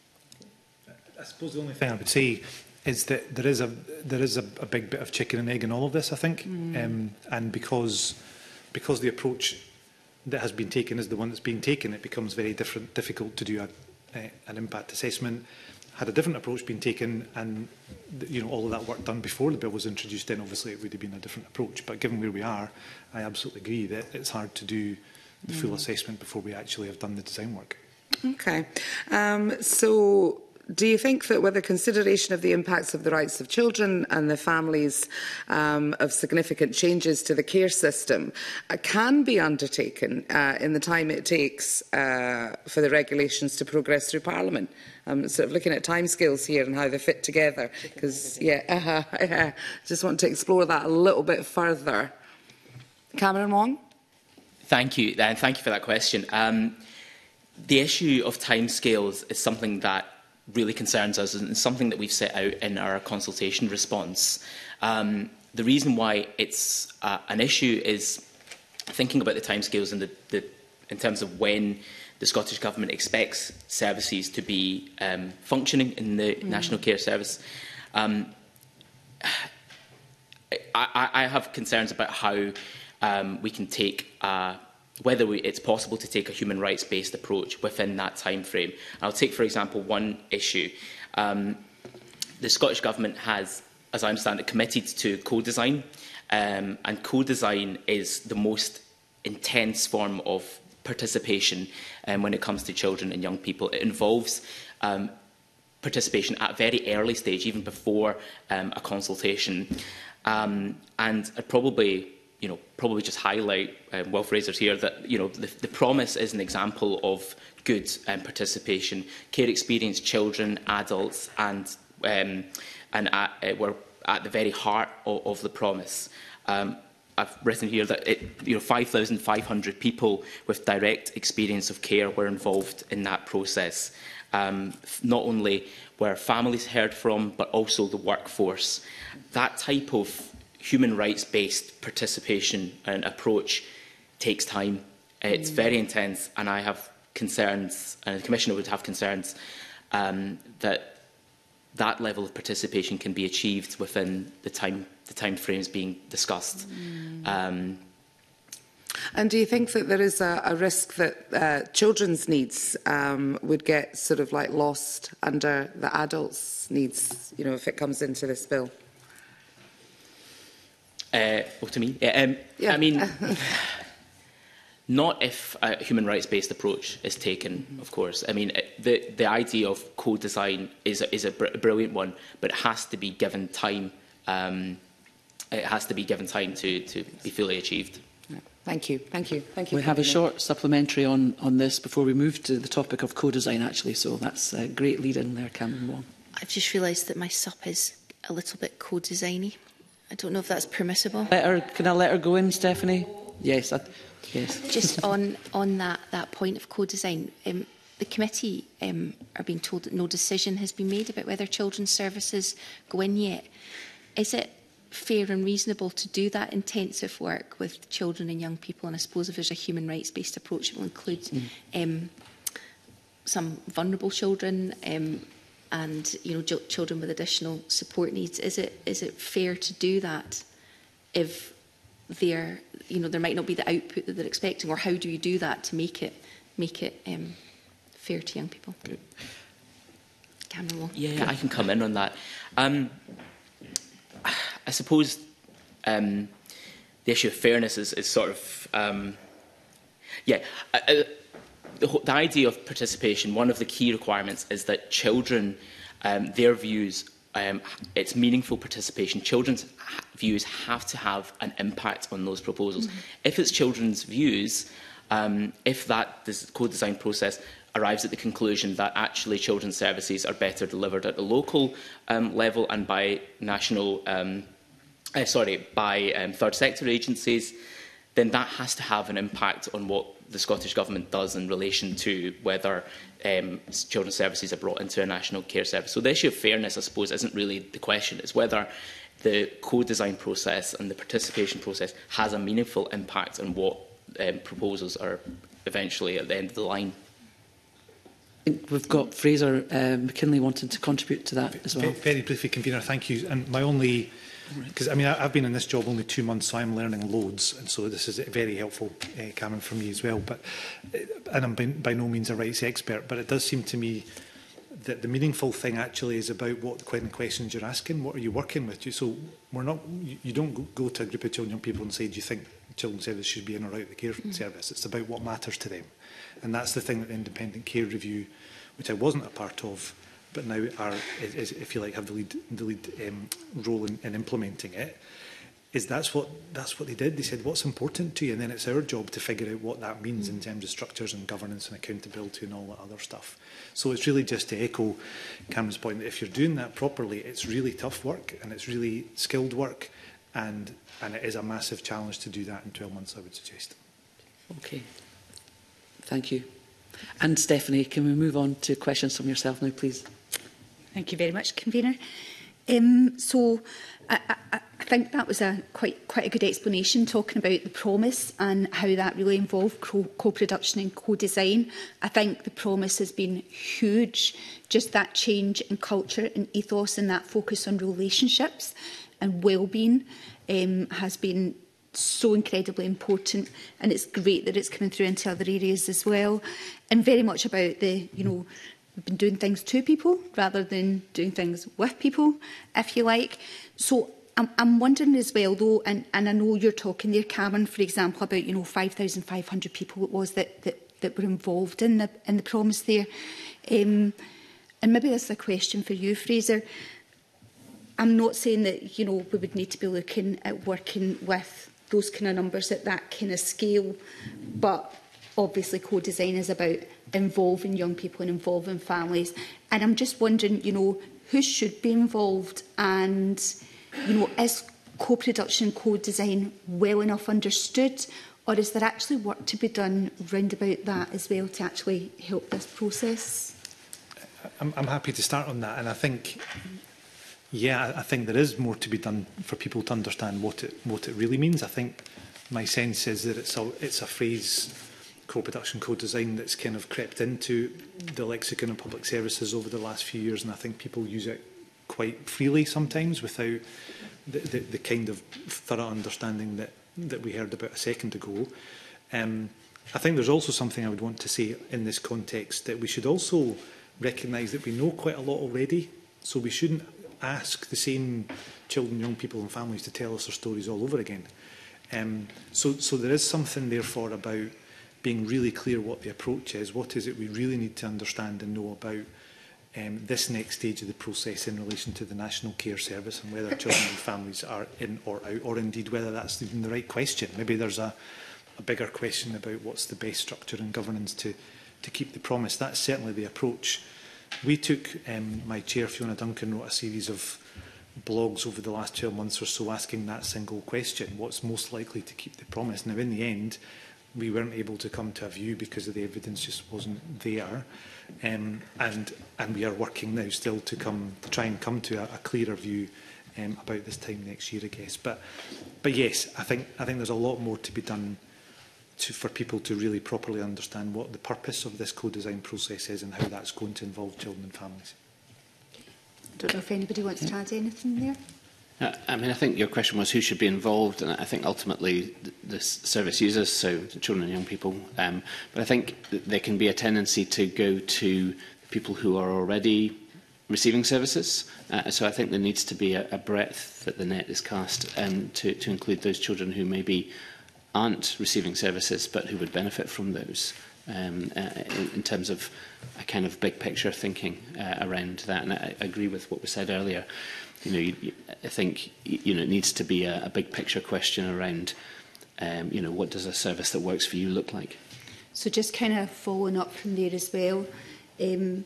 I suppose the only thing I would say is that there is a big bit of chicken and egg in all of this, I think, and because the approach that has been taken is the one that's being taken, it becomes very difficult to do an impact assessment. Had a different approach been taken, and all of that work done before the bill was introduced, then obviously it would have been a different approach. But given where we are, I absolutely agree that it's hard to do the full assessment before we actually have done the design work. Okay, so do you think that with the consideration of the impacts of the rights of children and the families of significant changes to the care system can be undertaken in the time it takes for the regulations to progress through Parliament? I'm sort of looking at timescales here and how they fit together, because, just want to explore that a little bit further. Cameron Wong? Thank you, and thank you for that question. The issue of timescales is something that really concerns us and something that we've set out in our consultation response. The reason why it's an issue is thinking about the timescales and in terms of when the Scottish Government expects services to be functioning in the National Care Service. I have concerns about how we can take a whether it's possible to take a human rights-based approach within that time frame. I'll take, for example, one issue. The Scottish Government has, as I understand it, committed to co-design, and co-design is the most intense form of participation when it comes to children and young people. It involves participation at a very early stage, even before a consultation. And I'd probably just highlight, Will Fraser's here, that the promise is an example of good participation. Care experienced children, adults, and were at the very heart of the promise. I've written here that 5,500 people with direct experience of care were involved in that process. Not only were families heard from, but also the workforce. That type of human rights-based participation and approach takes time. It's very intense, and I have concerns, and the Commissioner would have concerns, that level of participation can be achieved within the time frames being discussed. And do you think that there is a risk that children's needs would get sort of like lost under the adults' needs, if it comes into this bill? To me? Yeah. I mean, not if a human rights-based approach is taken, of course. I mean, the idea of co-design is a brilliant one, but it has to be given time. It has to be given time to be fully achieved. Thank you. Thank you. Thank you. We have a short supplementary on this before we move to the topic of co-design, actually. So that's a great lead in there, Cameron Wong. I've just realised that my sup is a little bit co-designy. I don't know if that's permissible. Can I let her go in, Stephanie? Yes. Yes. Just on that point of co-design, the committee are being told that no decision has been made about whether children's services go in yet. Is it fair and reasonable to do that intensive work with children and young people? And I suppose if there's a human rights-based approach, it will include some vulnerable children and children with additional support needs. Is it fair to do that if there might not be the output that they're expecting, or how do you do that to make it fair to young people? Good. Cameron Wong. Yeah, I can come in on that. I suppose the issue of fairness is sort of the idea of participation. One of the key requirements is that children, their views. It's meaningful participation. Children's views have to have an impact on those proposals. If it's children's views, if that co-design process arrives at the conclusion that actually children's services are better delivered at the local level and by third sector agencies, then that has to have an impact on what the Scottish Government does in relation to whether children's services are brought into a national care service. So the issue of fairness, I suppose, isn't really the question. It's whether the co-design process and the participation process has a meaningful impact on what proposals are eventually at the end of the line. I think we've got Fraser McKinley wanting to contribute to that as well. Very briefly, Convener, thank you. And my only... Because, I mean, I've been in this job only 2 months, so I'm learning loads, and so this is very helpful, Cameron, for me as well. But, and I'm by no means a rights expert, but it does seem to me that the meaningful thing actually is about what kind of questions you're asking. What are you working with? So we're not. You don't go to a group of children, young people, and say, "Do you think children's service should be in or out of the care service?" It's about what matters to them, and that's the thing that the Independent Care Review, which I wasn't a part of, but now is, if you like, have the lead role in implementing it, is that's what they did. They said, what's important to you? And then it's our job to figure out what that means in terms of structures and governance and accountability and all that other stuff. So it's really just to echo Cameron's point that if you're doing that properly, it's really tough work and it's really skilled work, and it is a massive challenge to do that in 12 months, I would suggest. Okay. Thank you. And Stephanie, can we move on to questions from yourself now, please? Thank you very much, Convener. So I think that was quite a good explanation, talking about the promise and how that really involved co-production and co-design. I think the promise has been huge, just that change in culture and ethos and that focus on relationships and well-being has been so incredibly important, and it's great that it's coming through into other areas as well, and very much about the, you know, we've been doing things to people rather than doing things with people, if you like. So I'm wondering as well, though, and I know you're talking there, Cameron, for example, about, you know, 5,500 people it was that were involved in the promise there. And maybe this is a question for you, Fraser. I'm not saying that, you know, we would need to be looking at working with those kind of numbers at that kind of scale, but obviously co-design is about involving young people and involving families. And I'm just wondering, you know, who should be involved, and, you know, is co-production, co-design well enough understood, or is there actually work to be done round about that as well to actually help this process? I'm happy to start on that, and I think, yeah, I think there is more to be done for people to understand what it really means. I think my sense is that it's a phrase, co-production, co-design, that's kind of crept into the lexicon of public services over the last few years, and I think people use it quite freely sometimes without the kind of thorough understanding that we heard about a second ago. I think there's also something I would want to say in this context, that we should also recognise that we know quite a lot already, so we shouldn't ask the same children, young people and families to tell us their stories all over again. So there is something therefore about being really clear what the approach is, what is it we really need to understand and know about this next stage of the process in relation to the National Care Service, and whether children and families are in or out, or indeed whether that's even the right question. Maybe there's a bigger question about what's the best structure and governance to keep the promise. That's certainly the approach we took. My chair, Fiona Duncan, wrote a series of blogs over the last 12 months or so asking that single question: what's most likely to keep the promise? Now, in the end, we weren't able to come to a view because the evidence just wasn't there. And we are working now still to try and come to a clearer view about this time next year, I guess. But yes, I think there's a lot more to be done for people to really properly understand what the purpose of this co-design process is and how that's going to involve children and families. I don't know if anybody wants to add anything there. I mean, I think your question was who should be involved, and I think ultimately the service users, so the children and young people. But I think there can be a tendency to go to people who are already receiving services. So I think there needs to be a breadth that the net is cast to include those children who maybe aren't receiving services but who would benefit from those. In terms of a kind of big picture thinking around that, and I agree with what was said earlier. You know, I think it needs to be a big picture question around, what does a service that works for you look like? So just kind of following up from there as well, does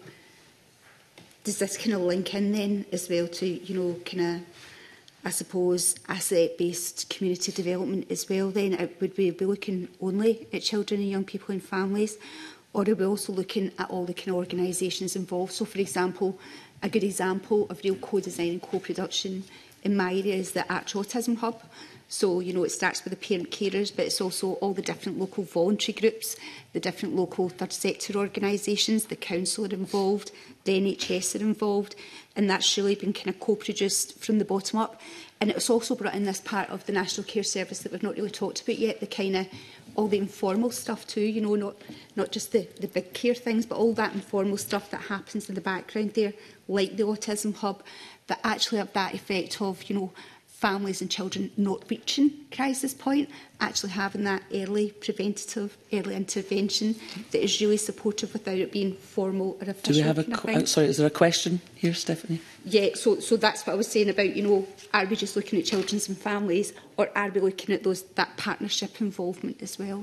this kind of link in then as well to, kind of, I suppose, asset-based community development as well then? Would we be looking only at children and young people and families, or are we also looking at all the kind of organisations involved? So, for example, a good example of real co-design and co-production in my area is the Arch Autism Hub. So, it starts with the parent carers, but it's also all the different local voluntary groups, the different local third sector organisations, the council are involved, the NHS are involved, and that's really been kind of co-produced from the bottom up. And it's also brought in this part of the National Care Service that we've not really talked about yet, the kind of all the informal stuff too, not just the big care things, but all that informal stuff that happens in the background there, like the Autism Hub, that actually have that effect of, families and children not reaching crisis point, actually having that early preventative, early intervention that is really supportive without it being formal or official. Do we have sorry, is there a question here, Stephanie? Yeah, so that's what I was saying about, are we just looking at children and families, or are we looking at that partnership involvement as well?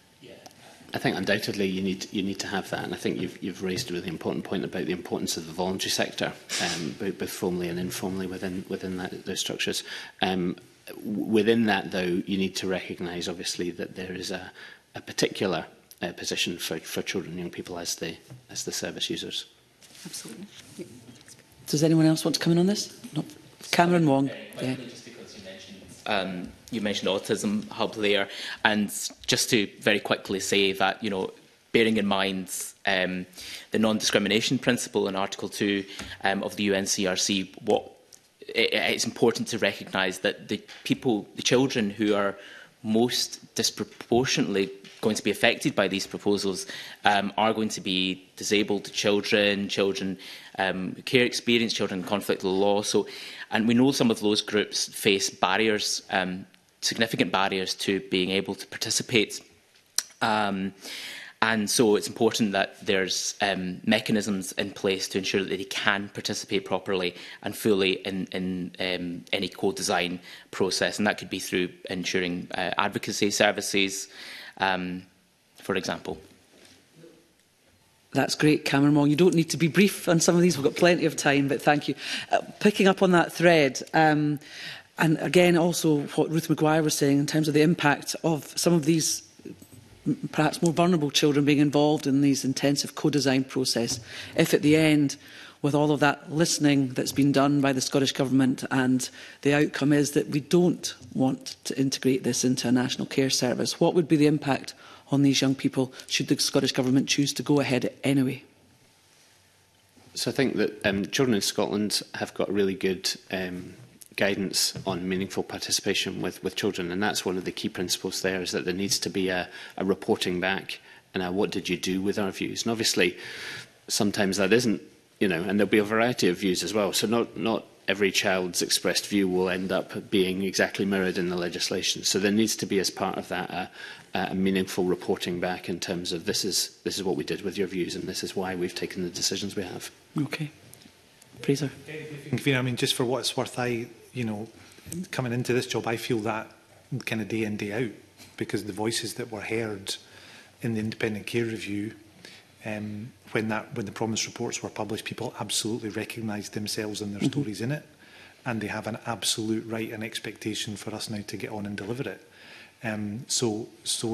I think undoubtedly you need to have that, and I think you've raised a really important point about the importance of the voluntary sector, both formally and informally within those structures. Within that, though, you need to recognise, obviously, that there is a particular position for children and young people as the service users. Absolutely. Yeah. Does anyone else want to come in on this? No. Cameron Wong. Yeah. You mentioned Autism Hub there, and just to very quickly say that, bearing in mind the non-discrimination principle in Article 2 of the UNCRC, it's important to recognise that the children who are most disproportionately going to be affected by these proposals are going to be disabled children, children with care experience, children in conflict with the law. So, and we know some of those groups face barriers, significant barriers to being able to participate. And so it's important that there's mechanisms in place to ensure that they can participate properly and fully in any co-design process. And that could be through ensuring advocacy services, for example. That's great, Cameron Wong. You don't need to be brief on some of these. We've got plenty of time, but thank you. Picking up on that thread, and again, also what Ruth Maguire was saying in terms of the impact of some of these perhaps more vulnerable children being involved in these intensive co-design process, if at the end, with all of that listening that's been done by the Scottish Government and the outcome is that we don't want to integrate this into a national care service, what would be the impact on these young people should the Scottish Government choose to go ahead anyway? So I think that children in Scotland have got really good guidance on meaningful participation with children, and that's one of the key principles there, is that there needs to be a reporting back and what did you do with our views. And obviously sometimes that isn't, you know, and there'll be a variety of views as well, so not every child's expressed view will end up being exactly mirrored in the legislation. So there needs to be, as part of that, a meaningful reporting back in terms of this is what we did with your views and this is why we've taken the decisions we have. Okay. Fraser. I mean, just for what it's worth, coming into this job, I feel that kind of day in, day out, because the voices that were heard in the Independent Care Review, when the Promise reports were published, people absolutely recognised themselves and their stories in it, and they have an absolute right and expectation for us now to get on and deliver it. So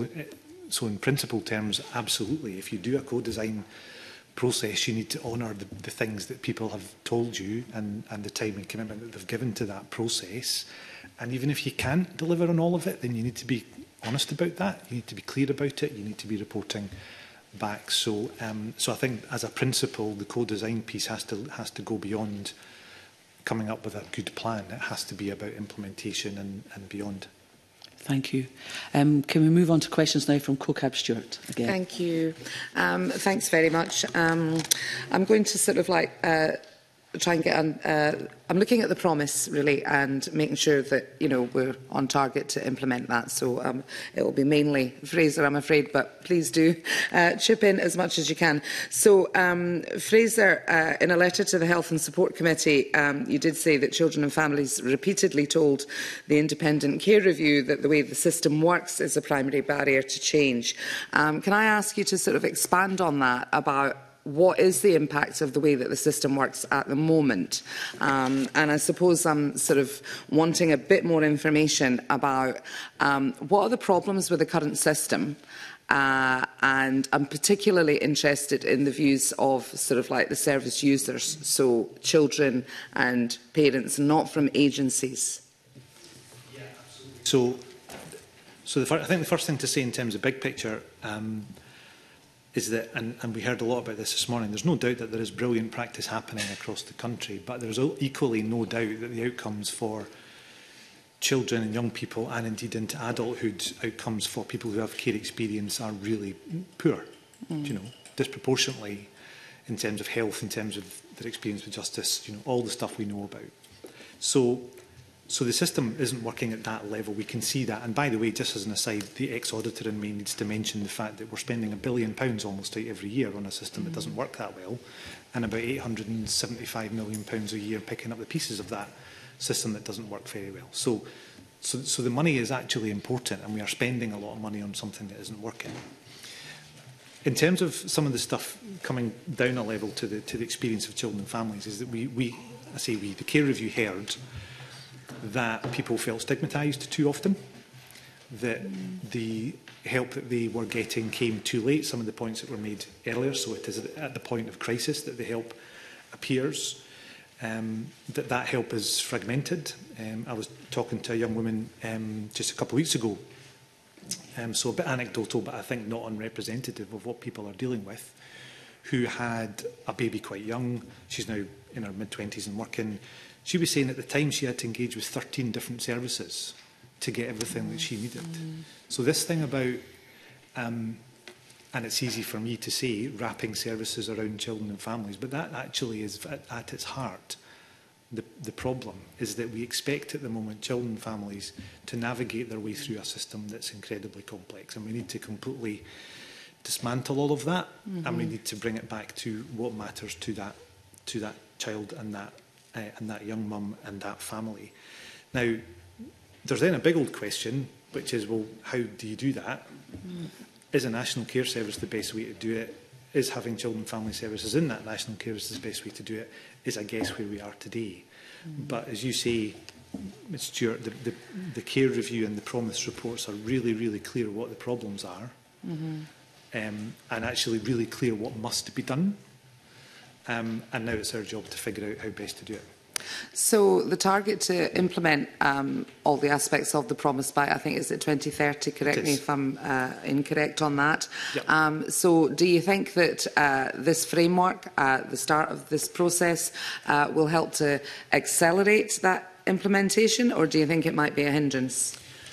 in principle terms, absolutely, if you do a co-design process, you need to honour the things that people have told you and the time and commitment that they've given to that process. And even if you can't deliver on all of it, then you need to be honest about that. You need to be clear about it. You need to be reporting back. So I think as a principle, the co-design piece has to go beyond coming up with a good plan. It has to be about implementation and beyond. Thank you. Can we move on to questions now from CoCab Stewart again? Thank you. Thanks very much. I'm going to sort of try and get I'm looking at the promise really and making sure that we're on target to implement that. So it will be mainly Fraser, I'm afraid, but please do chip in as much as you can. So Fraser, in a letter to the Health and Support Committee, you did say that children and families repeatedly told the Independent Care Review that the way the system works is a primary barrier to change. Can I ask you to sort of expand on that about what is the impact of the way that the system works at the moment? And I suppose I'm sort of wanting a bit more information about what are the problems with the current system, and I'm particularly interested in the views of sort of the service users, so children and parents, not from agencies. Yeah, absolutely. So I think the first thing to say in terms of big picture is that, and we heard a lot about this morning, there's no doubt that there is brilliant practice happening across the country, but there's equally no doubt that the outcomes for children and young people, and indeed into adulthood, outcomes for people who have care experience are really poor, disproportionately in terms of health, in terms of their experience with justice, all the stuff we know about. So the system isn't working at that level. We can see that. And by the way, just as an aside, the ex-auditor in me needs to mention the fact that we're spending £1 billion almost every year on a system that doesn't work that well, and about £875 million a year picking up the pieces of that system that doesn't work very well. So the money is actually important, and we are spending a lot of money on something that isn't working. In terms of some of the stuff coming down a level to the experience of children and families, is that the Care Review heard that people felt stigmatised too often, that the help that they were getting came too late, some of the points that were made earlier, so it is at the point of crisis that the help appears, that help is fragmented. I was talking to a young woman just a couple of weeks ago, so a bit anecdotal, but I think not unrepresentative of what people are dealing with, who had a baby quite young. She's now in her mid-20s and working. She was saying at the time she had to engage with 13 different services to get everything that she needed. So this thing about, and it's easy for me to say, wrapping services around children and families, but that actually is at its heart. The problem is that we expect at the moment children and families to navigate their way through a system that's incredibly complex, and we need to completely dismantle all of that, and we need to bring it back to what matters to that child and that young mum and that family. Now, there's then a big old question, which is, well, how do you do that? Is a national care service the best way to do it? Is having children and family services in that national care service the best way to do it? Is, I guess, where we are today. But as you say, Ms. Stewart, the care review and the promise reports are really, really clear what the problems are, and actually really clear what must be done. And now it's our job to figure out how best to do it. So the target to implement all the aspects of the promise by, I think, is it 2030? Correct me if I'm incorrect on that. Yep. So do you think that this framework, the start of this process, will help to accelerate that implementation, or do you think it might be a hindrance?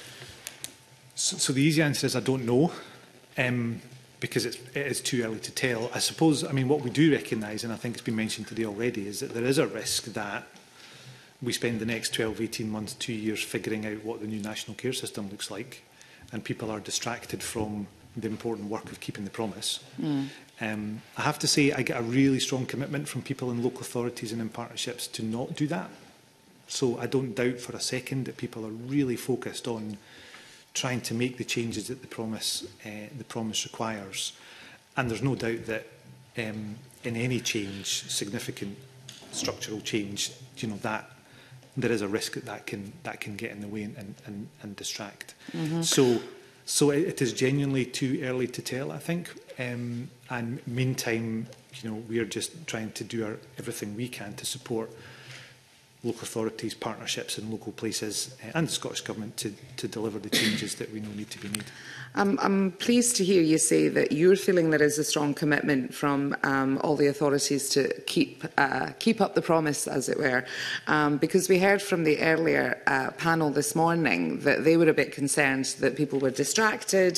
So the easy answer is I don't know. Because it is too early to tell. I suppose, I mean, what we do recognise, and I think it's been mentioned today already, is that there is a risk that we spend the next 12, 18 months, 2 years figuring out what the new national care system looks like, and people are distracted from the important work of keeping the promise. I have to say I get a really strong commitment from people in local authorities and in partnerships to not do that. So I don't doubt for a second that people are really focused on trying to make the changes that the promise requires. And there's no doubt that in any change, significant structural change, you know, that there is a risk that can get in the way and distract. So it is genuinely too early to tell, I think. And meantime, you know, we are just trying to do everything we can to support local authorities, partnerships in local places and the Scottish Government to deliver the changes that we know need to be made. I'm pleased to hear you say that you're feeling there is a strong commitment from all the authorities to keep up the promise, as it were, because we heard from the earlier panel this morning that they were a bit concerned that people were distracted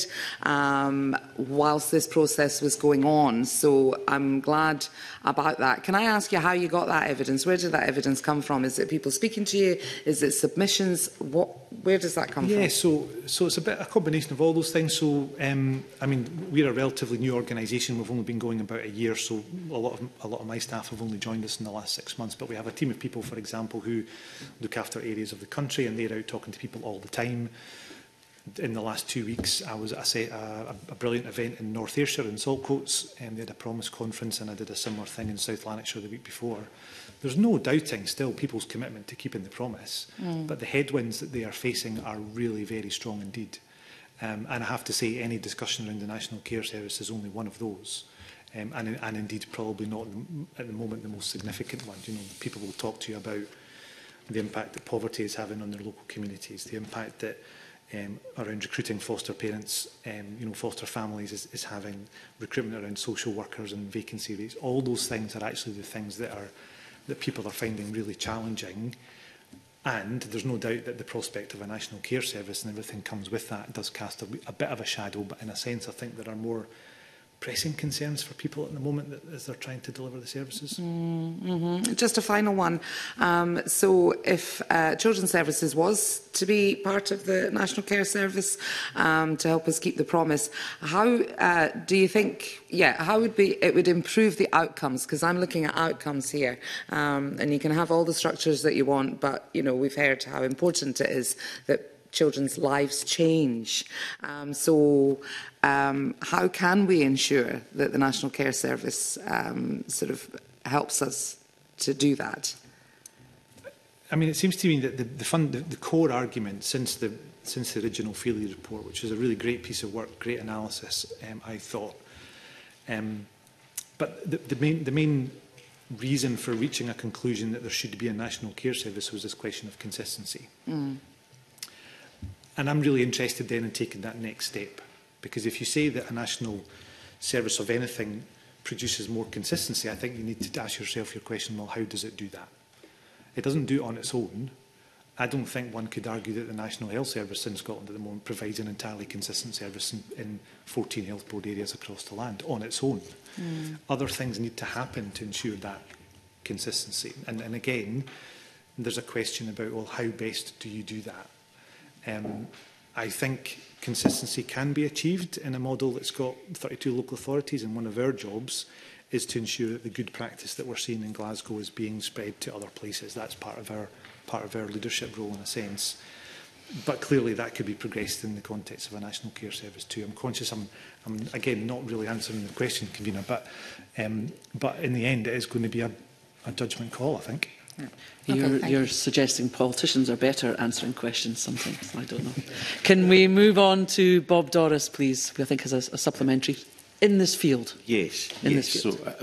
whilst this process was going on. So I'm glad about that. Can I ask you how you got that evidence? Where did that evidence come from? Is it people speaking to you? Is it submissions? Where does that come from? Yeah, so it's a combination of all those things. So, I mean, we're a relatively new organisation. We've only been going about a year, so a lot of my staff have only joined us in the last 6 months. But we have a team of people, for example, who look after areas of the country, and they're out talking to people all the time. In the last 2 weeks, I was at a brilliant event in North Ayrshire in Saltcoats, and they had a promise conference, and I did a similar thing in South Lanarkshire the week before. There's no doubting still people's commitment to keeping the promise, but the headwinds that they are facing are really very strong indeed. And I have to say, any discussion around the National Care Service is only one of those, and indeed probably not at the moment the most significant one. You know, people will talk to you about the impact that poverty is having on their local communities, the impact that around recruiting foster parents, you know, foster families is having, recruitment around social workers and vacancy rates. All those things are actually the things that people are finding really challenging. And there's no doubt that the prospect of a national care service and everything comes with that does cast a bit of a shadow. But in a sense, I think there are more pressing concerns for people at the moment as they're trying to deliver the services. Just a final one. So if Children's Services was to be part of the National Care Service to help us keep the promise, how do you think, how would it would improve the outcomes? Because I'm looking at outcomes here, and you can have all the structures that you want, but you know, we've heard how important it is that children's lives change. How can we ensure that the National Care Service sort of helps us to do that? I mean, it seems to me that the core argument since the original Feely report, which is a really great piece of work, great analysis, I thought. But the main reason for reaching a conclusion that there should be a National Care Service was this question of consistency. And I'm really interested then in taking that next step, because if you say that a national service of anything produces more consistency, I think you need to ask yourself your question, well, how does it do that? It doesn't do it on its own. I don't think one could argue that the National Health Service in Scotland at the moment provides an entirely consistent service in 14 health board areas across the land on its own. Other things need to happen to ensure that consistency. And again, there's a question about, well, how best do you do that? I think consistency can be achieved in a model that's got 32 local authorities, and one of our jobs is to ensure that the good practice that we're seeing in Glasgow is being spread to other places. That's part of our leadership role in a sense. But clearly that could be progressed in the context of a national care service too. I'm conscious I'm again not really answering the question, Convener, but in the end it is going to be a judgment call, I think. You're suggesting politicians are better answering questions sometimes. I don't know. Can we move on to Bob Doris, please, who I think has a supplementary in this field? Yes. This field. So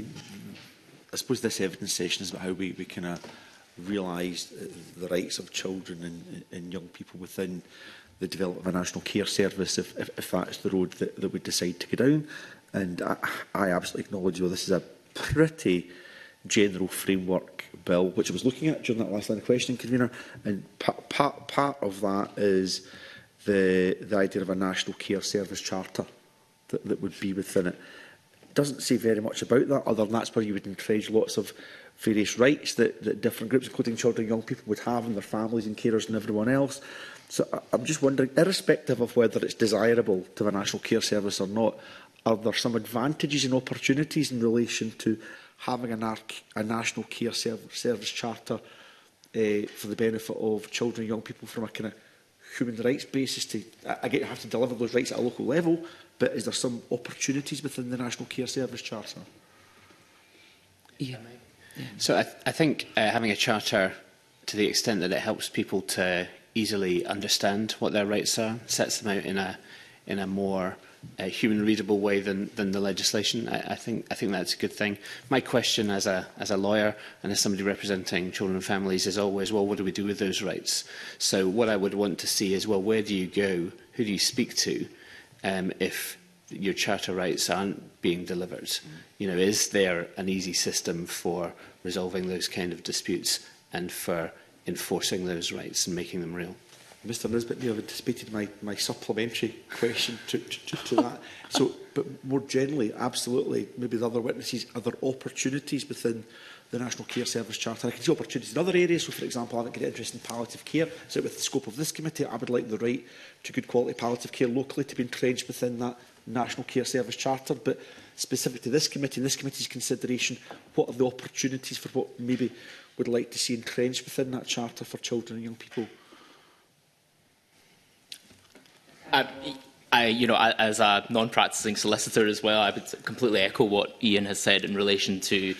I suppose this evidence session is about how we kind of realise the rights of children and young people within the development of a national care service, if that's the road that we decide to go down. And I absolutely acknowledge, well, this is a pretty general framework bill, which I was looking at during that last line of questioning, Convener, and part of that is the idea of a national care service charter that would be within it. It doesn't say very much about that, other than that's where you would entrench lots of various rights that different groups, including children and young people, would have, and their families and carers and everyone else. So I'm just wondering, irrespective of whether it's desirable to have a national care service or not, are there some advantages and opportunities in relation to having a national care service charter for the benefit of children and young people from a kind of human rights basis? To, I get you have to deliver those rights at a local level, but is there some opportunities within the National Care Service Charter? Yeah. So I think having a charter, to the extent that it helps people to easily understand what their rights are, sets them out in a more human readable way than the legislation. I think that's a good thing. My question as a lawyer and as somebody representing children and families is always, well, what do we do with those rights? So what I would want to see is, well, where do you go? Who do you speak to if your charter rights aren't being delivered? You know, is there an easy system for resolving those kind of disputes and for enforcing those rights and making them real? Mr Nisbet, you have anticipated my supplementary question to that. So, but more generally, absolutely, maybe the other witnesses, are there opportunities within the National Care Service Charter? I can see opportunities in other areas. So, for example, I haven't got interest in palliative care. So, with the scope of this committee, I would like the right to good quality palliative care locally to be entrenched within that National Care Service Charter. But specific to this committee and this committee's consideration, what are the opportunities for what maybe would like to see entrenched within that charter for children and young people? As a non-practising solicitor as well, I would completely echo what Ian has said in relation to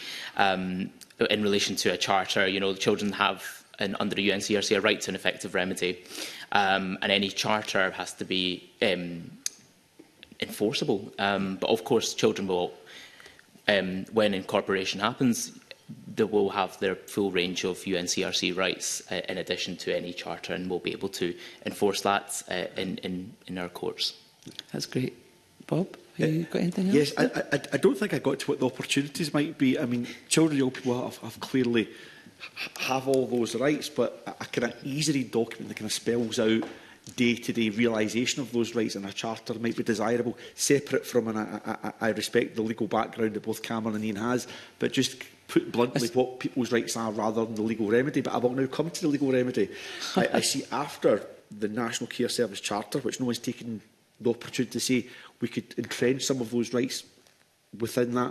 a charter. You know, the children have, under the UNCRC, a right to an effective remedy, and any charter has to be enforceable. But of course, children will, when incorporation happens, they will have their full range of UNCRC rights in addition to any charter, and we'll be able to enforce that in our courts. That's great. Bob, have you got anything else? Yes, I don't think I got to what the opportunities might be. I mean, children and young people have clearly have all those rights, but a kind of easy-read document that kind of spells out day-to-day realisation of those rights in a charter might be desirable, separate from, and I respect the legal background that both Cameron and Ian has, but just put bluntly what people's rights are rather than the legal remedy. But I will now come to the legal remedy. I see after the National Care Service Charter, which no one's taken the opportunity to say we could entrench some of those rights within that.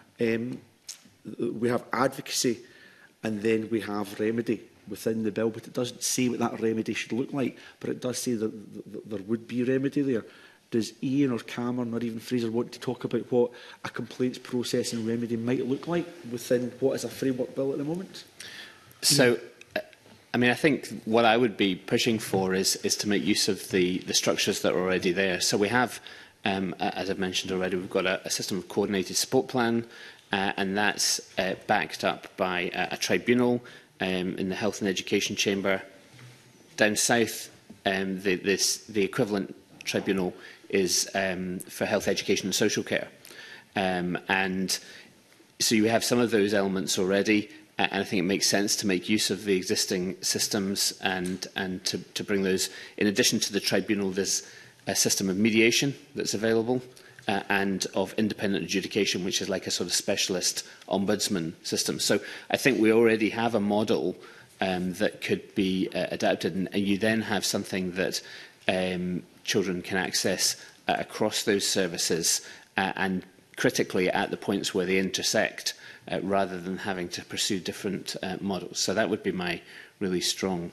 We have advocacy and then we have remedy within the bill, but it doesn't say what that remedy should look like, but it does say that there would be remedy there. Does Ian or Cameron or even Fraser want to talk about what a complaints process and remedy might look like within what is a framework bill at the moment? So, I mean, I think what I would be pushing for is to make use of the structures that are already there. So we have, as I've mentioned already, we've got a system of coordinated support plan, and that's backed up by a tribunal in the Health and Education Chamber. Down south, the equivalent tribunal is for health, education and social care. And so you have some of those elements already. And I think it makes sense to make use of the existing systems and to bring those. In addition to the tribunal, there's a system of mediation that's available and of independent adjudication, which is like a sort of specialist ombudsman system. So I think we already have a model that could be adapted, and you then have something that children can access across those services and critically at the points where they intersect, rather than having to pursue different models. So that would be my really strong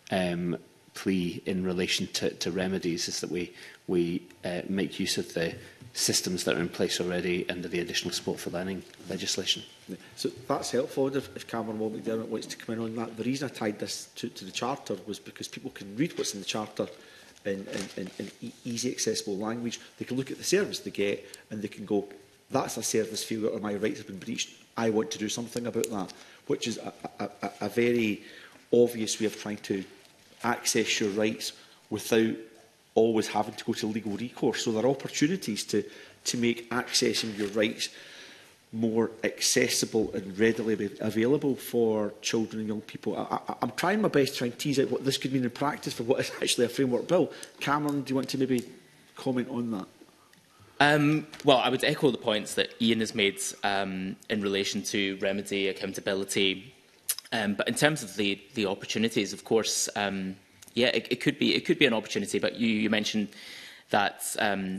plea in relation to remedies, is that we make use of the systems that are in place already under the additional Sport for Learning legislation. So that's helpful if Cameron McDermott wants to come in on that. The reason I tied this to the Charter was because people can read what's in the Charter in easy, accessible language. They can look at the service they get and they can go, that's a service failure or my rights have been breached. I want to do something about that, which is a very obvious way of trying to access your rights without always having to go to legal recourse. So there are opportunities to make accessing your rights more accessible and readily available for children and young people. I'm trying my best to try and tease out what this could mean in practice for what is actually a framework bill. Cameron, do you want to maybe comment on that? Well, I would echo the points that Ian has made in relation to remedy, accountability. But in terms of the opportunities, of course, yeah, it could be an opportunity. But you mentioned that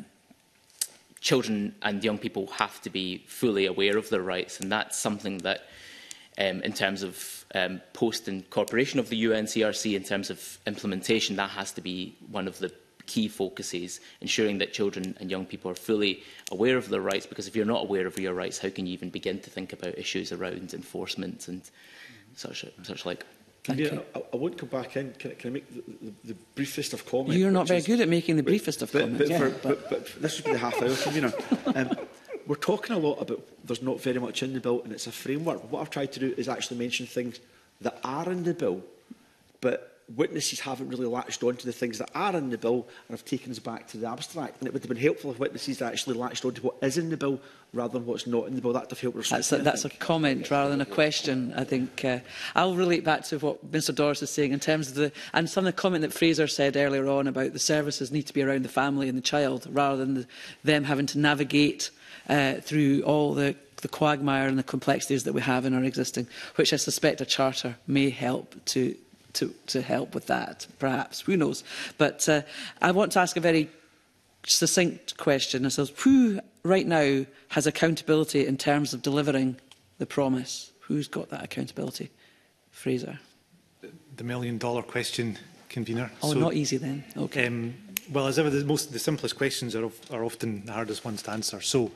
children and young people have to be fully aware of their rights, and that's something that, in terms of post-incorporation of the UNCRC, in terms of implementation, that has to be one of the key focuses, ensuring that children and young people are fully aware of their rights, because if you're not aware of your rights, how can you even begin to think about issues around enforcement and such like? Yeah, I won't come back in. Can I make the briefest of comments? You're not very good at making the briefest of comments. But this would be the half-hour convener. We're talking a lot about there's not very much in the bill and it's a framework. What I've tried to do is actually mention things that are in the bill, but witnesses haven't really latched on to the things that are in the bill and have taken us back to the abstract. And it would have been helpful if witnesses actually latched on to what is in the bill rather than what's not in the bill. That would have helped us. That's a comment rather than a question, I think. I'll relate back to what Mr Doris is saying in terms of and some of the comment that Fraser said earlier on about the services need to be around the family and the child rather than them having to navigate through all the quagmire and the complexities that we have in our existing, which I suspect a charter may help to help with that, perhaps. Who knows? But I want to ask a very succinct question. It says, who right now has accountability in terms of delivering the promise? Who's got that accountability? Fraser. The million-dollar question, convener. Oh, so, not easy then. Okay. Well, as ever, the simplest questions are often the hardest ones to answer. So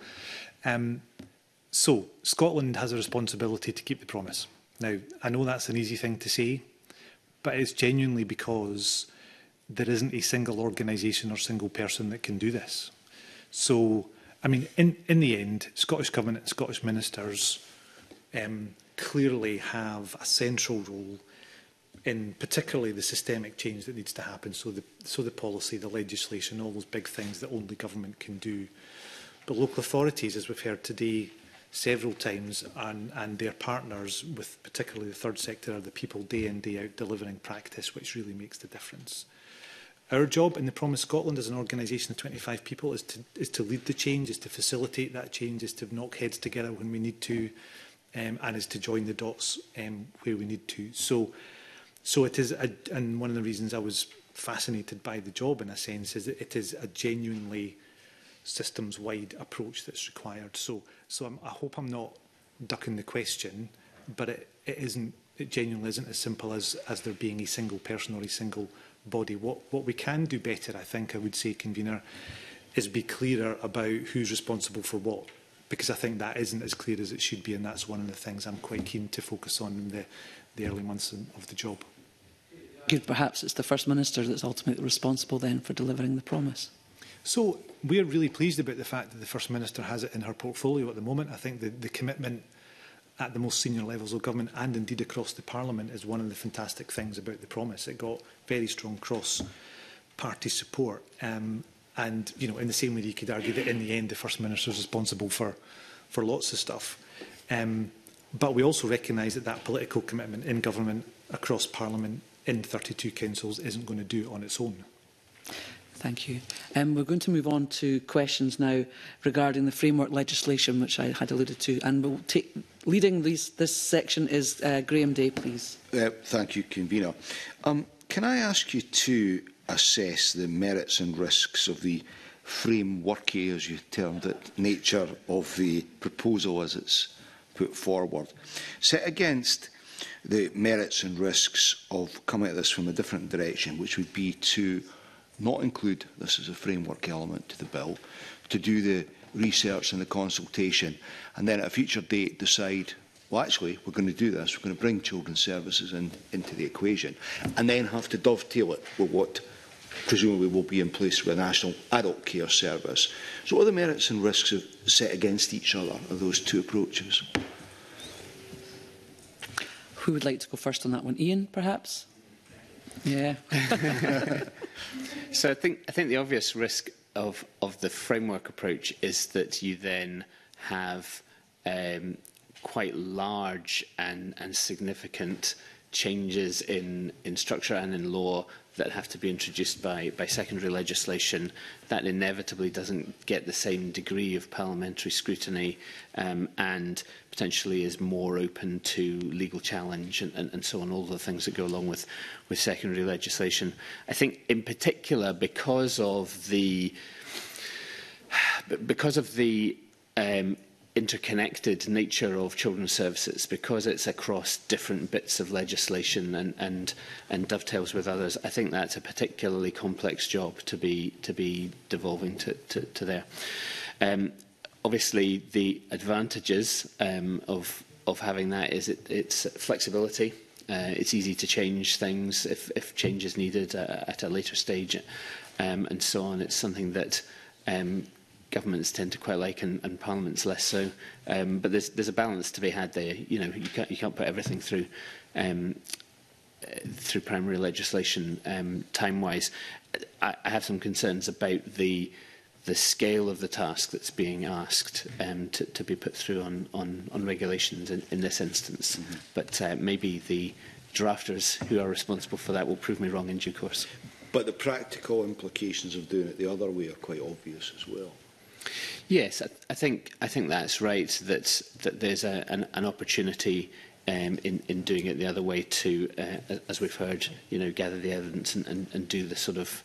Scotland has a responsibility to keep the promise. Now, I know that's an easy thing to say, but it's genuinely because there isn't a single organisation or single person that can do this. So, I mean, in the end, Scottish Government and Scottish ministers clearly have a central role in particularly the systemic change that needs to happen. So the policy, the legislation, all those big things that only government can do. But local authorities, as we've heard today, several times, and their partners, with particularly the third sector, are the people day in, day out delivering practice, which really makes the difference. Our job in the Promise Scotland as an organisation of 25 people is to lead the change, is to facilitate that change, is to knock heads together when we need to, and is to join the dots where we need to. So it is, and one of the reasons I was fascinated by the job, in a sense, is that it is a genuinely systems-wide approach that's required. So I hope I'm not ducking the question, but it genuinely isn't as simple as there being a single person or a single body. What we can do better, I think I would say, convener, is be clearer about who's responsible for what, because I think that isn't as clear as it should be, and that's one of the things I'm quite keen to focus on in the early months of the job. Good, perhaps it's the First Minister that's ultimately responsible then for delivering the promise. So we're really pleased about the fact that the First Minister has it in her portfolio at the moment. I think the commitment at the most senior levels of government and indeed across the Parliament is one of the fantastic things about the promise. It got very strong cross-party support. And, you know, in the same way you could argue that in the end the First Minister is responsible for lots of stuff. But we also recognise that that political commitment in government, across Parliament, in 32 councils, isn't going to do it on its own. Thank you. We're going to move on to questions now regarding the framework legislation, which I had alluded to. And we'll take, leading this section is Graham Day, please. Thank you, Convener. Can I ask you to assess the merits and risks of the framework, as you termed it, nature of the proposal as it's put forward, set against the merits and risks of coming at this from a different direction, which would be to not include this as a framework element to the bill, to do the research and the consultation, and then at a future date decide, well, actually, we're going to do this, we're going to bring children's services into the equation, and then have to dovetail it with what presumably will be in place for a national adult care service. So what are the merits and risks of set against each other of those two approaches? Who would like to go first on that one? Ian, perhaps? Yeah. So I think the obvious risk of the framework approach is that you then have quite large and significant changes in structure and in law that have to be introduced by secondary legislation that inevitably doesn't get the same degree of parliamentary scrutiny and potentially is more open to legal challenge and so on, all the things that go along with secondary legislation. I think in particular because of the interconnected nature of children's services, because it's across different bits of legislation and dovetails with others, I think that's a particularly complex job to be devolving to there. Obviously, the advantages of having that is its flexibility. It's easy to change things if change is needed at a later stage, and so on. It's something that governments tend to quite like and parliaments less so. But there's a balance to be had there. You know, you can't put everything through primary legislation time-wise. I have some concerns about the scale of the task that's being asked to be put through on regulations in this instance. Mm-hmm. But maybe the drafters who are responsible for that will prove me wrong in due course. But the practical implications of doing it the other way are quite obvious as well. Yes, I think that's right. That there's an opportunity in doing it the other way to, as we've heard, gather the evidence and do the sort of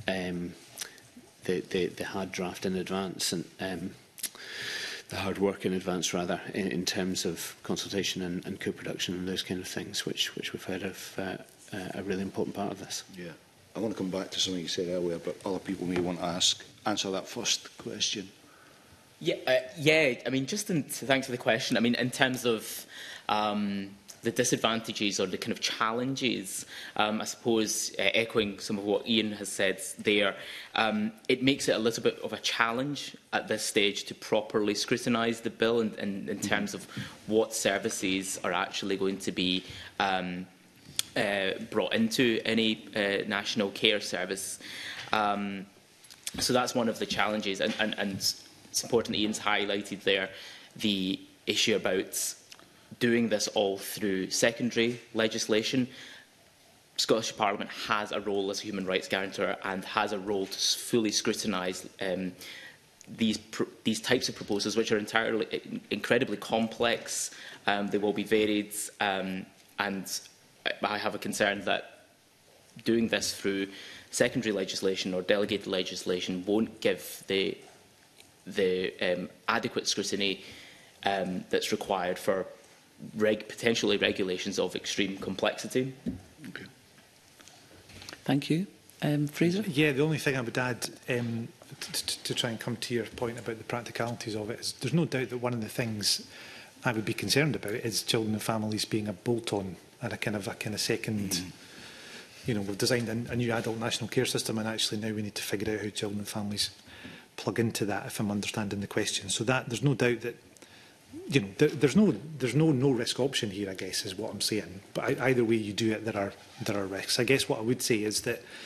the hard draft in advance and the hard work in advance, rather, in terms of consultation and co-production and those kind of things, which we've heard of a really important part of this. Yeah. I want to come back to something you said earlier, but other people may want to answer that first question. Yeah. I mean, thanks for the question. I mean, in terms of the disadvantages or the kind of challenges, I suppose, echoing some of what Ian has said there, it makes it a little bit of a challenge at this stage to properly scrutinise the bill in terms of what services are actually going to be brought into any national care service. So that's one of the challenges, and it's important Ian's highlighted there the issue about doing this all through secondary legislation. Scottish Parliament has a role as a human rights guarantor and has a role to fully scrutinise these types of proposals, which are incredibly complex. They will be varied, and I have a concern that doing this through secondary legislation or delegated legislation won't give the adequate scrutiny that's required for potentially regulations of extreme complexity. Okay. Thank you. Fraser? Yeah, the only thing I would add to try and come to your point about the practicalities of it is there's no doubt that one of the things I would be concerned about is children and families being a bolt-on and a kind of second. We've designed a new adult national care system, and actually now we need to figure out how children and families plug into that, if I'm understanding the question. So that there's no doubt that there's no risk option here, I guess, is what I'm saying. But either way you do it, there are risks. I guess what I would say is that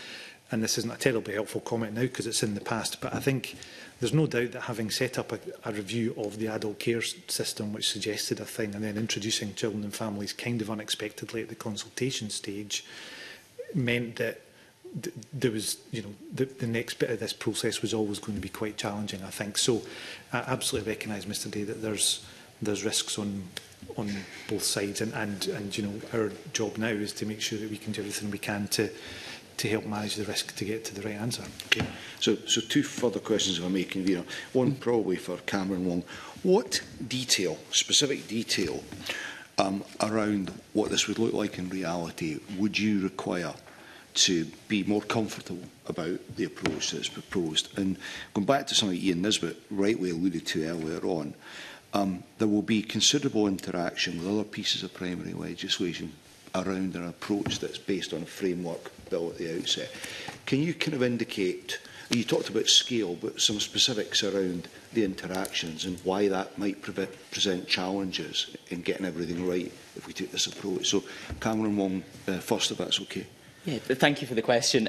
and this isn't a terribly helpful comment now because it's in the past, but I think there's no doubt that having set up a review of the adult care system, which suggested a thing, and then introducing children and families kind of unexpectedly at the consultation stage, meant that there was, you know, the next bit of this process was always going to be quite challenging, I think. So I absolutely recognise, Mr Day, that there's risks on both sides, and you know, our job now is to make sure that we can do everything we can to help manage the risk to get to the right answer. Okay. So two further questions if I may, Convener. One probably for Cameron Wong. What detail, specific detail, around what this would look like in reality would you require to be more comfortable about the approach that's proposed? And going back to something Ian Nisbet rightly alluded to earlier on, there will be considerable interaction with other pieces of primary legislation around an approach that's based on a framework bill at the outset. Can you kind of indicate, you talked about scale, but some specifics around the interactions and why that might present challenges in getting everything right if we take this approach? So Cameron Wong first, if that's okay. Yeah, thank you for the question.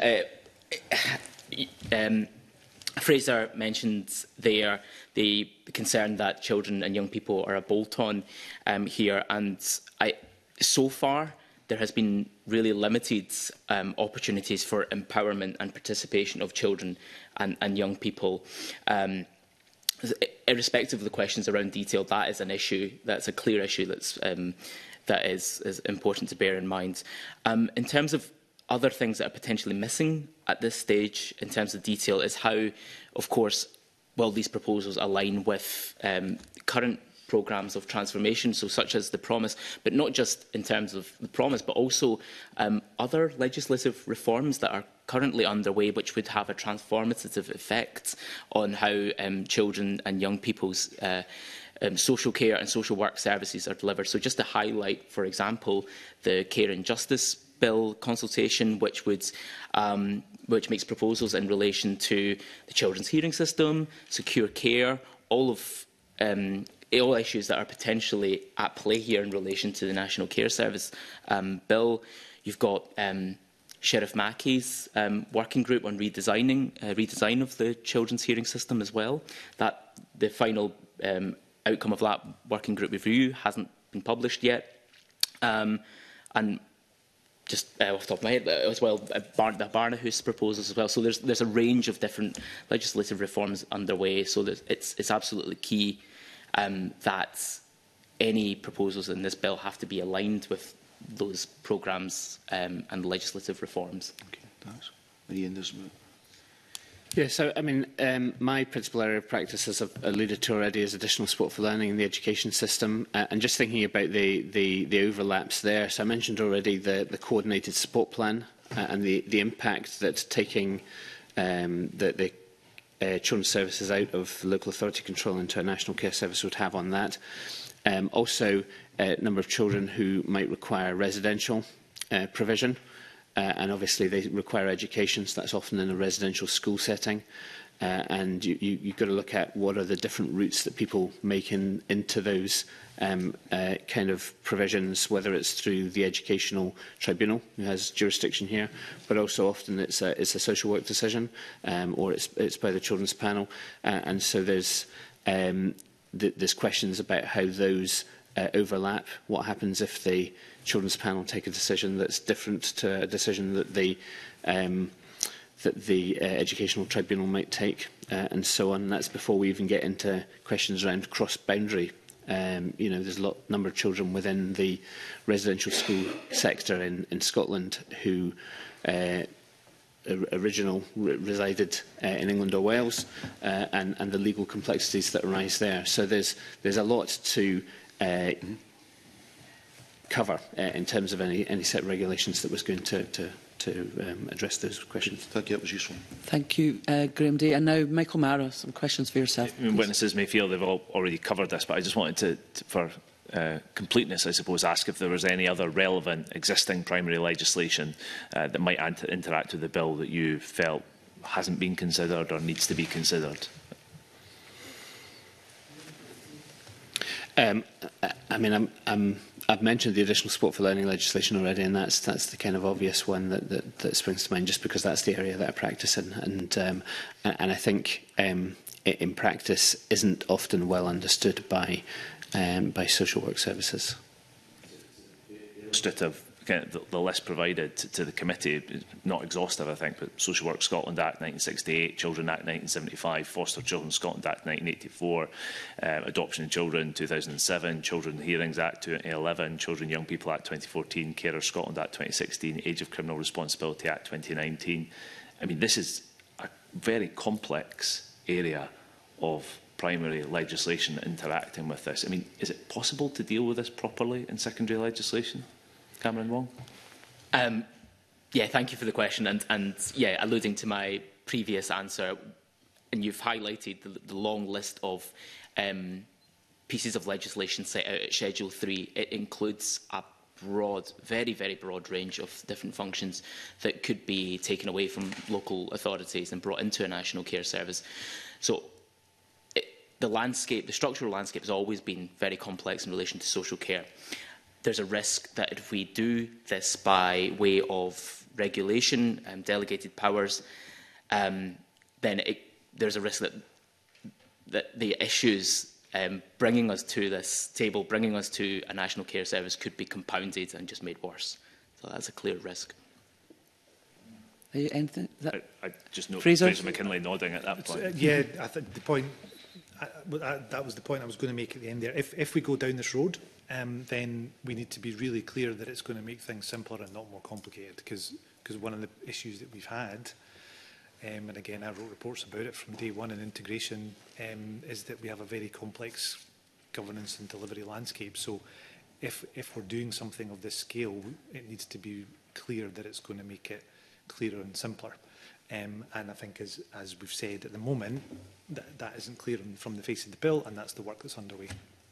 Fraser mentioned there the concern that children and young people are a bolt-on here, and so far there has been really limited opportunities for empowerment and participation of children and young people. Irrespective of the questions around detail, that is an issue. That's a clear issue that is important to bear in mind. In terms of other things that are potentially missing at this stage in terms of detail is how, of course, will these proposals align with current programmes of transformation, so such as the Promise, but not just in terms of the Promise, but also other legislative reforms that are currently underway, which would have a transformative effect on how children and young people's social care and social work services are delivered. So just to highlight, for example, the Care and Justice Bill consultation, which makes proposals in relation to the children's hearing system, secure care, all issues that are potentially at play here in relation to the National Care Service Bill. You've got Sheriff Mackey's working group on redesign of the children's hearing system as well. That the final outcome of that working group review hasn't been published yet, and just off the top of my head as well, the Barnahus proposals as well. So there's a range of different legislative reforms underway. So it's absolutely key that any proposals in this bill have to be aligned with those programmes and legislative reforms. Okay, thanks. Ian Nisbet. Yeah, so I mean, my principal area of practice, as I've alluded to already, is additional support for learning in the education system, and just thinking about the overlaps there. So I mentioned already the coordinated support plan and the impact that taking the children's services out of local authority control into a national care service would have on that. Also, a number of children who might require residential provision. And obviously they require education, so that's often in a residential school setting. And you've got to look at what are the different routes that people make into those kind of provisions, whether it's through the Educational Tribunal, who has jurisdiction here, but also often it's a social work decision, or it's by the Children's Panel. And so there's questions about how those overlap. What happens if the Children's Panel take a decision that's different to a decision that the Educational Tribunal might take, and so on. And that's before we even get into questions around cross-boundary. There's a number of children within the residential school sector in Scotland who resided in England or Wales, and the legal complexities that arise there. So there's a lot to cover in terms of any set of regulations that was going to address those questions. Thank you, that was useful. Thank you, Graham Day. And now, Michael Mara, some questions for yourself. Witnesses may feel they've already covered this, but I just wanted to for completeness, I suppose, ask if there was any other relevant existing primary legislation that might interact with the bill that you felt hasn't been considered or needs to be considered. I mean, I've mentioned the additional support for learning legislation already, and that's the kind of obvious one that springs to mind, just because that's the area that I practice in, and I think in practice isn't often well understood by social work services. Illustrative. The list provided to the committee, not exhaustive, I think, but Social Work Scotland Act 1968, Children Act 1975, Foster Children Scotland Act 1984, Adoption of Children 2007, Children Hearings Act 2011, Children Young People Act 2014, Carer Scotland Act 2016, Age of Criminal Responsibility Act 2019. I mean, this is a very complex area of primary legislation interacting with this. I mean, is it possible to deal with this properly in secondary legislation? Cameron Wong. Yeah, thank you for the question. And yeah, alluding to my previous answer, and you've highlighted the long list of pieces of legislation set out at Schedule 3. It includes a broad, very, very broad range of different functions that could be taken away from local authorities and brought into a national care service. So the structural landscape has always been very complex in relation to social care. There's a risk that if we do this by way of regulation and delegated powers, then there's a risk that the issues bringing us to this table, bringing us to a national care service, could be compounded and just made worse. So that's a clear risk. Are you anything? I just note Fraser McKinlay nodding at that point. Yeah, I think the point. That was the point I was going to make at the end there. If we go down this road, then we need to be really clear that it's going to make things simpler and not more complicated, because one of the issues that we've had, and again I wrote reports about it from day one in integration, is that we have a very complex governance and delivery landscape. So if we're doing something of this scale, it needs to be clear that it's going to make it clearer and simpler. And I think, as we've said at the moment, that isn't clear from the face of the bill, and that's the work that's underway.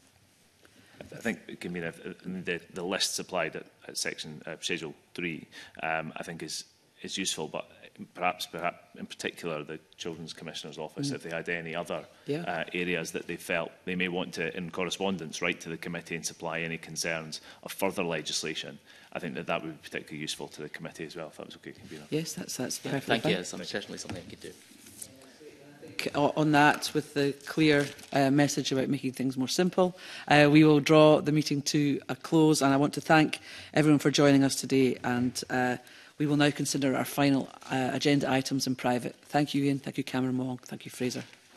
I think the list supplied at section Schedule 3, I think is useful, but perhaps in particular the Children's Commissioner's Office, if they had any other areas that they felt they may want to, in correspondence, write to the committee and supply any concerns of further legislation. I think that would be particularly useful to the committee as well, if that was okay, Convener. Yes, that's perfectly fine. Thank you. That's certainly something I could do. On that, with the clear message about making things more simple, we will draw the meeting to a close, and I want to thank everyone for joining us today, and we will now consider our final agenda items in private. Thank you, Ian. Thank you, Cameron Wong. Thank you, Fraser.